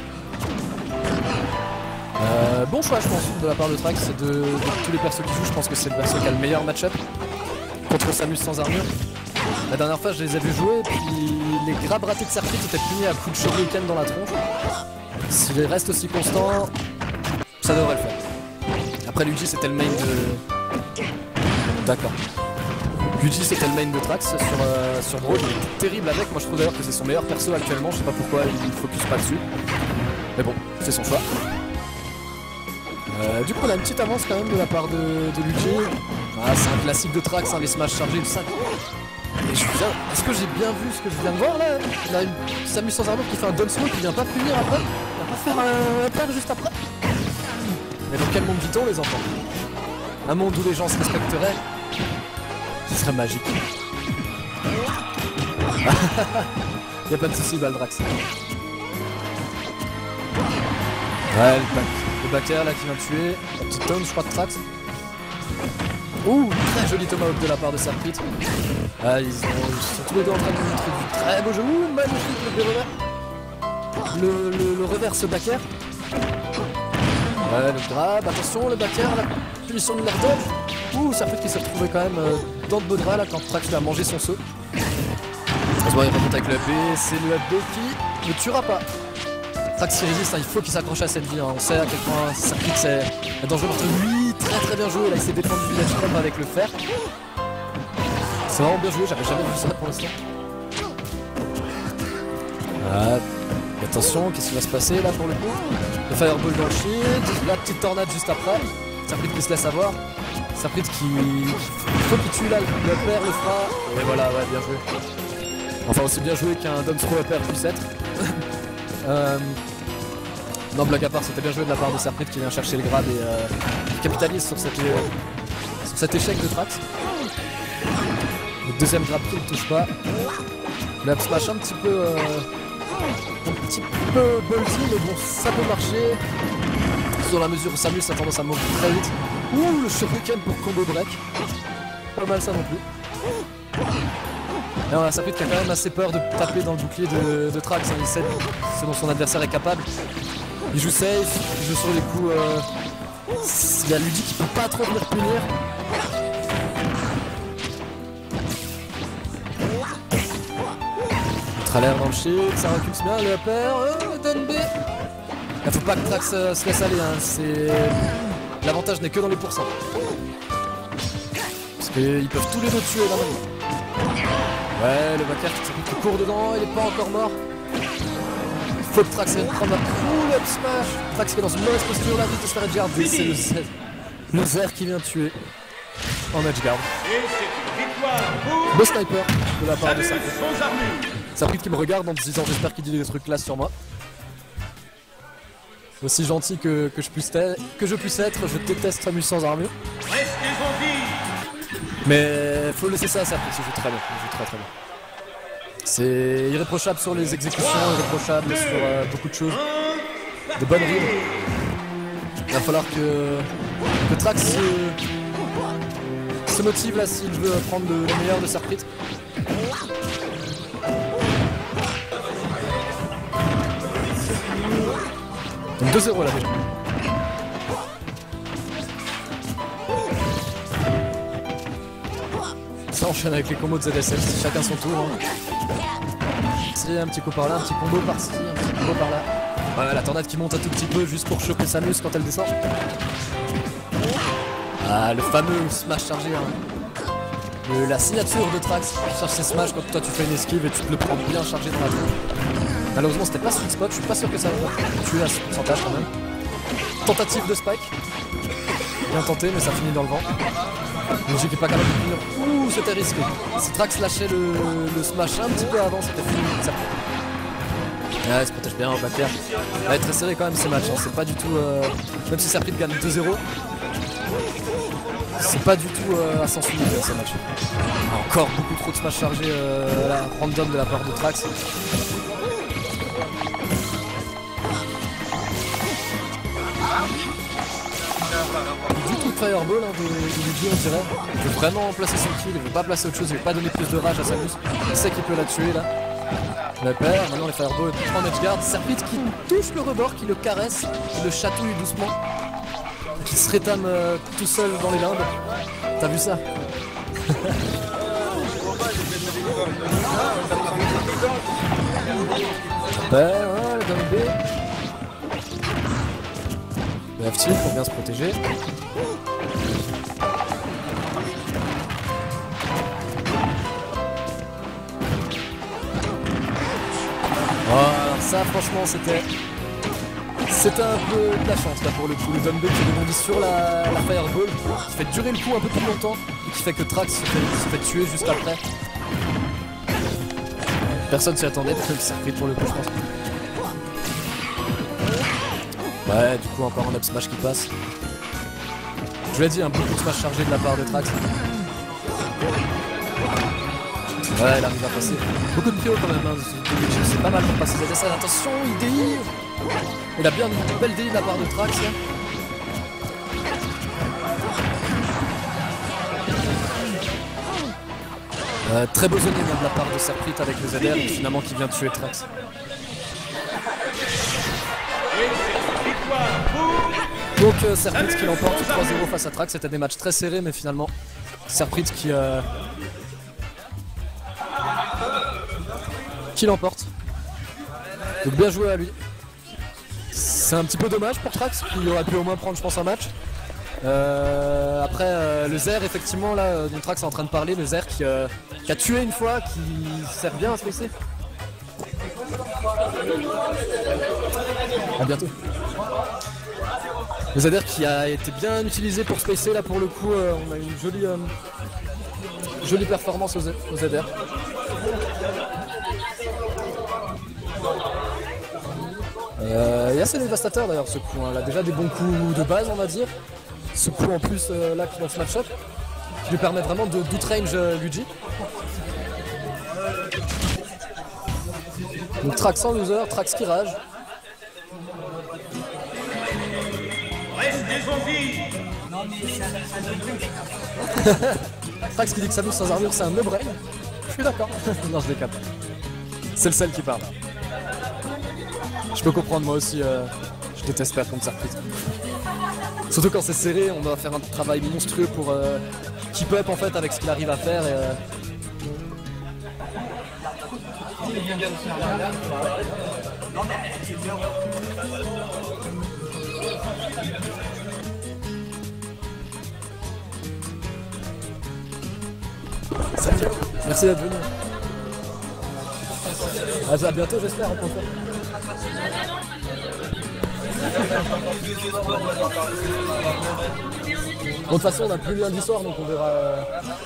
Euh, bon choix je pense de la part de Trax, c'est de, de tous les persos qui jouent, je pense que c'est le perso qui a le meilleur match-up contre Samus sans armure. La dernière fois je les ai vus jouer, puis les grabs ratés de Sarprit étaient punis à coups de shuriken dans la tronche. S'il reste aussi constant, ça devrait le faire. Après Luigi c'était le main de... D'accord. Luigi c'était le main de Trax sur, euh, sur Brawl, il est terrible avec, moi je trouve d'ailleurs que c'est son meilleur perso actuellement, je sais pas pourquoi il focus pas dessus. Mais bon, c'est son choix. Euh, du coup on a une petite avance quand même de la part de, de Luigi. Ah, c'est un classique de Trax, hein, les smash chargés du cinq. Et je viens... Est-ce que j'ai bien vu ce que je viens de voir là? Il a une Samus sans armure qui fait un down smoke qui vient pas punir après. Il va pas faire un père juste après. Mais dans quel monde vit-on les enfants? Un monde où les gens se respecteraient? Ce serait magique. Y'a pas de soucis Baldrax. Ouais, le, back, le backer là qui vient de tuer. La petite taunt je crois de Trax. Ouh, très joli tomahawk de la part de Sarprit. Ah, ils, ont, ils sont tous les deux en train de nous montrer du très beau jeu. Ouh, magnifique le revers. Le, le, le reverse backer. Ouais, le grab, attention, le backer, la punition de l'air dodge. Ouh, Sarprit qui s'est retrouvé quand même euh, dans de beaux draps là quand Trax lui a mangé son saut. On se voit, il remonte avec le F B, c'est le F B qui ne tuera pas. Trax s'y résiste, hein, il faut qu'il s'accroche à cette vie, hein. On sait à quel point Sarprit c'est dangereux contre lui, très très bien joué, là il s'est défendu du village comme avec le fer. C'est vraiment bien joué, j'avais jamais vu ça pour l'instant. Ah, attention, qu'est-ce qui va se passer là pour le coup? Le fireball dans le shield, la petite tornade juste après. Sarprit qui se laisse avoir. Sarprit qui... Il faut qu'il tue là, le père le fera. Et voilà, ouais, bien joué. Enfin aussi bien joué qu'un Dom Throw upper puisse être. euh... Non, blague à part, c'était bien joué de la part de Sarprit qui vient chercher le grab et euh, qui capitalise sur, cette, euh, sur cet échec de Trax. Le deuxième grab qui ne touche pas. Le up smash un petit peu... Euh... un petit peu ballsy, mais bon, ça peut marcher. Dans la mesure où Samus a tendance à mourir très vite. Ouh, le shuriken pour combo break. Pas mal ça non plus. Et on a Sarprit qui a quand même assez peur de taper dans le bouclier de, de Trax. Hein. Il sait ce dont son adversaire est capable. Il joue safe, il joue sur les coups. Euh... Il y a Luigi qui peut pas trop venir punir. Trailer dans le shield, ça recule bien, le upper, euh, D N B. Il faut pas que Trax euh, se laisse aller, hein. C'est... L'avantage n'est que dans les pourcents. Parce qu'ils peuvent tous les deux tuer la main. Ouais, le backer qui court dedans, il est pas encore mort. Il faut que Trax vienne prendre un cool up smash. Trax qui est dans une mauvaise posture, la vie de se faire edgeguard. Et c'est le Z. Le Zer qui vient tuer en edgeguard. Beau sniper de la part de Sarprit. Sarprit qui me regarde en me disant j'espère qu'il dit des trucs classe sur moi. Aussi gentil que, que, je puisse que je puisse être, je déteste Samus sans armure. Mais faut laisser ça à Sarprit, il joue très bien, il joue très très bien. C'est irréprochable sur les exécutions, irréprochable sur euh, beaucoup de choses. De bonnes rides. Il va falloir que, que Trax se, se motive là s'il veut prendre le, le meilleur de Sarprit. Donc deux zéro là déjà. Ça enchaîne avec les combos de Z S L, chacun son tour. Hein. C'est un petit coup par là, un petit combo par-ci, un petit combo par là. Voilà, la tornade qui monte un tout petit peu juste pour choper Samus quand elle descend. Ah, le fameux smash chargé. Hein. Le, la signature de Trax qui charge ses smash quand toi tu fais une esquive et tu te le prends bien chargé dans la tronche. Malheureusement, c'était pas sweet spot, je suis pas sûr que ça va tuer à ce pourcentage quand même. Tentative de spike. Bien tenté, mais ça finit dans le vent. Luigi qui est pas capable de finir. Ouh, c'était risqué. Si Trax lâchait le, le smash un petit peu avant, c'était fini. Ça... Ouais, il se protège bien, on va faire. Il va être très serré quand même ce match. Hein. C'est pas du tout. Euh... Même si Serpide gagne deux zéro, c'est pas du tout euh, à sens unique ce match. Encore beaucoup trop de smash chargés euh, là, random de la part de Trax. Du tout de fireball hein, de, de Luigi on dirait. Il veut vraiment placer son kill, il veut pas placer autre chose, il veut pas donner plus de rage à Samus. Il sait qu'il peut la tuer là. Il la perd, maintenant les fireballs en edgeguard. Serpide qui touche le rebord, qui le caresse, qui le chatouille doucement. Qui se rétame euh, tout seul dans les limbes. T'as vu ça? Ouais, ouais, le down B. Le F tilt pour bien se protéger. Oh, alors ça franchement c'était c'était un peu de la chance là pour le coup. Le down B qui rebondit sur la, la fireball, qui fait durer le coup un peu plus longtemps et qui fait que Trax se fait, se fait tuer juste après. Personne s'y attendait, parce que le circuit pour le coup je pense. Ouais, du coup encore un up smash qui passe. Je l'ai dit, un beaucoup de smash chargé de la part de Trax. Ouais, il arrive à passer. Beaucoup de P O quand même, hein. C'est pas mal pour passer Z S L. Attention, il D I. Il a bien une belle D I de la part de Trax. Là. Euh, très beau zoning de la part de Serprit avec le Z R et finalement qui vient tuer Trax. Donc euh, Serprit qui l'emporte trois zéro face à Trax. C'était des matchs très serrés mais finalement Serprit qui, euh, qui l'emporte. Donc bien joué à lui. C'est un petit peu dommage pour Trax qui aurait pu au moins prendre je pense un match. Euh, après euh, le Zer effectivement là dont Trax est en train de parler, le Zer qui, euh, qui a tué une fois, qui sert bien à se laisser. A bientôt. Le Z R qui a été bien utilisé pour spacer là pour le coup, euh, on a une jolie, euh, jolie performance au, Z au Z R. Euh, et assez dévastateur d'ailleurs ce coup, hein. Il a déjà des bons coups de base on va dire. Ce coup en plus euh, là dans ce match-up qui lui permet vraiment de d'outrange euh, Luigi. Donc Trax en loser, Trax qui rage. Trax qui dit que Samus sans armure c'est un no-brain. Je suis d'accord. Non je décapte. C'est le seul qui parle. Je peux comprendre moi aussi, euh, je déteste perdre contre Serprit. Surtout quand c'est serré, on doit faire un travail monstrueux pour euh, keep up en fait avec ce qu'il arrive à faire. Et, euh... Salut, merci d'être venu. À bientôt j'espère en tout cas. Bon, de toute façon on n'a plus lundi soir donc on verra. Euh...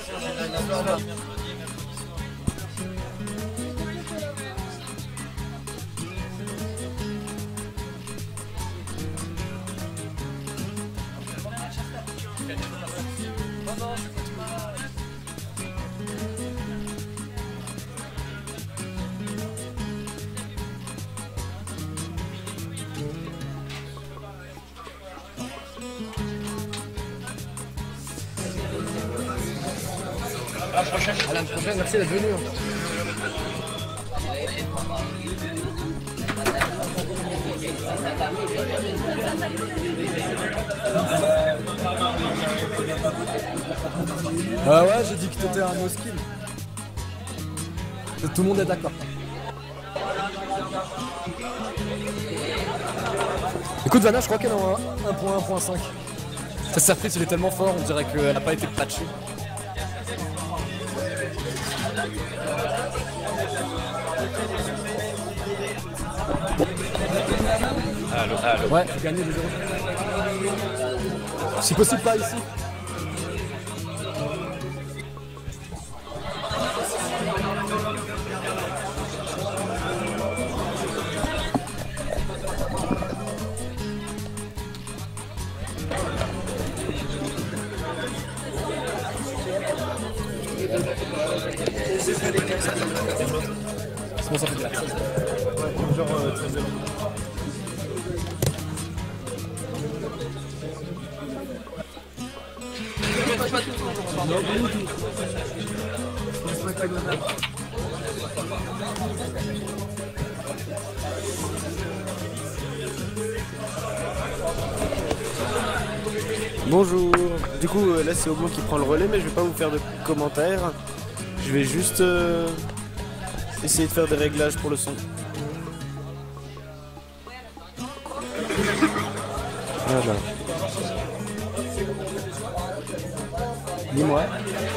À la prochaine. À la prochaine, merci d'être venu. Ah ouais, j'ai dit que t'étais un no skill. Tout le monde est d'accord. Code Vanna, je crois qu'elle est en un point un point cinq. Sa surprise, il est tellement fort, on dirait qu'elle n'a pas été patchée. Allô, allô. Ouais, gagner deux zéro. Si possible, pas ici. Sinon ça fait de la chose. Ouais, genre euh, très bien. Bonjour. Du coup, euh, là c'est Oblong qui prend le relais, mais je vais pas vous faire de commentaires. Je vais juste euh, essayer de faire des réglages pour le son. Voilà. Dis-moi.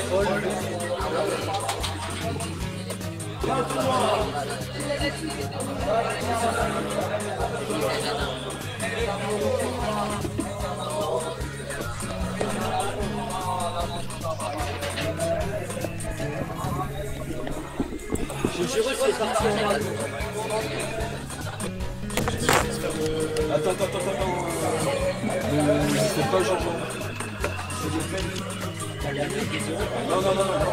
Attends, attends, attends, attends. Euh, c'est pas le changement. Non, non, non, non.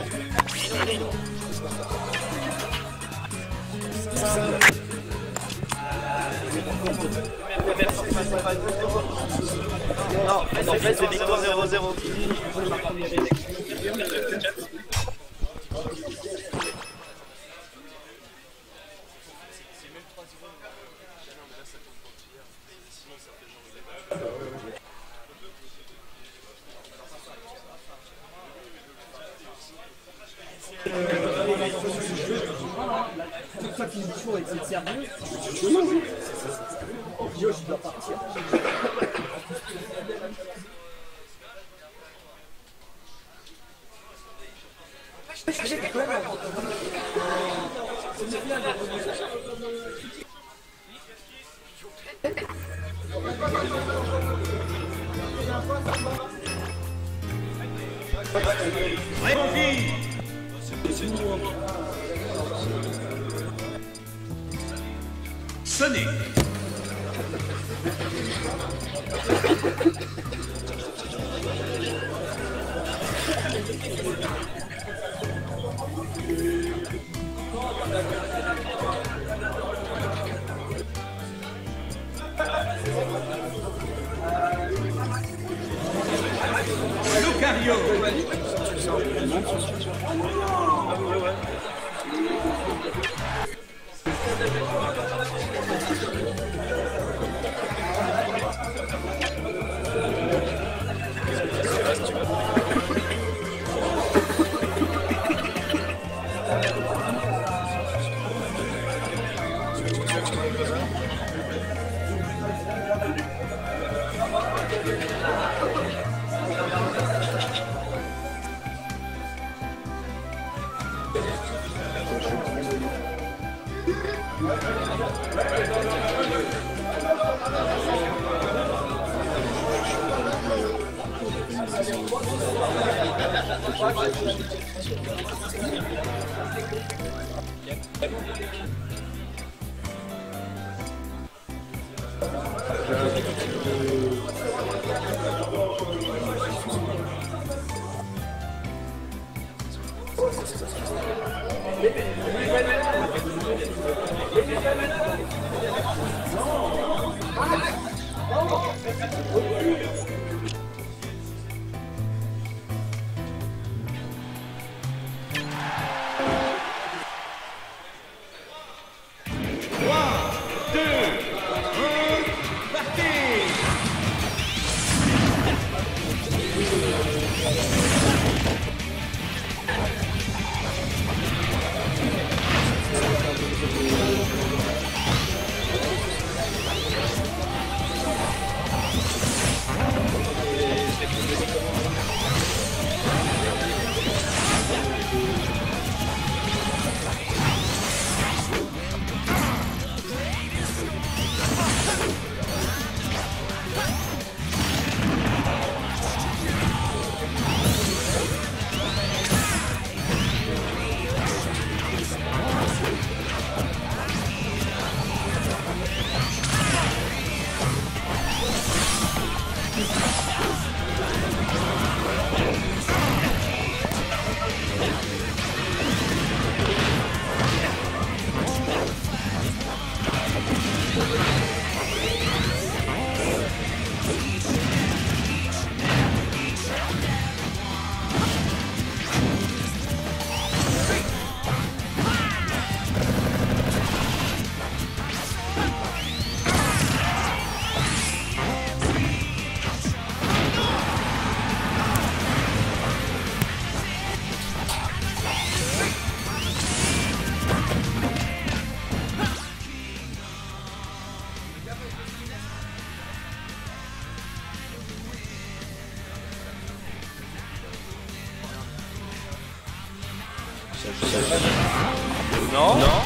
Non, en fait, c'est victoire zéro zéro. Sonic. Lucario. Non.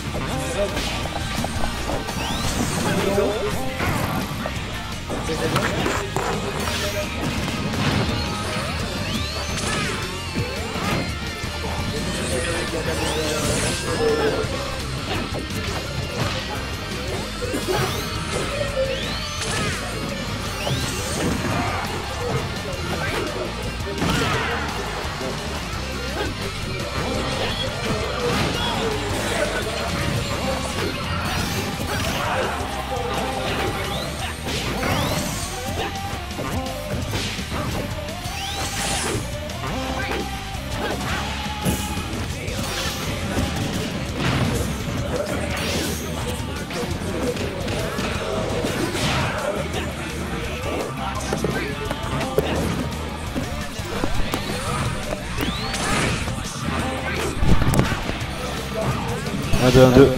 un, deux, un, deux.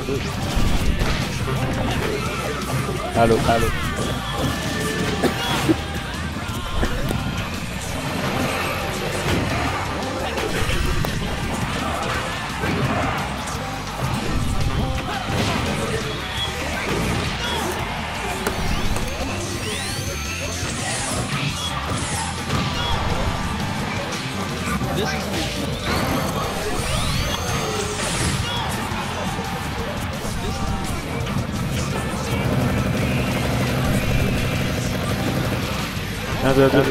Allô, allô. un, deux, un, deux.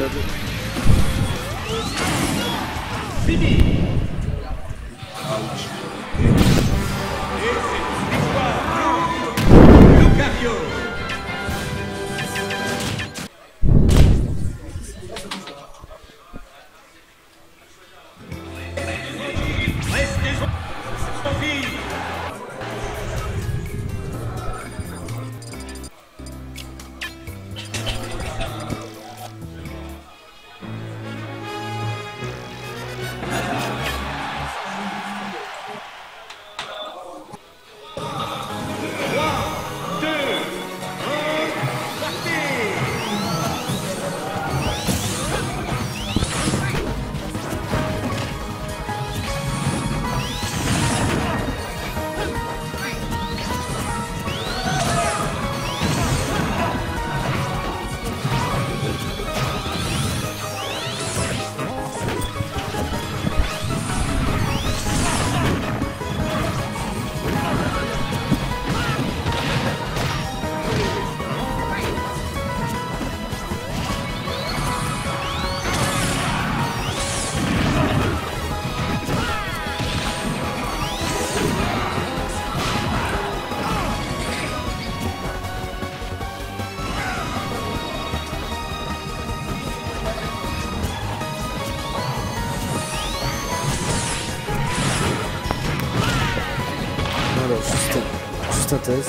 Alors, juste un, juste un test.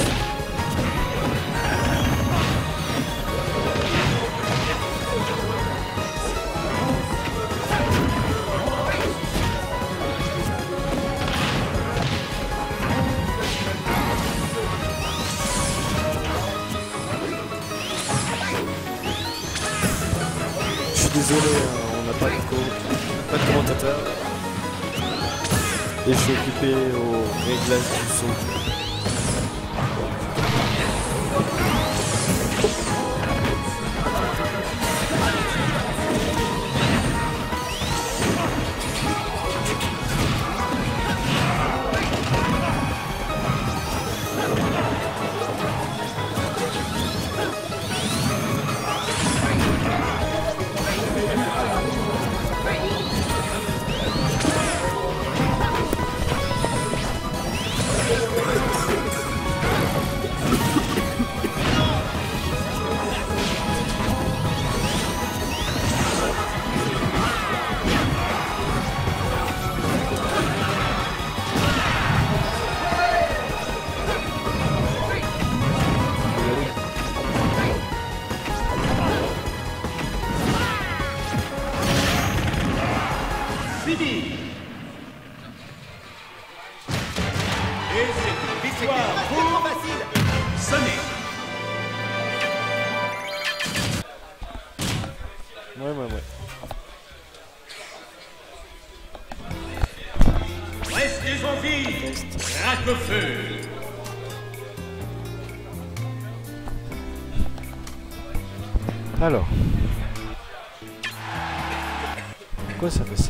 Je suis désolé, on n'a pas de co, pas de commentateur. Et je suis occupé au réglage du son. Ouais, ouais, ouais. Restez en vie. Alors. Pourquoi ça fait ça?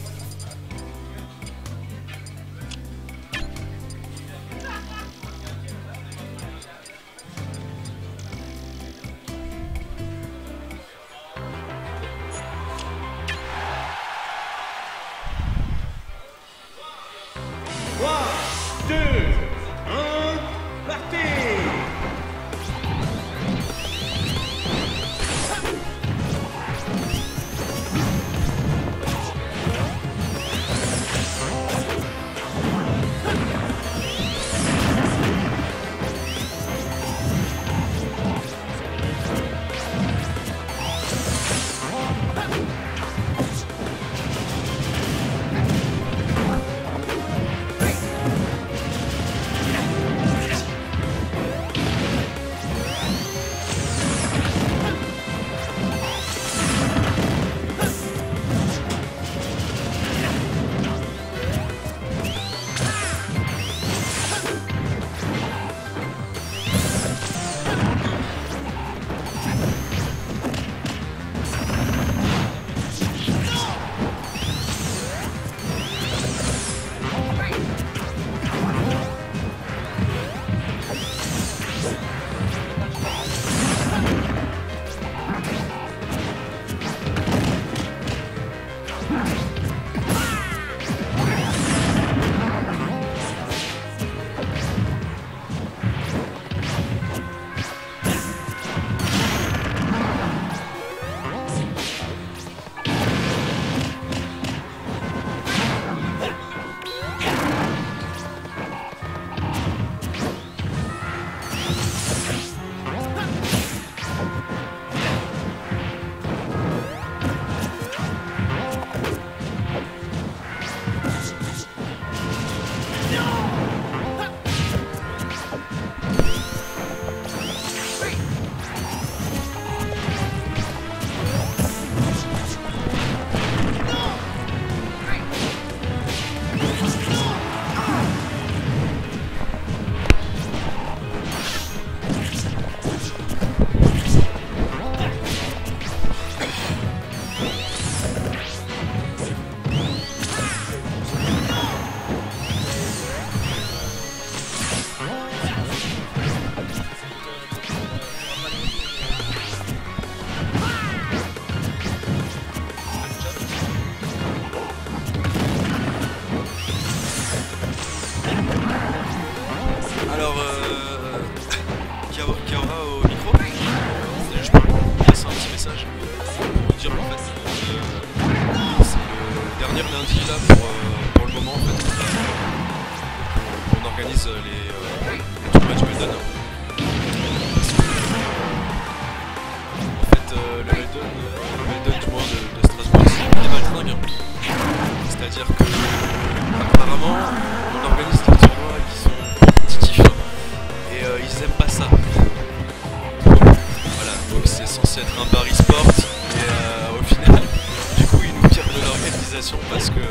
Parce que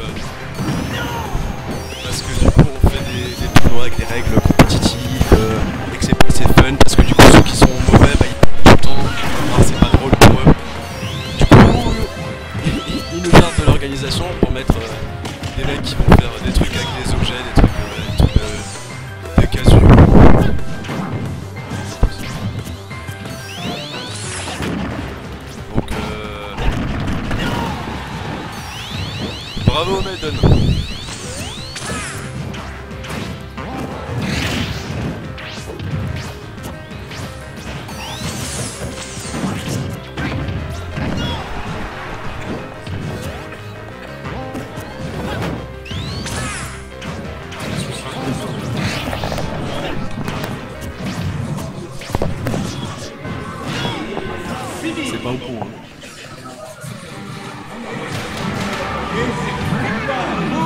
parce que du coup on fait des, des tournois avec des règles compétitives euh, et que c'est fun parce que du coup ceux qui sont mauvais bah, ils perdent tout le temps, alors c'est pas drôle pour eux. Du coup ils, ils, ils nous gardent de l'organisation pour mettre euh, des mecs qui vont faire des trucs avec des objets, des trucs, euh, des, trucs euh, des casus. Donc euh, bravo Maiden. C'est pas au point. Hein.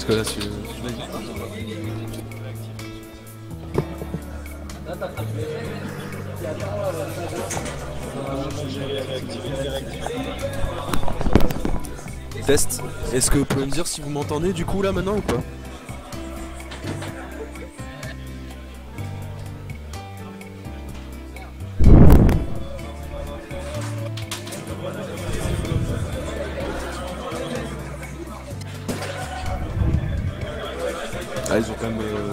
que là, c'est... Test. Est-ce que vous pouvez me dire si vous m'entendez du coup là maintenant ou pas? Ah, ils ont quand même... Euh...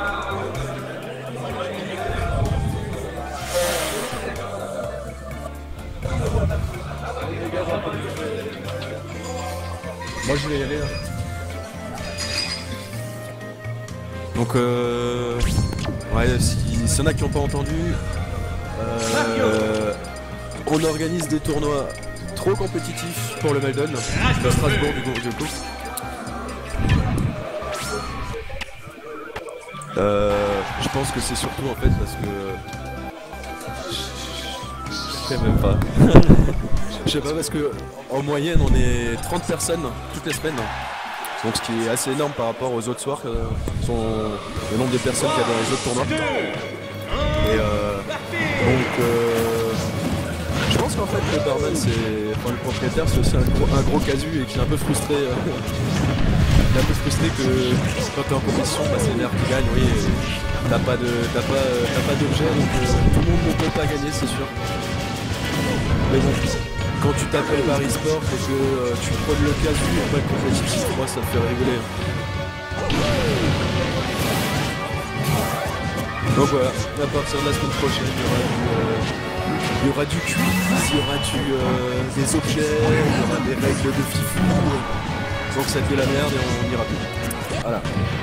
Moi je vais y aller là. Donc euh... ouais, s'il si y en a qui n'ont pas entendu, euh... on organise des tournois trop compétitifs pour le Meldon, de Strasbourg du coup. Du coup. Euh, je pense que c'est surtout en fait parce que je sais même pas. Je sais pas parce que en moyenne on est trente personnes toutes les semaines. Donc ce qui est assez énorme par rapport aux autres soirs, euh, sont le nombre de personnes qu'il y a dans les autres tournois. Et euh, donc euh, je pense qu'en fait le barman c'est. Enfin le propriétaire c'est aussi un gros, un gros casu et qui est un peu frustré. Euh, il est un peu frustré que quand t'es en compétition, bah, c'est le meilleur qui gagne, oui. T'as pas de. T'as pas, t'as pas d'objet, donc euh, tout le monde ne peut pas gagner, c'est sûr. Mais bon, quand tu t'appelles Paris Sport et que euh, tu prends le casu et pas le compétitif, moi ça me fait rigoler. Donc voilà, à partir de la semaine prochaine, il y aura du, euh, il y aura du quiz, il y aura du, euh, des objets, il y aura des règles de fifou. Donc ça devient la merde et on ira plus. Voilà.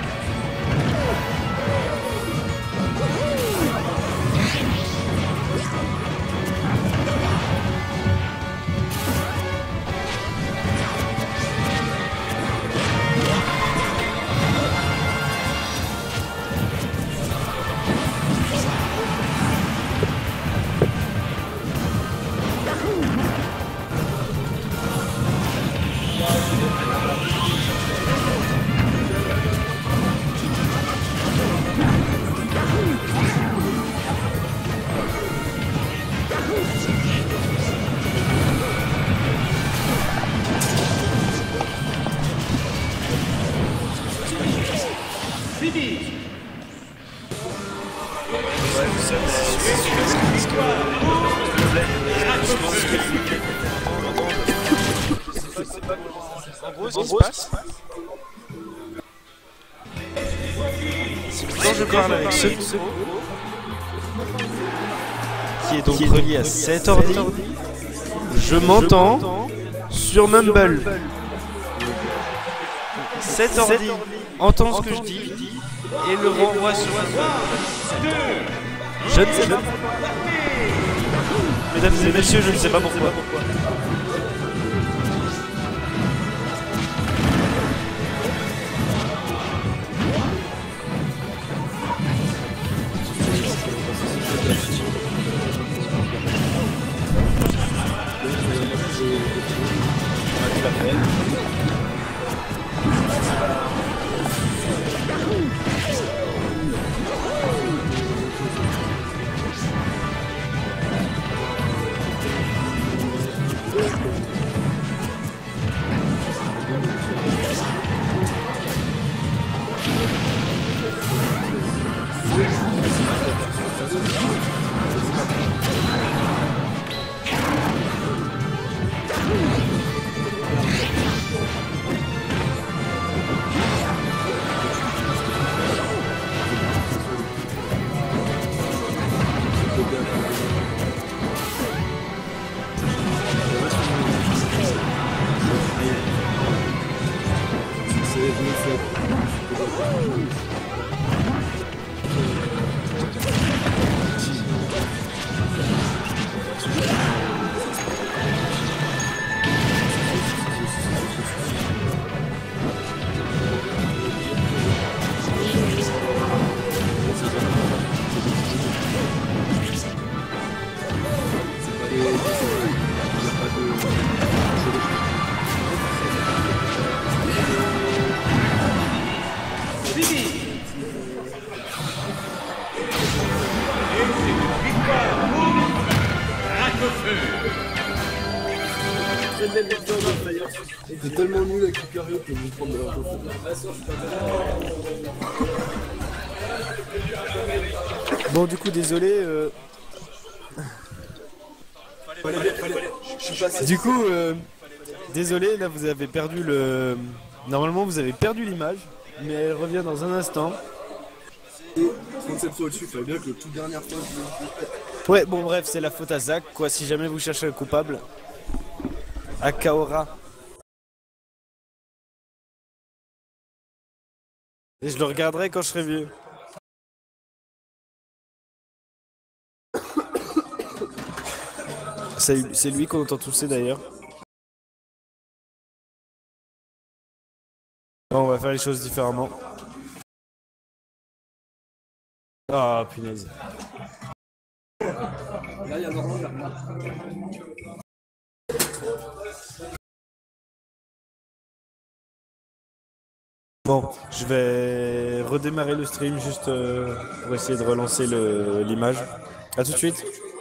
En gros, ce qui se passe, c'est que quand je parle avec ce qui est donc relié à cet ordi, je m'entends sur Mumble. Cet ordi entend ce que je dis et le renvoie sur Mumble. Je ne sais pas. Mesdames et messieurs, je ne sais pas pourquoi. T'es tellement nul avec Lucario que je vais prendre de la photo. Bon, du coup, désolé. Euh... Du coup, euh... désolé, là vous avez perdu le. Normalement, vous avez perdu l'image, mais elle revient dans un instant. Et trente-sept fois au-dessus, il fallait bien que le tout dernière fois je... Ouais, bon, bref, c'est la faute à Zach, quoi, si jamais vous cherchez le coupable. À Kaora. Et je le regarderai quand je serai vieux. C'est lui qu'on entend tousser d'ailleurs. Bon, on va faire les choses différemment. Ah, punaise. Là, il y a Normand, il y a rien. Bon, je vais redémarrer le stream juste euh, pour essayer de relancer l'image. A tout de suite.